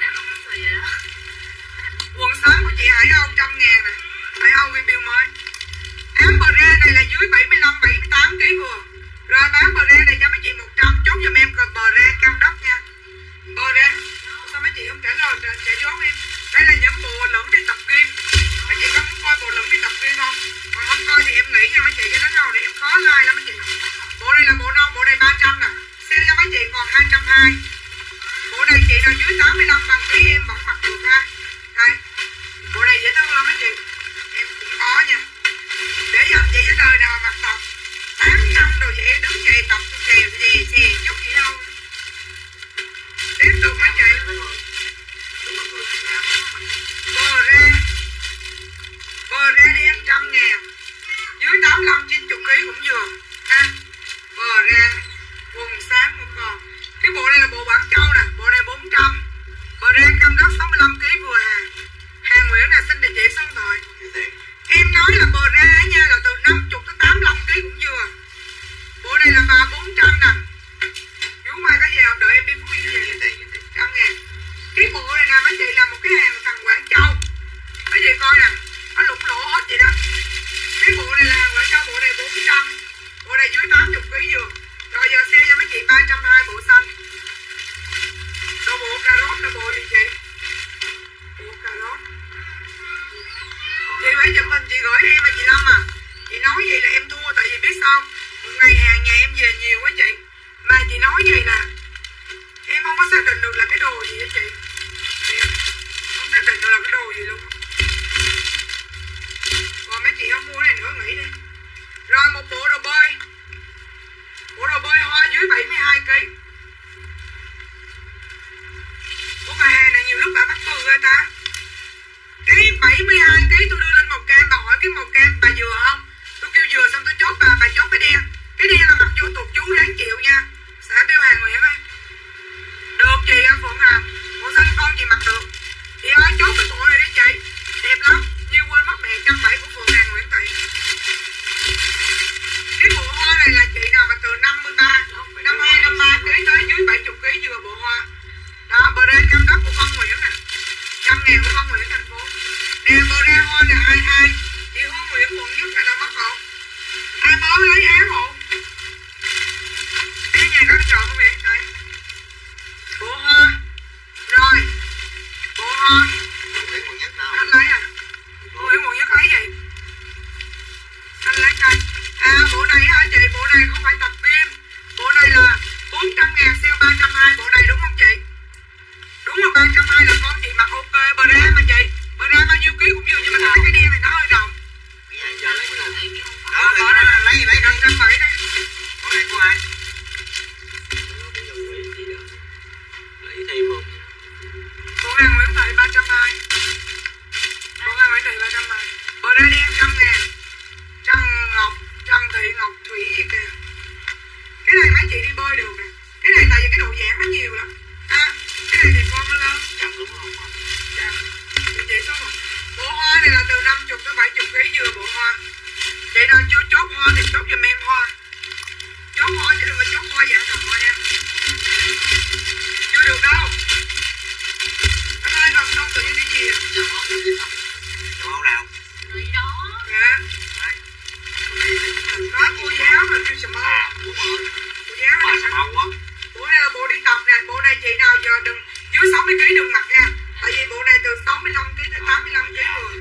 Quần xám của chị Hải Âu trăm ngàn nè. Hải Âu review mới. Áo bờ ra này là dưới bảy mươi lăm bảy mươi tám ký vừa. Rồi bán bờ ra này cho mấy chị một trăm. Chốt giùm em còn bờ ra cam đất nha. Bờ ra. Sao mấy chị không trả lời trả vốn em. Đây là những bộ lửng đi tập gym. Mấy chị có muốn coi bộ lửng đi tập gym không? Còn không coi thì em nghĩ nha mấy chị cho nó nâu để em khó like lắm mấy chị. Bộ này là bộ nâu, bộ này ba trăm nè. Sale cho mấy chị còn hai trăm hai mươi. Bộ này chị nào dưới tám mươi lăm bằng ký em vẫn mặc được ha. Đây. Bộ này dễ thương lắm mấy chị. Em cũng có nha. Để dành chị với đời nào mà mặc tập tám trăm đồ vậy đứng dậy tập tôi kèo về xe chút gì đâu. Tiếp tục mấy chị. Bờ ra. Bờ ra đi em trăm ngàn. Dưới tám mươi lăm chín mươi ký cũng vừa ha. Bờ ra. Quần xám cũng còn. Cái bộ này là bộ Quảng Châu nè. Bộ này bốn trăm. Bờ ra cam đất sáu mươi lăm ký vừa hàng. Hàng Nguyễn là xin địa chỉ số điện thoại. Em nói là bờ ra nha là từ năm mươi tới tám mươi lăm ký cũng vừa. Bộ này là bà bốn trăm nè. Chú mai có gì không đợi em đi Phú Yên về. Trăm ngàn. Cái bộ này nè mấy chị là một cái hàng thằng Quảng Châu. Mấy chị coi nè. Nó lủng lỗ hết vậy đó. Cái bộ này là hàng Quảng Châu, bộ này bốn trăm. Bộ này dưới tám mươi ký vừa. Rồi giờ xe cho mấy chị ba trăm hai mươi bộ xanh. Rồi bộ cà rốt là bộ gì chị? Bộ cà rốt. Chị phải chụp hình chị gửi em mà chị Lâm à. Chị nói vậy là em thua tại vì biết sao một ngày hàng nhà em về nhiều quá chị. Mà chị nói vậy là em không có xác định được là cái đồ gì á chị. Em không xác định được là cái đồ gì luôn. Còn mấy chị không mua này nữa nghỉ đi. Rồi một bộ đồ bơi. Bộ đồ bơi hoa dưới bảy mươi hai ký. Ủa mà hàng này nhiều lúc bà bắt tôi rồi ta. Cái bảy mươi hai ký tôi đưa lên màu cam, bà hỏi cái màu cam bà vừa không? Tôi kêu vừa xong tôi chốt bà, bà chốt cái đen. Cái đen là mặc vô tụt chú đáng chịu nha. Xã Biêu Hàng Nguyễn ơi. Được chị ở Phượng Hàm. Bộ xanh con chị mặc được. Chị ơi chốt cái bộ này đi chị. Đẹp lắm. Như quên mất mẹ trăm bảy của Phượng Hàng Nguyễn Thị. Cái bộ hoa này là chị nào mà từ năm mươi ba, năm mươi hai, năm mươi ba ký tới dưới bảy mươi ký vừa bộ hoa. Đó, bờ ra cam đất của con Nguyễn nè. Trăm ngàn của con Nguyễn thành phố. Nè bờ ra hoa là hai hai. Chị Hương Nguyễn quận nhất là đâu mất không? Ai mới lấy áo hộ. Cái nhà có trộn không vậy? Đây. sale ba trăm hai mươi bộ này đúng không chị? Đúng rồi, ba trăm hai mươi là con chị mặc ok. Bờ ra mà chị, bờ ra bao nhiêu ký cũng nhiều, nhưng mà cái cái đen này nó hơi đồng. Bây giờ giờ lấy cái nào? Đó, đó, đó, đó, lấy lấy năm trăm bảy đây. Con này của ai? Lấy thêm không? Bộ hàng Nguyễn Thị ba trăm hai mươi. Bộ hàng Nguyễn Thị ba trăm hai mươi. Bờ ra đen trăm ngàn. Trần Ngọc, Trần Thị Ngọc Thủy gì kìa. Cái này mấy chị đi bơi được nè. Cái này tại vì cái độ giãn nó nhiều lắm. À, cái này thì con nó lớn. Trăm đúng không? Dạ. Chị chị số một. Bộ hoa này là từ năm mươi tới bảy mươi ký vừa bộ hoa. Chị nào chưa chốt hoa thì chốt giùm em hoa. Chốt hoa chứ đừng có chốt hoa dạng thọ nha. Chưa được đâu. Anh ơi còn không tự nhiên đi gì à? Châu Âu nào? Người đó. Dạ. Đó cô giáo là kêu sầm mâu. Đúng rồi. Cô giáo Mà là sầm mâu á. bộ này là bộ đi tập nè. Bộ này chị nào giờ đừng dưới sáu mươi ký đừng mặc nha. Tại vì bộ này từ sáu mươi lăm ký tới tám mươi lăm ký người.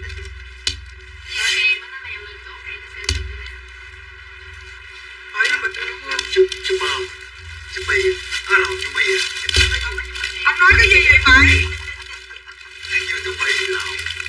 Hỏi là mình đừng mua. Chúc chúc mơ. Chúc bì. Đó là chúc bì. Ông nói cái gì vậy phải? Anh chưa chúc bì nào.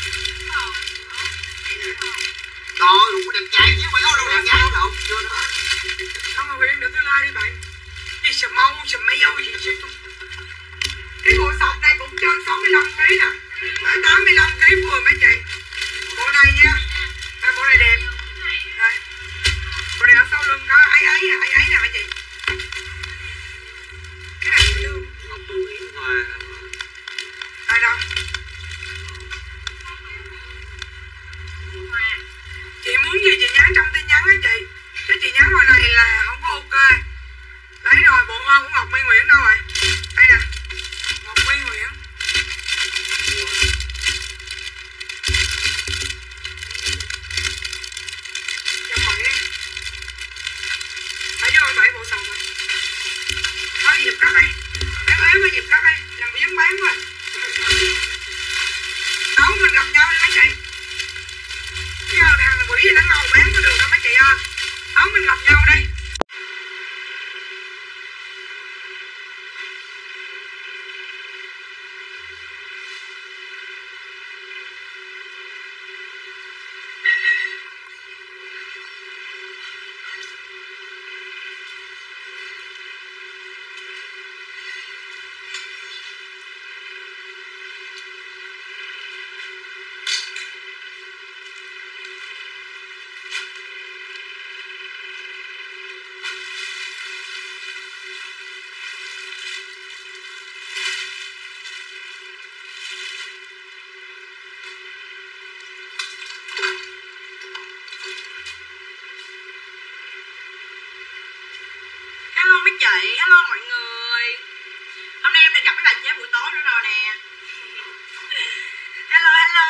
Đó, đúng đẹp trai chứ mày đâu đâu đẹp trai đâu. Chưa nữa. Không mà em đừng tôi like đi bạn. Gì sầm mâu, sầm meo gì chứ. Cái bộ sọc này cũng trên sáu mươi lăm ký nè. Tới tám mươi lăm ký vừa mấy chị. Bộ này nha. À, bộ này đẹp. Đây. Bộ này ở sau lưng có ấy ấy nè, ấy ấy nè mấy chị. Cái này dễ thương. Ngọc Bùi Nguyễn Hoa. Ai đâu? Chị muốn gì chị nhắn trong tin nhắn á chị. Chứ chị nhắn hồi này là không có ok. Lấy rồi, bộ hoa của Ngọc Mỹ Nguyễn đâu rồi? Đây nè. Ngọc Mỹ Nguyễn. Trăm bảy đi. Phải vô bảy bộ sọc rồi. Thôi dịp cắt đi. Bán ế mà dịp cắt đi. Làm biến bán rồi. Đâu mình gặp nhau đi mấy chị. Giờ thằng quỷ gì nó ngầu bán có được đâu mấy chị ơi. Đâu mình gặp nhau đi. Hello mấy chị, hello mọi người. Hôm nay em được gặp mấy bạn chơi buổi tối nữa rồi nè. Hello, hello.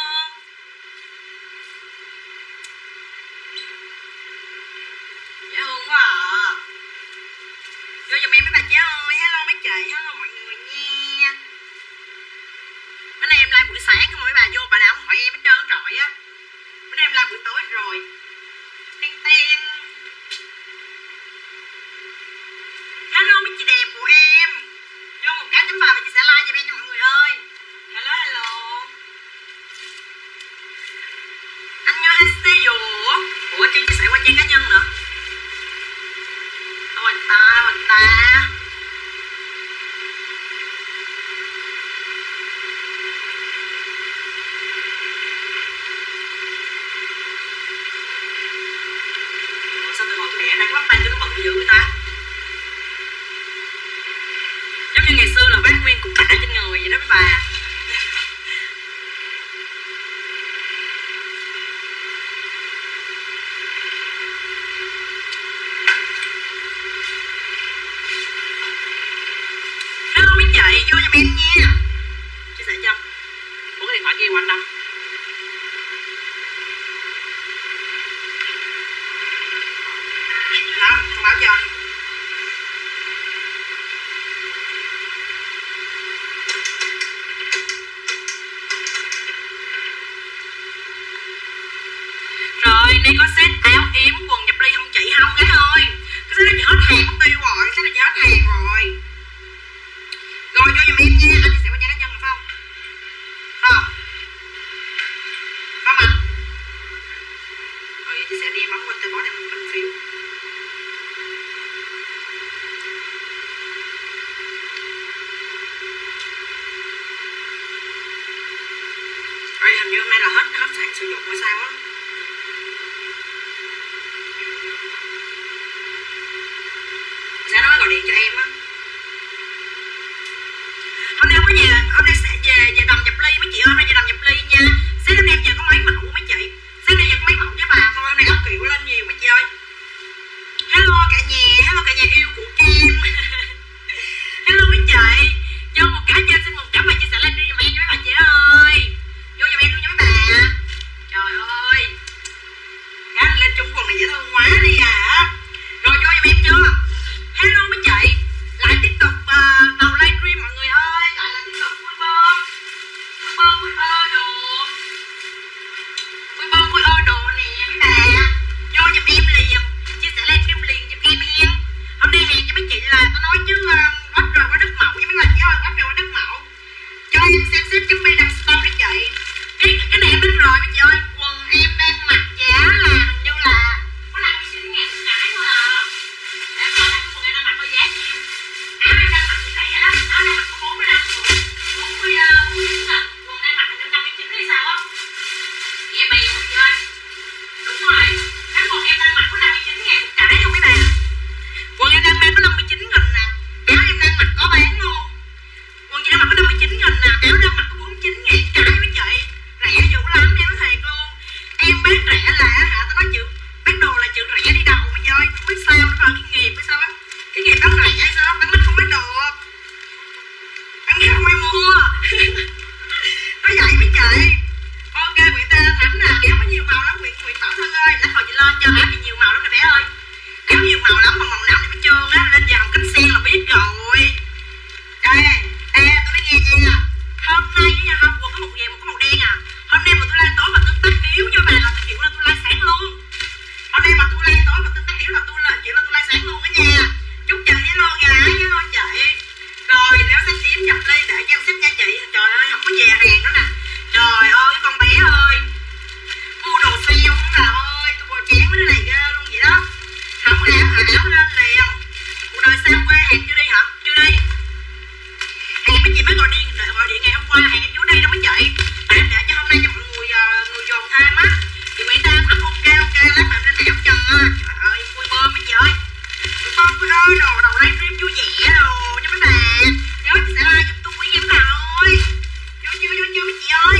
Dễ thương quá à. Vô giùm em mấy bạn chơi ơi. Hello mấy chị, hello mọi người nha. Bữa nay em live buổi sáng không, mấy bà vô bà nào không hỏi em hết trơn trọi á. Bữa nay em live buổi tối rồi. Ten ten. Hello mấy chị đẹp của em. Vô một cái chấm vào và chị sẽ like cho em nha mọi người ơi. Hello hello. Anh nhớ hashtag ủa. Ủa chị chia sẻ qua trang cá nhân nữa. Đâu anh ta, đâu anh ta. Sao tôiบอกtôi đẻ ra cái bắp tay cho nó bận dữ người ta. Giống như ngày xưa là bác Nguyên cũng tả trên người vậy đó mấy bà. Hello mấy chị, vô giùm em nha. Chia sẻ cho. Ủa cái điện thoại kia của anh đâu? Đó, thông báo cho. Rồi, đây có set áo yếm, quần dập ly không chị không gái ơi. Cái set đó chị hết hàng mất tiêu rồi, set này chị hết hàng rồi. hình như hôm nay là hết hết hạn sử dụng hay sao á. Sao nó mới gọi điện cho em á. Hôm nay không có về, hôm nay sẽ về về đầm dập ly mấy chị ơi, hôm nay về đầm dập ly nha. Sáng hôm nay giờ có mấy mẫu mấy chị. Sáng nay giờ có mấy mẫu với bà thôi, hôm nay ốc kiểu lên nhiều mấy chị ơi. Hello cả nhà, hello cả nhà yêu của em. Hello mấy chị. Cho một cái cho xin một cái mà chia sẻ lên riêng giùm em với mấy bà chị ơi. Vô giùm em luôn với mấy bà. Trời ơi. Cái lên chung quần này dễ thương quá đi à. Rồi vô giùm em chưa? Hello mấy chị. Lại tiếp tục uh, đầu livestream mọi người ơi. Lại là tiếp tục vui bơm. Vui bơm vui ơ đồ. Vui bơm vui ơ đồ nè mấy bà. Vô giùm em liền. Chia sẻ livestream liền giùm em em. Hôm nay hẹn cho mấy chị là tao nói chứ uh, quá trời quá đất mậu với mấy bà chị ơi, quá trời quá đất mậu. Cho em xem xếp chấm bi đằng sau đi chị. Cái cái này em biết rồi mấy chị ơi. Quần em đang mặc giá là hình như là có năm mươi chín ngàn một cái thôi à. Để em coi lại cái quần em đang mặc có giá nhiêu. Áo em đang mặc thì rẻ lắm. Áo đang mặc có bốn mươi lăm ngàn. bốn mươi chín ngàn. Quần đang mặc hình như năm mươi chín hay sao á. Vậy bì một chị ơi. Đúng rồi. Cái quần em đang mặc có năm mươi chín ngàn một cái luôn mấy bà. Quần em đang mang có năm mươi chín nghìn nè. Áo em đang mặc có bán luôn. Quần chị đang mặc có năm mươi chín nghìn nè. Áo đang mặc có bốn mươi chín ngàn cái với chị. Rẻ dữ lắm em nói thiệt luôn. Em bán rẻ là hả, tao nói chữ bán đồ là chữ rẻ đi đầu bây giờ. Không biết sao, nó cái nghiệp hay sao á. Cái nghiệp bán rẻ hay sao, bán mắc không bán đồ. Bán mắc không ai mua. Nói vậy mấy chị. Ok Nguyễn Tê Thắm nè, áo có nhiều màu lắm Nguyễn Nguyễn Bảo Thư ơi. Lát hồi chị lên cho áo chị nhiều màu lắm nè bé ơi. Áo nhiều màu lắm, mà màu nào thì phải trơn á, lên dòng cánh sen là biết rồi. Ê, ê, tôi nói nghe nha. Hôm nay với nha, hôm quần có một vàng một có màu đen à. Hôm nay mà tôi lên tối mà tương tác yếu với bà là tôi chịu là tôi lên sáng luôn. Hôm nay mà tôi lên tối mà tương tác yếu là tôi lên chịu là tôi lên sáng luôn á nha. Chúc Trần hello gái, hello chị. Rồi nếu xếp tím nhập ly để cho em xếp nha chị. Trời ơi, không có về hàng nữa nè. Trời ơi, con bé ơi. Mua đồ sale không bà ơi, tôi bò chán với cái này ghê luôn vậy đó. Không áo hả, áo lên liền. Cuộc đời sao qua hàng chưa đi hả? Chưa đi. Hàng mấy chị mới gọi điện, gọi điện ngày hôm qua hàng em chú đi đâu mấy chị. Để để cho hôm nay cho mọi người uh, người dồn thêm á. Thì Nguyễn Tam ấp ok ok lát mà lên áo chân á. Trời ơi, vui bơm mấy chị ơi. Vui bơm vui ơi, đồ đầu livestream vui vẻ đồ nha mấy bà. Nhớ chị sẽ like giùm tôi em bà ơi. Vô chưa vô chưa mấy chị ơi.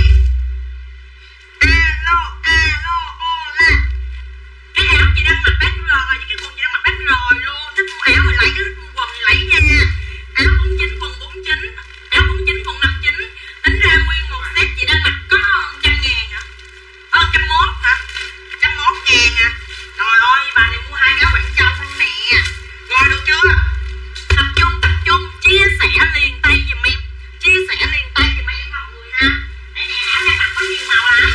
Alo alo hola. Cái áo chị đang mặc bán rồi, với cái quần chị đang mặc bán rồi luôn. Thích mua áo thì lấy, thích mua quần thì lấy nha. Áo bốn mươi chín, quần bốn mươi chín, áo bốn mươi chín, quần năm mươi chín. Tính ra nguyên một set chị đang mặc có trăm ngàn hả? Ờ, trăm mốt hả? Trăm mốt ngàn hả? Trời ơi, bà này mua hai áo Quảng Châu luôn nè. Rồi được chưa? Tập trung, tập trung, chia sẻ liền tay giùm em. Chia sẻ liền tay giùm em mọi người ha. Đây nè, áo đang mặc có nhiều màu lắm.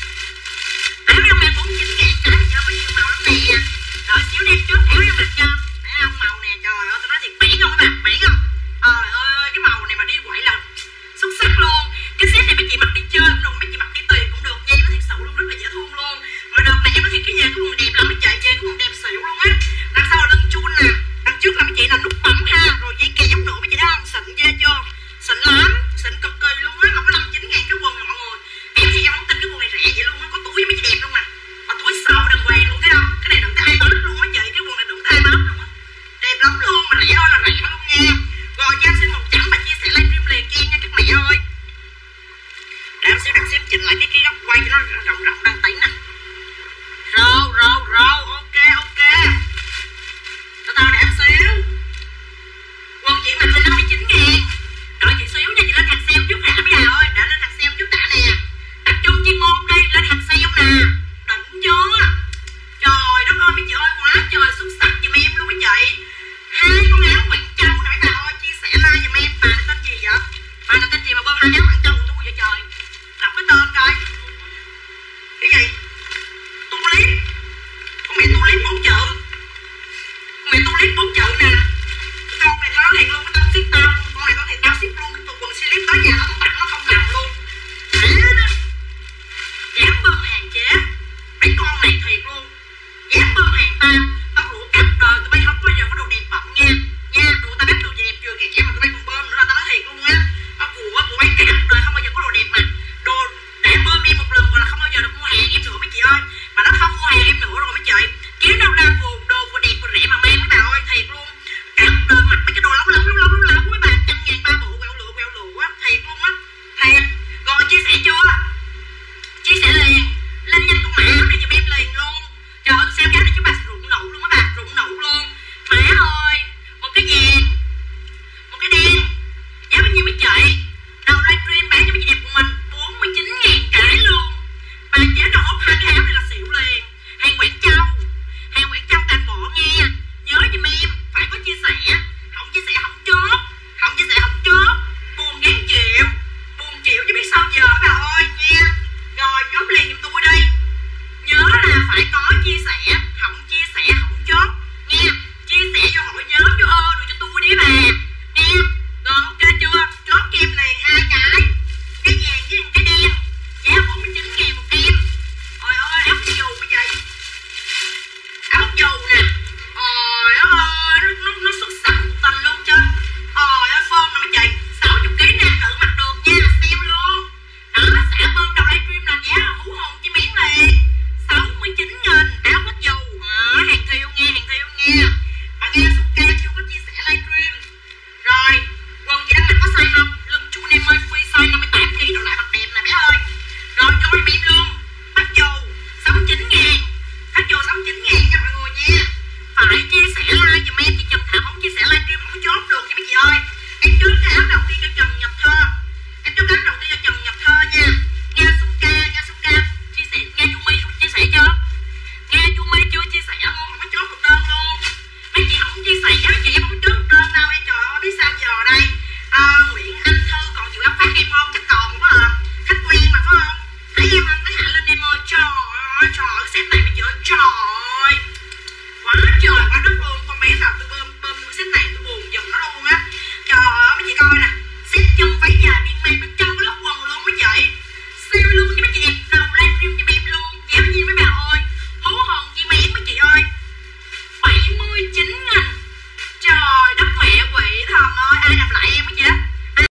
Áo đang mặc bốn mươi chín ngàn cái bây giờ có nhiều màu lắm nè. Đợi xíu đem trước áo em mặc cho. Thấy không? Màu nè, trời ơi, tôi nói thiệt bẻ không các bạn, bẻ không? Trời ơi, cái màu này mà đi quậy là xuất sắc luôn. Cái set này mấy chị mặc đi chơi cũng được, mấy chị mặc đi tùy cũng được nha. Nó thật sự luôn, rất là dễ thương luôn. Mà đợt này em nói thiệt cái da cái quần đẹp lắm mấy chị, da cái quần đẹp xỉu luôn á. Đằng sau là lưng chun nè, đằng trước là mấy chị là nút bấm ha, rồi dây kéo nữa mấy chị thấy không? Xịn ghê chưa? Xịn lắm, xịn cực kỳ luôn á. Mà có năm mươi chín ngàn cái quần nè mọi người. Em thì em không tin cái quần này rẻ vậy luôn á, có túi với mấy chị đẹp luôn nè. Mà túi sâu đàng hoàng luôn thấy không? Cái này đừng có ai bóp luôn á chị, cái quần này đừng có ai bóp luôn á. Đẹp lắm luôn, mà rẻ ơi là rẻ luôn nha. Rồi cho em xin một chấm và chia sẻ livestream liền cho em nha các mẹ ơi. Để em xíu đặt xếp chỉnh lại cái cái góc quay cho nó rộng rộng đang tí nè. Râu râu râu, ok ok. Tao tao để em xíu. Quần chị mặc là năm mươi chín ngàn. Đợi chị xíu nha, chị lên hàng sale trước đã mấy bà ơi. Đã lên hàng sale trước đã nè. Tập trung chuyên môn đi, lên hàng sale nè. Đỉnh chưa? Trời đất ơi mấy chị ơi, quá trời xuất sắc giùm em luôn mấy chị. Hai con áo Quảng Châu nè mấy bà ơi, chia sẻ like giùm em. Bà này tên gì vậy? Bà này tên gì mà bơm hai áo Quảng Châu của tôi vậy trời? Đọc cái tên coi. Cái gì? Tulip. Con mẹ tulip bốn chữ. Con mẹ tulip bốn chữ nè. Cái con này nó thiệt luôn, cái tên ship tao. Con này con thiệt tao ship luôn. Cái tuần quần slip tới nhà nó không tặng, nó không nằm luôn. Để đó. Dám bơm hàng chế. Mấy con này thiệt luôn. Dám bơm hàng tao. Tao rủ cặp đời tụi bay không bao giờ có đồ đẹp bận nha. Nha, tụi tao bắt đồ đẹp vừa kẻ mà tụi bay còn bơm nữa là tao nói thiệt luôn á. Tao của tụi bay cặp đời không bao giờ có đồ đẹp mà. Đồ để bơm em trước cái áo